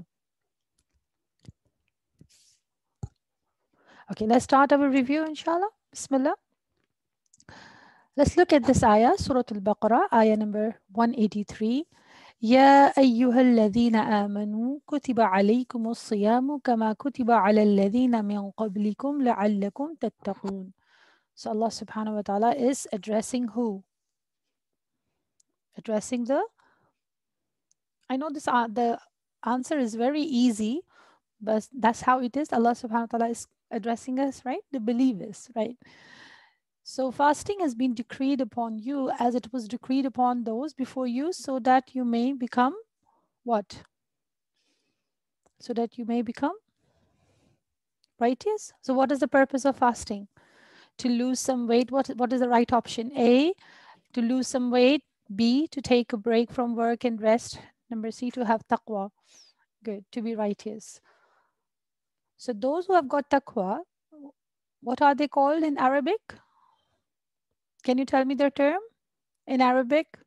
B: Okay, let's start our review, inshallah. Bismillah. Let's look at this ayah, Surah Al-Baqarah, ayah number one eighty-three. يا أيها الذين آمنوا كتب عليكم الصيام كما كتب على الذين من قبلكم لعلكم تتقون. So Allah subhanahu wa ta'ala is addressing who? Addressing the I know this uh, the answer is very easy, but that's how it is. Allah subhanahu wa ta'ala is addressing us, right? The believers, right? So fasting has been decreed upon you as it was decreed upon those before you so that you may become what? So that you may become righteous. So what is the purpose of fasting? To lose some weight. What, what is the right option? A, to lose some weight. B, to take a break from work and rest. Number C, to have taqwa. Good, to be righteous. So those who have got taqwa, what are they called in Arabic? Can you tell me their term in Arabic?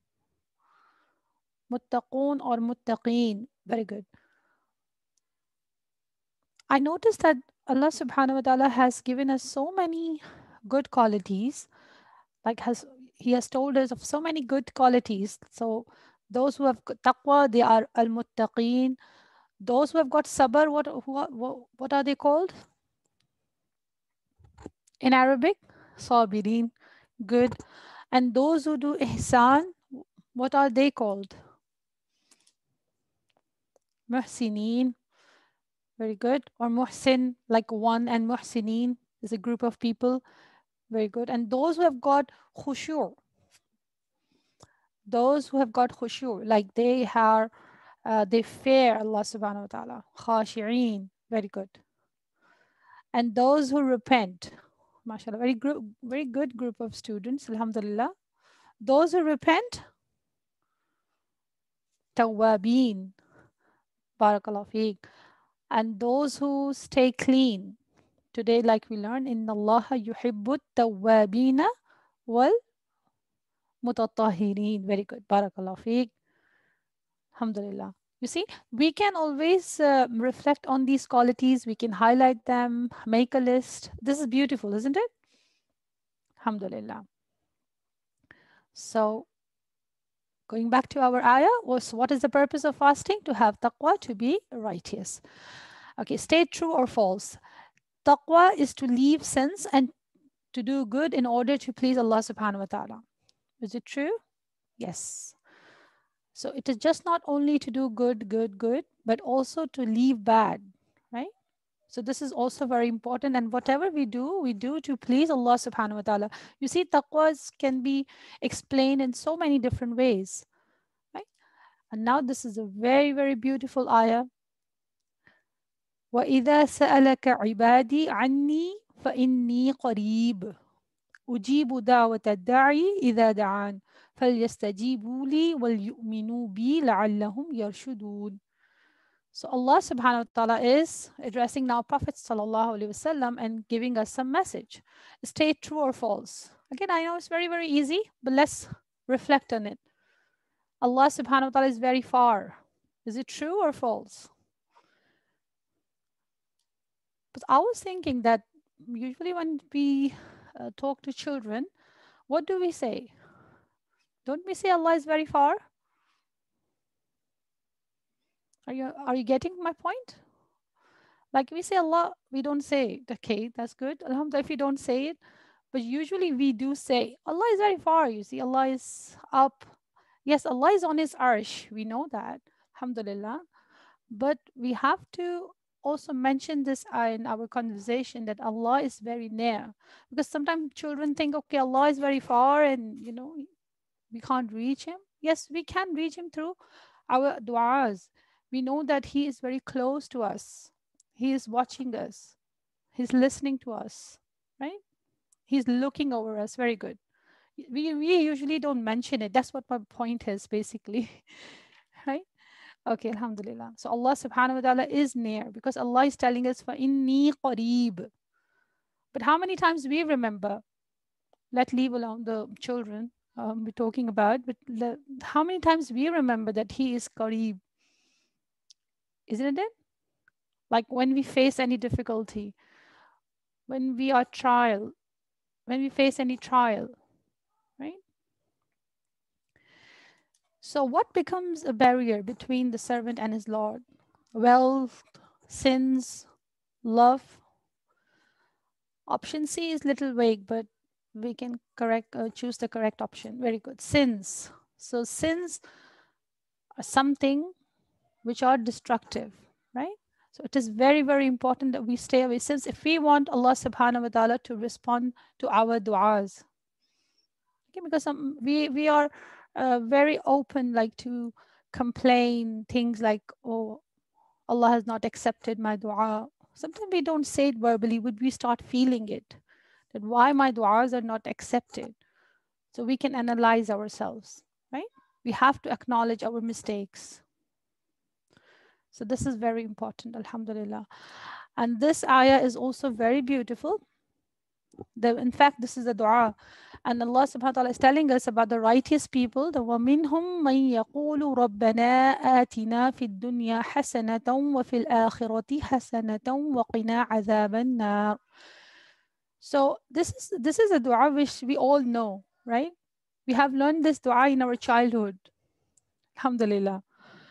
B: Muttaqun or muttaqeen. Very good. I noticed that Allah subhanahu wa ta'ala has given us so many good qualities, like has He has told us of so many good qualities. So those who have taqwa, they are al-muttaqeen. Those who have got sabr, what, who, what are they called? In Arabic, sabirin. Good. And those who do ihsan, what are they called? Muhsineen. Very good. Or muhsin, like one, and muhsineen is a group of people. Very good. And those who have got khushu', those who have got khushu', like they are, uh, they fear Allah subhanahu wa ta'ala. Khashi'een. Very good. And those who repent, mashallah, very, group, very good group of students, alhamdulillah. Those who repent, tawwabeen, barakallahu feek. And those who stay clean. Today, like we learned, inna Allaha yuhibbut tawwabina wal mutatahhirin. Very good, barakallahu feek. Alhamdulillah. You see, we can always uh, reflect on these qualities. We can highlight them, make a list. This is beautiful, isn't it? Alhamdulillah. So Going back to our ayah, was what is the purpose of fasting? To have taqwa, to be righteous. Okay, state true or false. Taqwa is to leave sins and to do good in order to please Allah subhanahu wa ta'ala. Is it true? Yes. So it is just not only to do good, good, good, but also to leave bad, right? So this is also very important. And whatever we do, we do to please Allah subhanahu wa ta'ala. You see, taqwas can be explained in so many different ways, right? And now this is a very, very beautiful ayah. وَإِذَا سَأَلَكَ عِبَادِي عَنِّي فَإِنِّي قَرِيبٌ أُجِيبُ دَعْوَةَ الدَّاعِي إِذَا دَعَانِ فَلْيَسْتَجِيبُوا لِي وَلْيُؤْمِنُوا بِي لَعَلَّهُمْ يَرْشُدُونَ. So Allah subhanahu wa ta'ala is addressing now Prophet sallallahu alaihi wasallam and giving us some message. State true or false. Again, I know it's very, very easy, but let's reflect on it. Allah subhanahu wa ta'ala is very far. Is it true or false? But I was thinking that usually when we uh, talk to children, what do we say? Don't we say Allah is very far? Are you, are you getting my point? Like we say Allah, we don't say it. Okay, that's good. Alhamdulillah, if we don't say it, but usually we do say Allah is very far. You see, Allah is up. Yes, Allah is on His arsh. We know that. Alhamdulillah. But we have to also mention this uh, in our conversation that Allah is very near. Because sometimes children think, okay, Allah is very far and, you know, we can't reach Him. Yes, we can reach Him through our du'as. We know that He is very close to us. He is watching us. He's listening to us, right? He's looking over us. Very good. We, we usually don't mention it. That's what my point is, basically, right? Okay, alhamdulillah. So Allah subhanahu wa ta'ala is near because Allah is telling us, فَإِنِّي قَرِيبٌ. But how many times we remember, let leave alone the children um, we're talking about, but le, how many times we remember that He is qareeb? Isn't it? Like when we face any difficulty, when we are trial, when we face any trial, right? So what becomes a barrier between the servant and his Lord? Wealth, sins, love. Option C is little vague, but we can correct, uh, choose the correct option. Very good. Sins. So sins are something which are destructive, right? So it is very, very important that we stay away. Since if we want Allah subhanahu wa ta'ala to respond to our du'as, okay, because um, we, we are uh, very open, like to complain things like, oh, Allah has not accepted my dua. Sometimes we don't say it verbally, but we start feeling it, that why my du'as are not accepted. So we can analyze ourselves, right? We have to acknowledge our mistakes. So this is very important, alhamdulillah. And this ayah is also very beautiful. The, in fact, this is a dua. And Allah subhanahu wa ta'ala is telling us about the righteous people. The وَمِنْهُمْ مَنْ يَقُولُ رَبَّنَا آتِنَا فِي الدُّنْيَا حَسَنَةً وَفِي الْآخِرَةِ حَسَنَةً وَقِنَا عَذَابَ النَّارِ. So this is, this is a dua which we all know, right? We have learned this dua in our childhood. Alhamdulillah.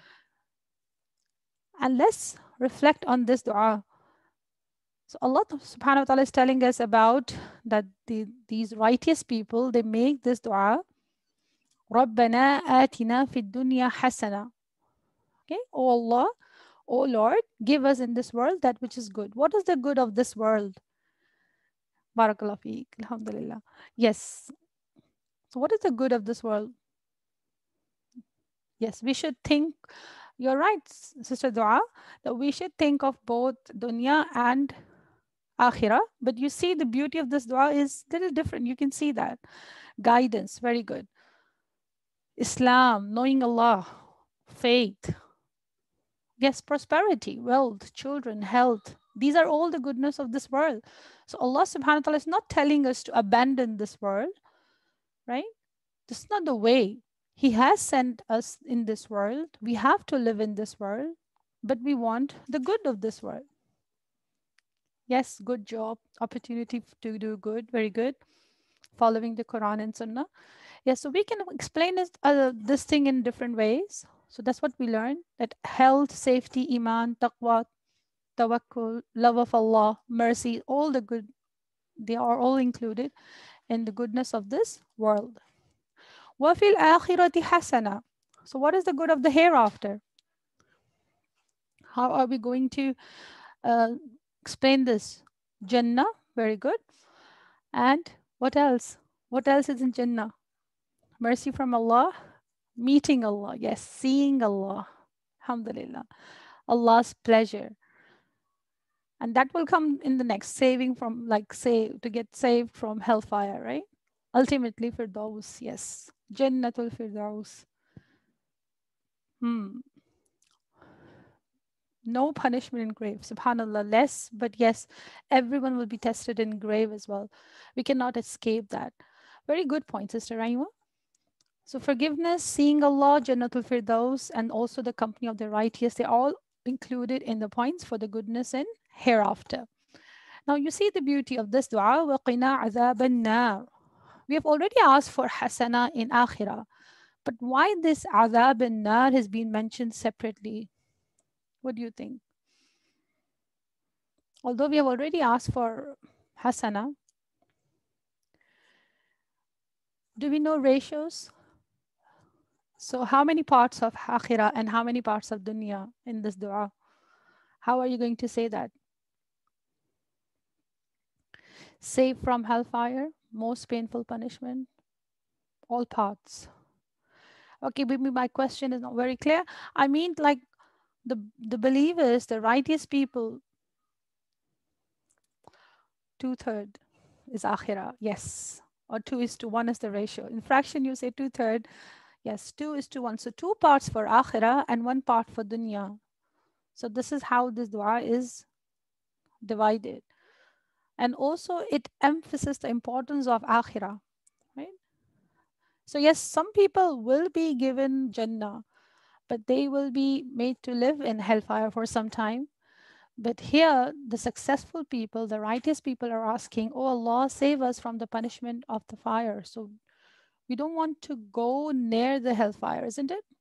B: And let's reflect on this dua. So Allah subhanahu wa ta'ala is telling us about that the, these righteous people, they make this dua. رَبَّنَا آتِنَا فِي الدُّنْيَا حَسَنَةً. Okay, oh Allah, oh Lord, give us in this world that which is good. What is the good of this world? Barakallahu feek, alhamdulillah. Yes. So what is the good of this world? Yes, we should think, you're right, Sister Dua, that we should think of both dunya and akhirah. But you see, the beauty of this dua is a little different. You can see that. Guidance, very good. Islam, knowing Allah, faith. Yes, prosperity, wealth, children, health. These are all the goodness of this world. So Allah subhanahu wa ta'ala is not telling us to abandon this world, right? This is not the way. He has sent us in this world. We have to live in this world, but we want the good of this world. Yes, good job, opportunity to do good, very good. Following the Quran and Sunnah. Yes, so we can explain this, uh, this thing in different ways. So that's what we learned, that health, safety, iman, taqwa, tawakkul, love of Allah, mercy, all the good, they are all included in the goodness of this world. وَفِي الْآخِرَةِ حَسَنَةٌ. So what is the good of the hereafter? How are we going to uh, explain this? Jannah, very good. And what else? What else is in Jannah? Mercy from Allah, meeting Allah, yes, seeing Allah, alhamdulillah, Allah's pleasure. And that will come in the next, saving from, like, say, to get saved from hellfire, right? Ultimately, Firdaus, yes, Jannatul Firdaus. Hmm. No punishment in grave, subhanallah, less, but yes, everyone will be tested in grave as well. We cannot escape that. Very good point, Sister Raima. So forgiveness, seeing Allah, Jannatul Firdaus, and also the company of the righteous, they're all included in the points for the goodness in hereafter. Now you see the beauty of this dua, وَقِنَا عَذَابَ النَّارِ. We have already asked for hasana in akhirah, but why this azab an-nar has been mentioned separately? What do you think? Although we have already asked for hasana, do we know ratios? So how many parts of akhirah and how many parts of dunya in this dua? How are you going to say that? Save from hellfire, most painful punishment, all parts. Okay, maybe my question is not very clear. I mean, like the, the believers, the righteous people, two-third is akhirah, yes. Or two is to one is the ratio. In fraction, you say two-third. Yes, two is to one. So two parts for akhirah and one part for dunya. So this is how this dua is divided. And also it emphasizes the importance of akhirah, right? So yes, some people will be given Jannah, but they will be made to live in hellfire for some time. But here, the successful people, the righteous people are asking, oh Allah, save us from the punishment of the fire. So we don't want to go near the hellfire, isn't it?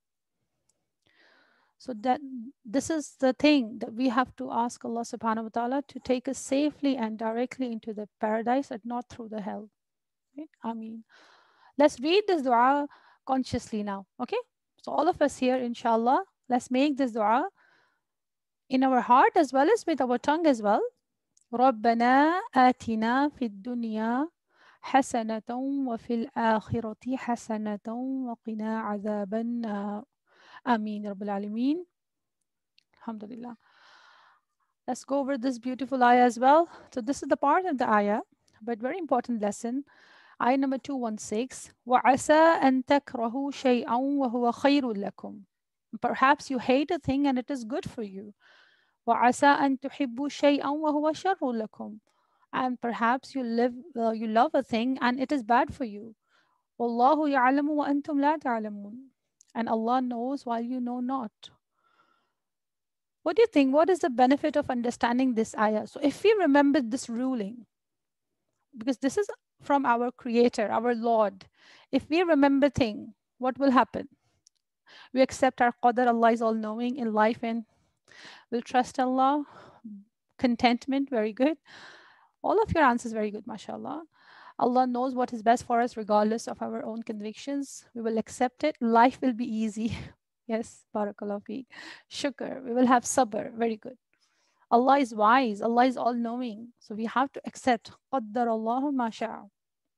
B: So that this is the thing that we have to ask Allah subhanahu wa ta'ala to take us safely and directly into the paradise and not through the hell. Right? I mean, let's read this dua consciously now. Okay? So all of us here, inshallah, let's make this dua in our heart as well as with our tongue as well. ربنا آتنا في الدنيا حسنة وفي الآخرة حسنة وقنا عذاب النار. Ameen Ya Rabbil Alameen. Alhamdulillah. Let's go over this beautiful ayah as well. So this is the part of the ayah, but very important lesson. Ayah number two sixteen. وَعَسَىٰ أَن تَكْرَهُوا شَيْئًا وَهُوَ خَيْرٌ لَكُمْ. Perhaps you hate a thing and it is good for you. وَعَسَىٰ أَن تُحِبُّوا شَيْئًا وَهُوَ شَرٌّ لَكُمْ. And perhaps you live, uh, you love a thing and it is bad for you. وَاللَّهُ يَعْلَمُ وَأَنْتُمْ لَا تَعْلَمُونَ. And Allah knows while you know not. What do you think? What is the benefit of understanding this ayah? So if we remember this ruling, because this is from our Creator, our Lord, if we remember thing, what will happen? We accept our qadar, Allah is all-knowing in life, and we'll trust Allah. Contentment, very good. All of your answers very good, mashallah. Allah knows what is best for us regardless of our own convictions. We will accept it. Life will be easy. Yes, barakallah feek. Shukr, we will have sabr, very good. Allah is wise, Allah is all-knowing. So we have to accept qaddar Allahu ma sha'a.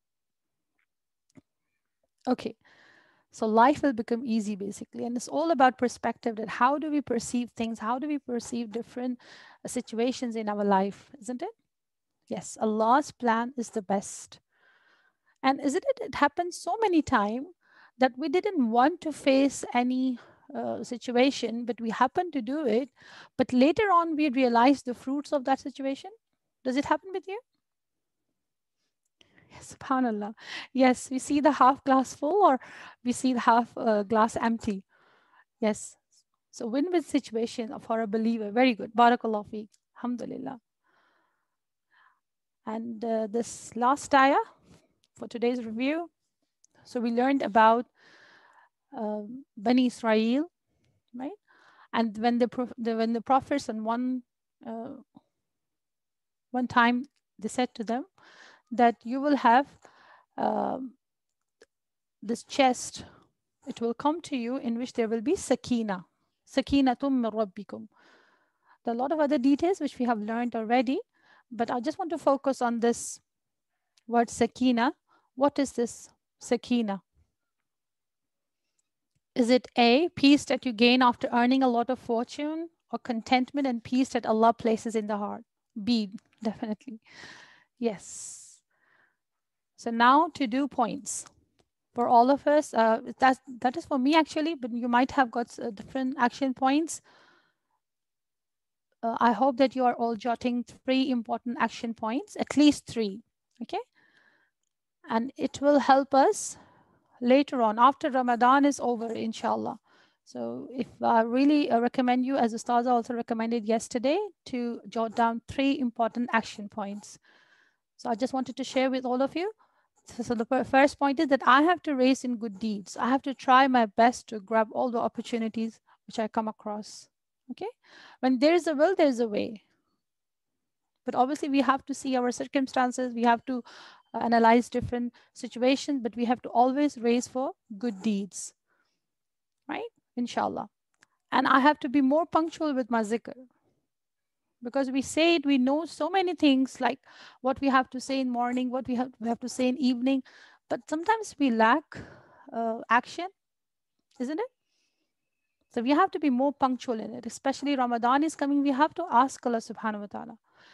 B: Okay, so life will become easy basically. And it's all about perspective, that how do we perceive things? How do we perceive different situations in our life, isn't it? Yes, Allah's plan is the best. And isn't it, it happens so many times that we didn't want to face any uh, situation, but we happened to do it. But later on, we realize the fruits of that situation. Does it happen with you? Yes, subhanallah. Yes, we see the half glass full or we see the half uh, glass empty. Yes. So win-win situation for a believer. Very good. Barakallah feek. Alhamdulillah. And uh, this last ayah for today's review, So we learned about um, Bani Israel, right? And when the, the when the prophets on one uh, one time they said to them that you will have um, this chest, it will come to you in which there will be sakina, sakinatum min rabbikum. There are a lot of other details which we have learned already, but I just want to focus on this word sakina. What is this sakina? Is it A, peace that you gain after earning a lot of fortune, or contentment and peace that Allah places in the heart? B, definitely. Yes. So now to do points for all of us. Uh, that, that is for me actually, but you might have got uh, different action points. Uh, I hope that you are all jotting three important action points, at least three, okay? And it will help us later on after Ramadan is over, inshallah. So if I really uh, recommend you, as Ustaza also recommended yesterday, to jot down three important action points. So I just wanted to share with all of you. So, so the first point is that I have to race in good deeds. I have to try my best to grab all the opportunities which I come across. Okay, when there is a will, there is a way. But obviously we have to see our circumstances. We have to uh, analyze different situations, but we have to always race for good deeds, right? Inshallah. And I have to be more punctual with my zikr, because we say it, we know so many things, like what we have to say in morning, what we have, we have to say in evening, but sometimes we lack uh, action, isn't it? So we have to be more punctual in it, especially Ramadan is coming. We have to ask Allah subhanahu wa ta'ala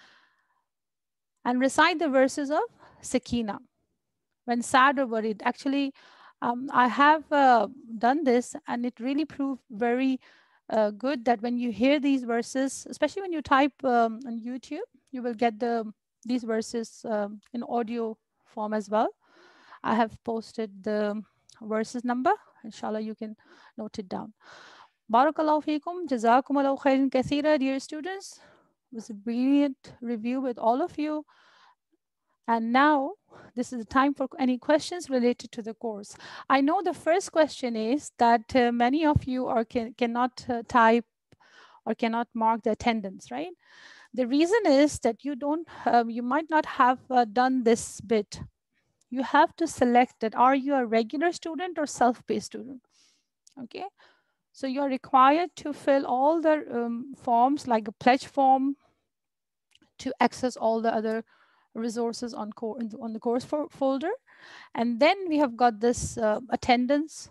B: and recite the verses of Sakina when sad or worried. Actually, um, I have uh, done this, and it really proved very uh, good that when you hear these verses, especially when you type um, on YouTube, you will get the these verses um, in audio form as well. I have posted the verses number. Inshallah, you can note it down. Barakallahu feekum, jazakumullahu khairan kathira, dear students. It was a brilliant review with all of you. And now this is the time for any questions related to the course. I know the first question is that uh, many of you are can, cannot uh, type or cannot mark the attendance, right? The reason is that you don't, um, you might not have uh, done this bit. You have to select that, are you a regular student or self-paced student? Okay. So you're required to fill all the um, forms, like a pledge form, to access all the other resources on, core, on the course for, folder. And then we have got this uh, attendance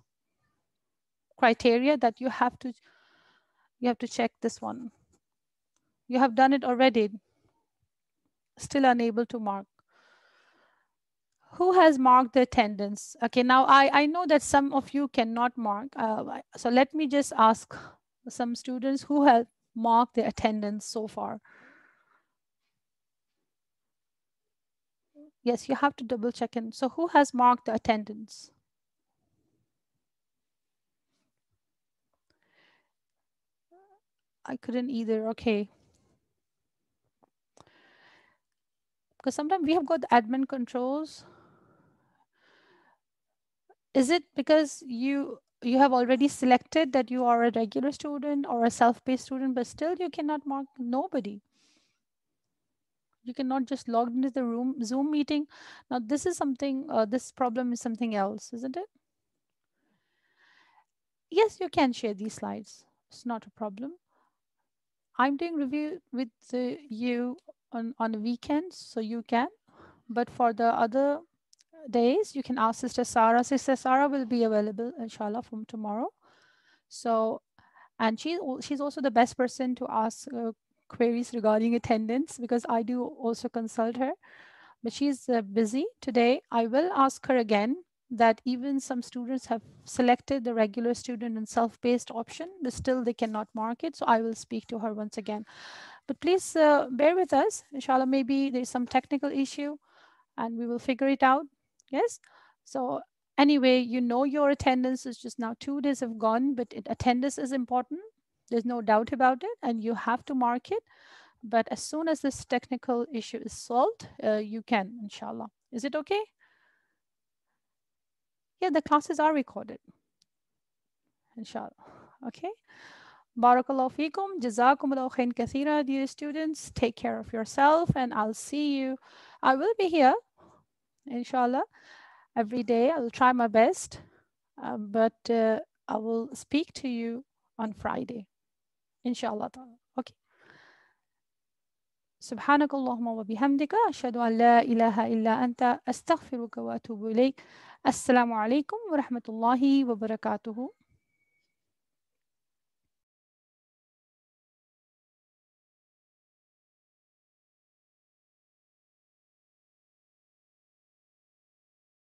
B: criteria that you have to, you have to check this one. You have done it already, still unable to mark. Who has marked the attendance? Okay, now I, I know that some of you cannot mark. Uh, so let me just ask some students who have marked the attendance so far. Yes, you have to double check in. So who has marked the attendance? I couldn't either. Okay. Because sometimes we have got the admin controls. Is it because you you have already selected that you are a regular student or a self-paced student, but still you cannot mark? Nobody. You cannot just log into the room Zoom meeting. Now this is something, uh, this problem is something else, isn't it? Yes, you can share these slides. It's not a problem. I'm doing review with uh, you on, on the weekends, so you can. But for the other days, you can ask Sister Sarah. Sister Sarah will be available, inshallah, from tomorrow. So, and she, she's also the best person to ask uh, queries regarding attendance, because I do also consult her. But she's uh, busy today. I will ask her again that even some students have selected the regular student and self-paced option, but still they cannot mark it. So I will speak to her once again. But please uh, bear with us. Inshallah, maybe there's some technical issue and we will figure it out. Yes. So anyway, you know your attendance is just now two days have gone, but it, attendance is important. There's no doubt about it, and you have to mark it. But as soon as this technical issue is solved, uh, you can, inshallah. Is it okay? Yeah, the classes are recorded. Inshallah. Okay. Barakallahu feekum. Jazakumullahu khain kathira, dear students. Take care of yourself, and I'll see you. I will be here, inshallah, every day. I'll try my best, uh, but uh, I will speak to you on Friday, inshallah. Okay. سبحانك اللهم وبحمدك أشهد أن لا إله إلا أنت أستغفرك وأتوب إليك. السلام عليكم ورحمة الله وبركاته.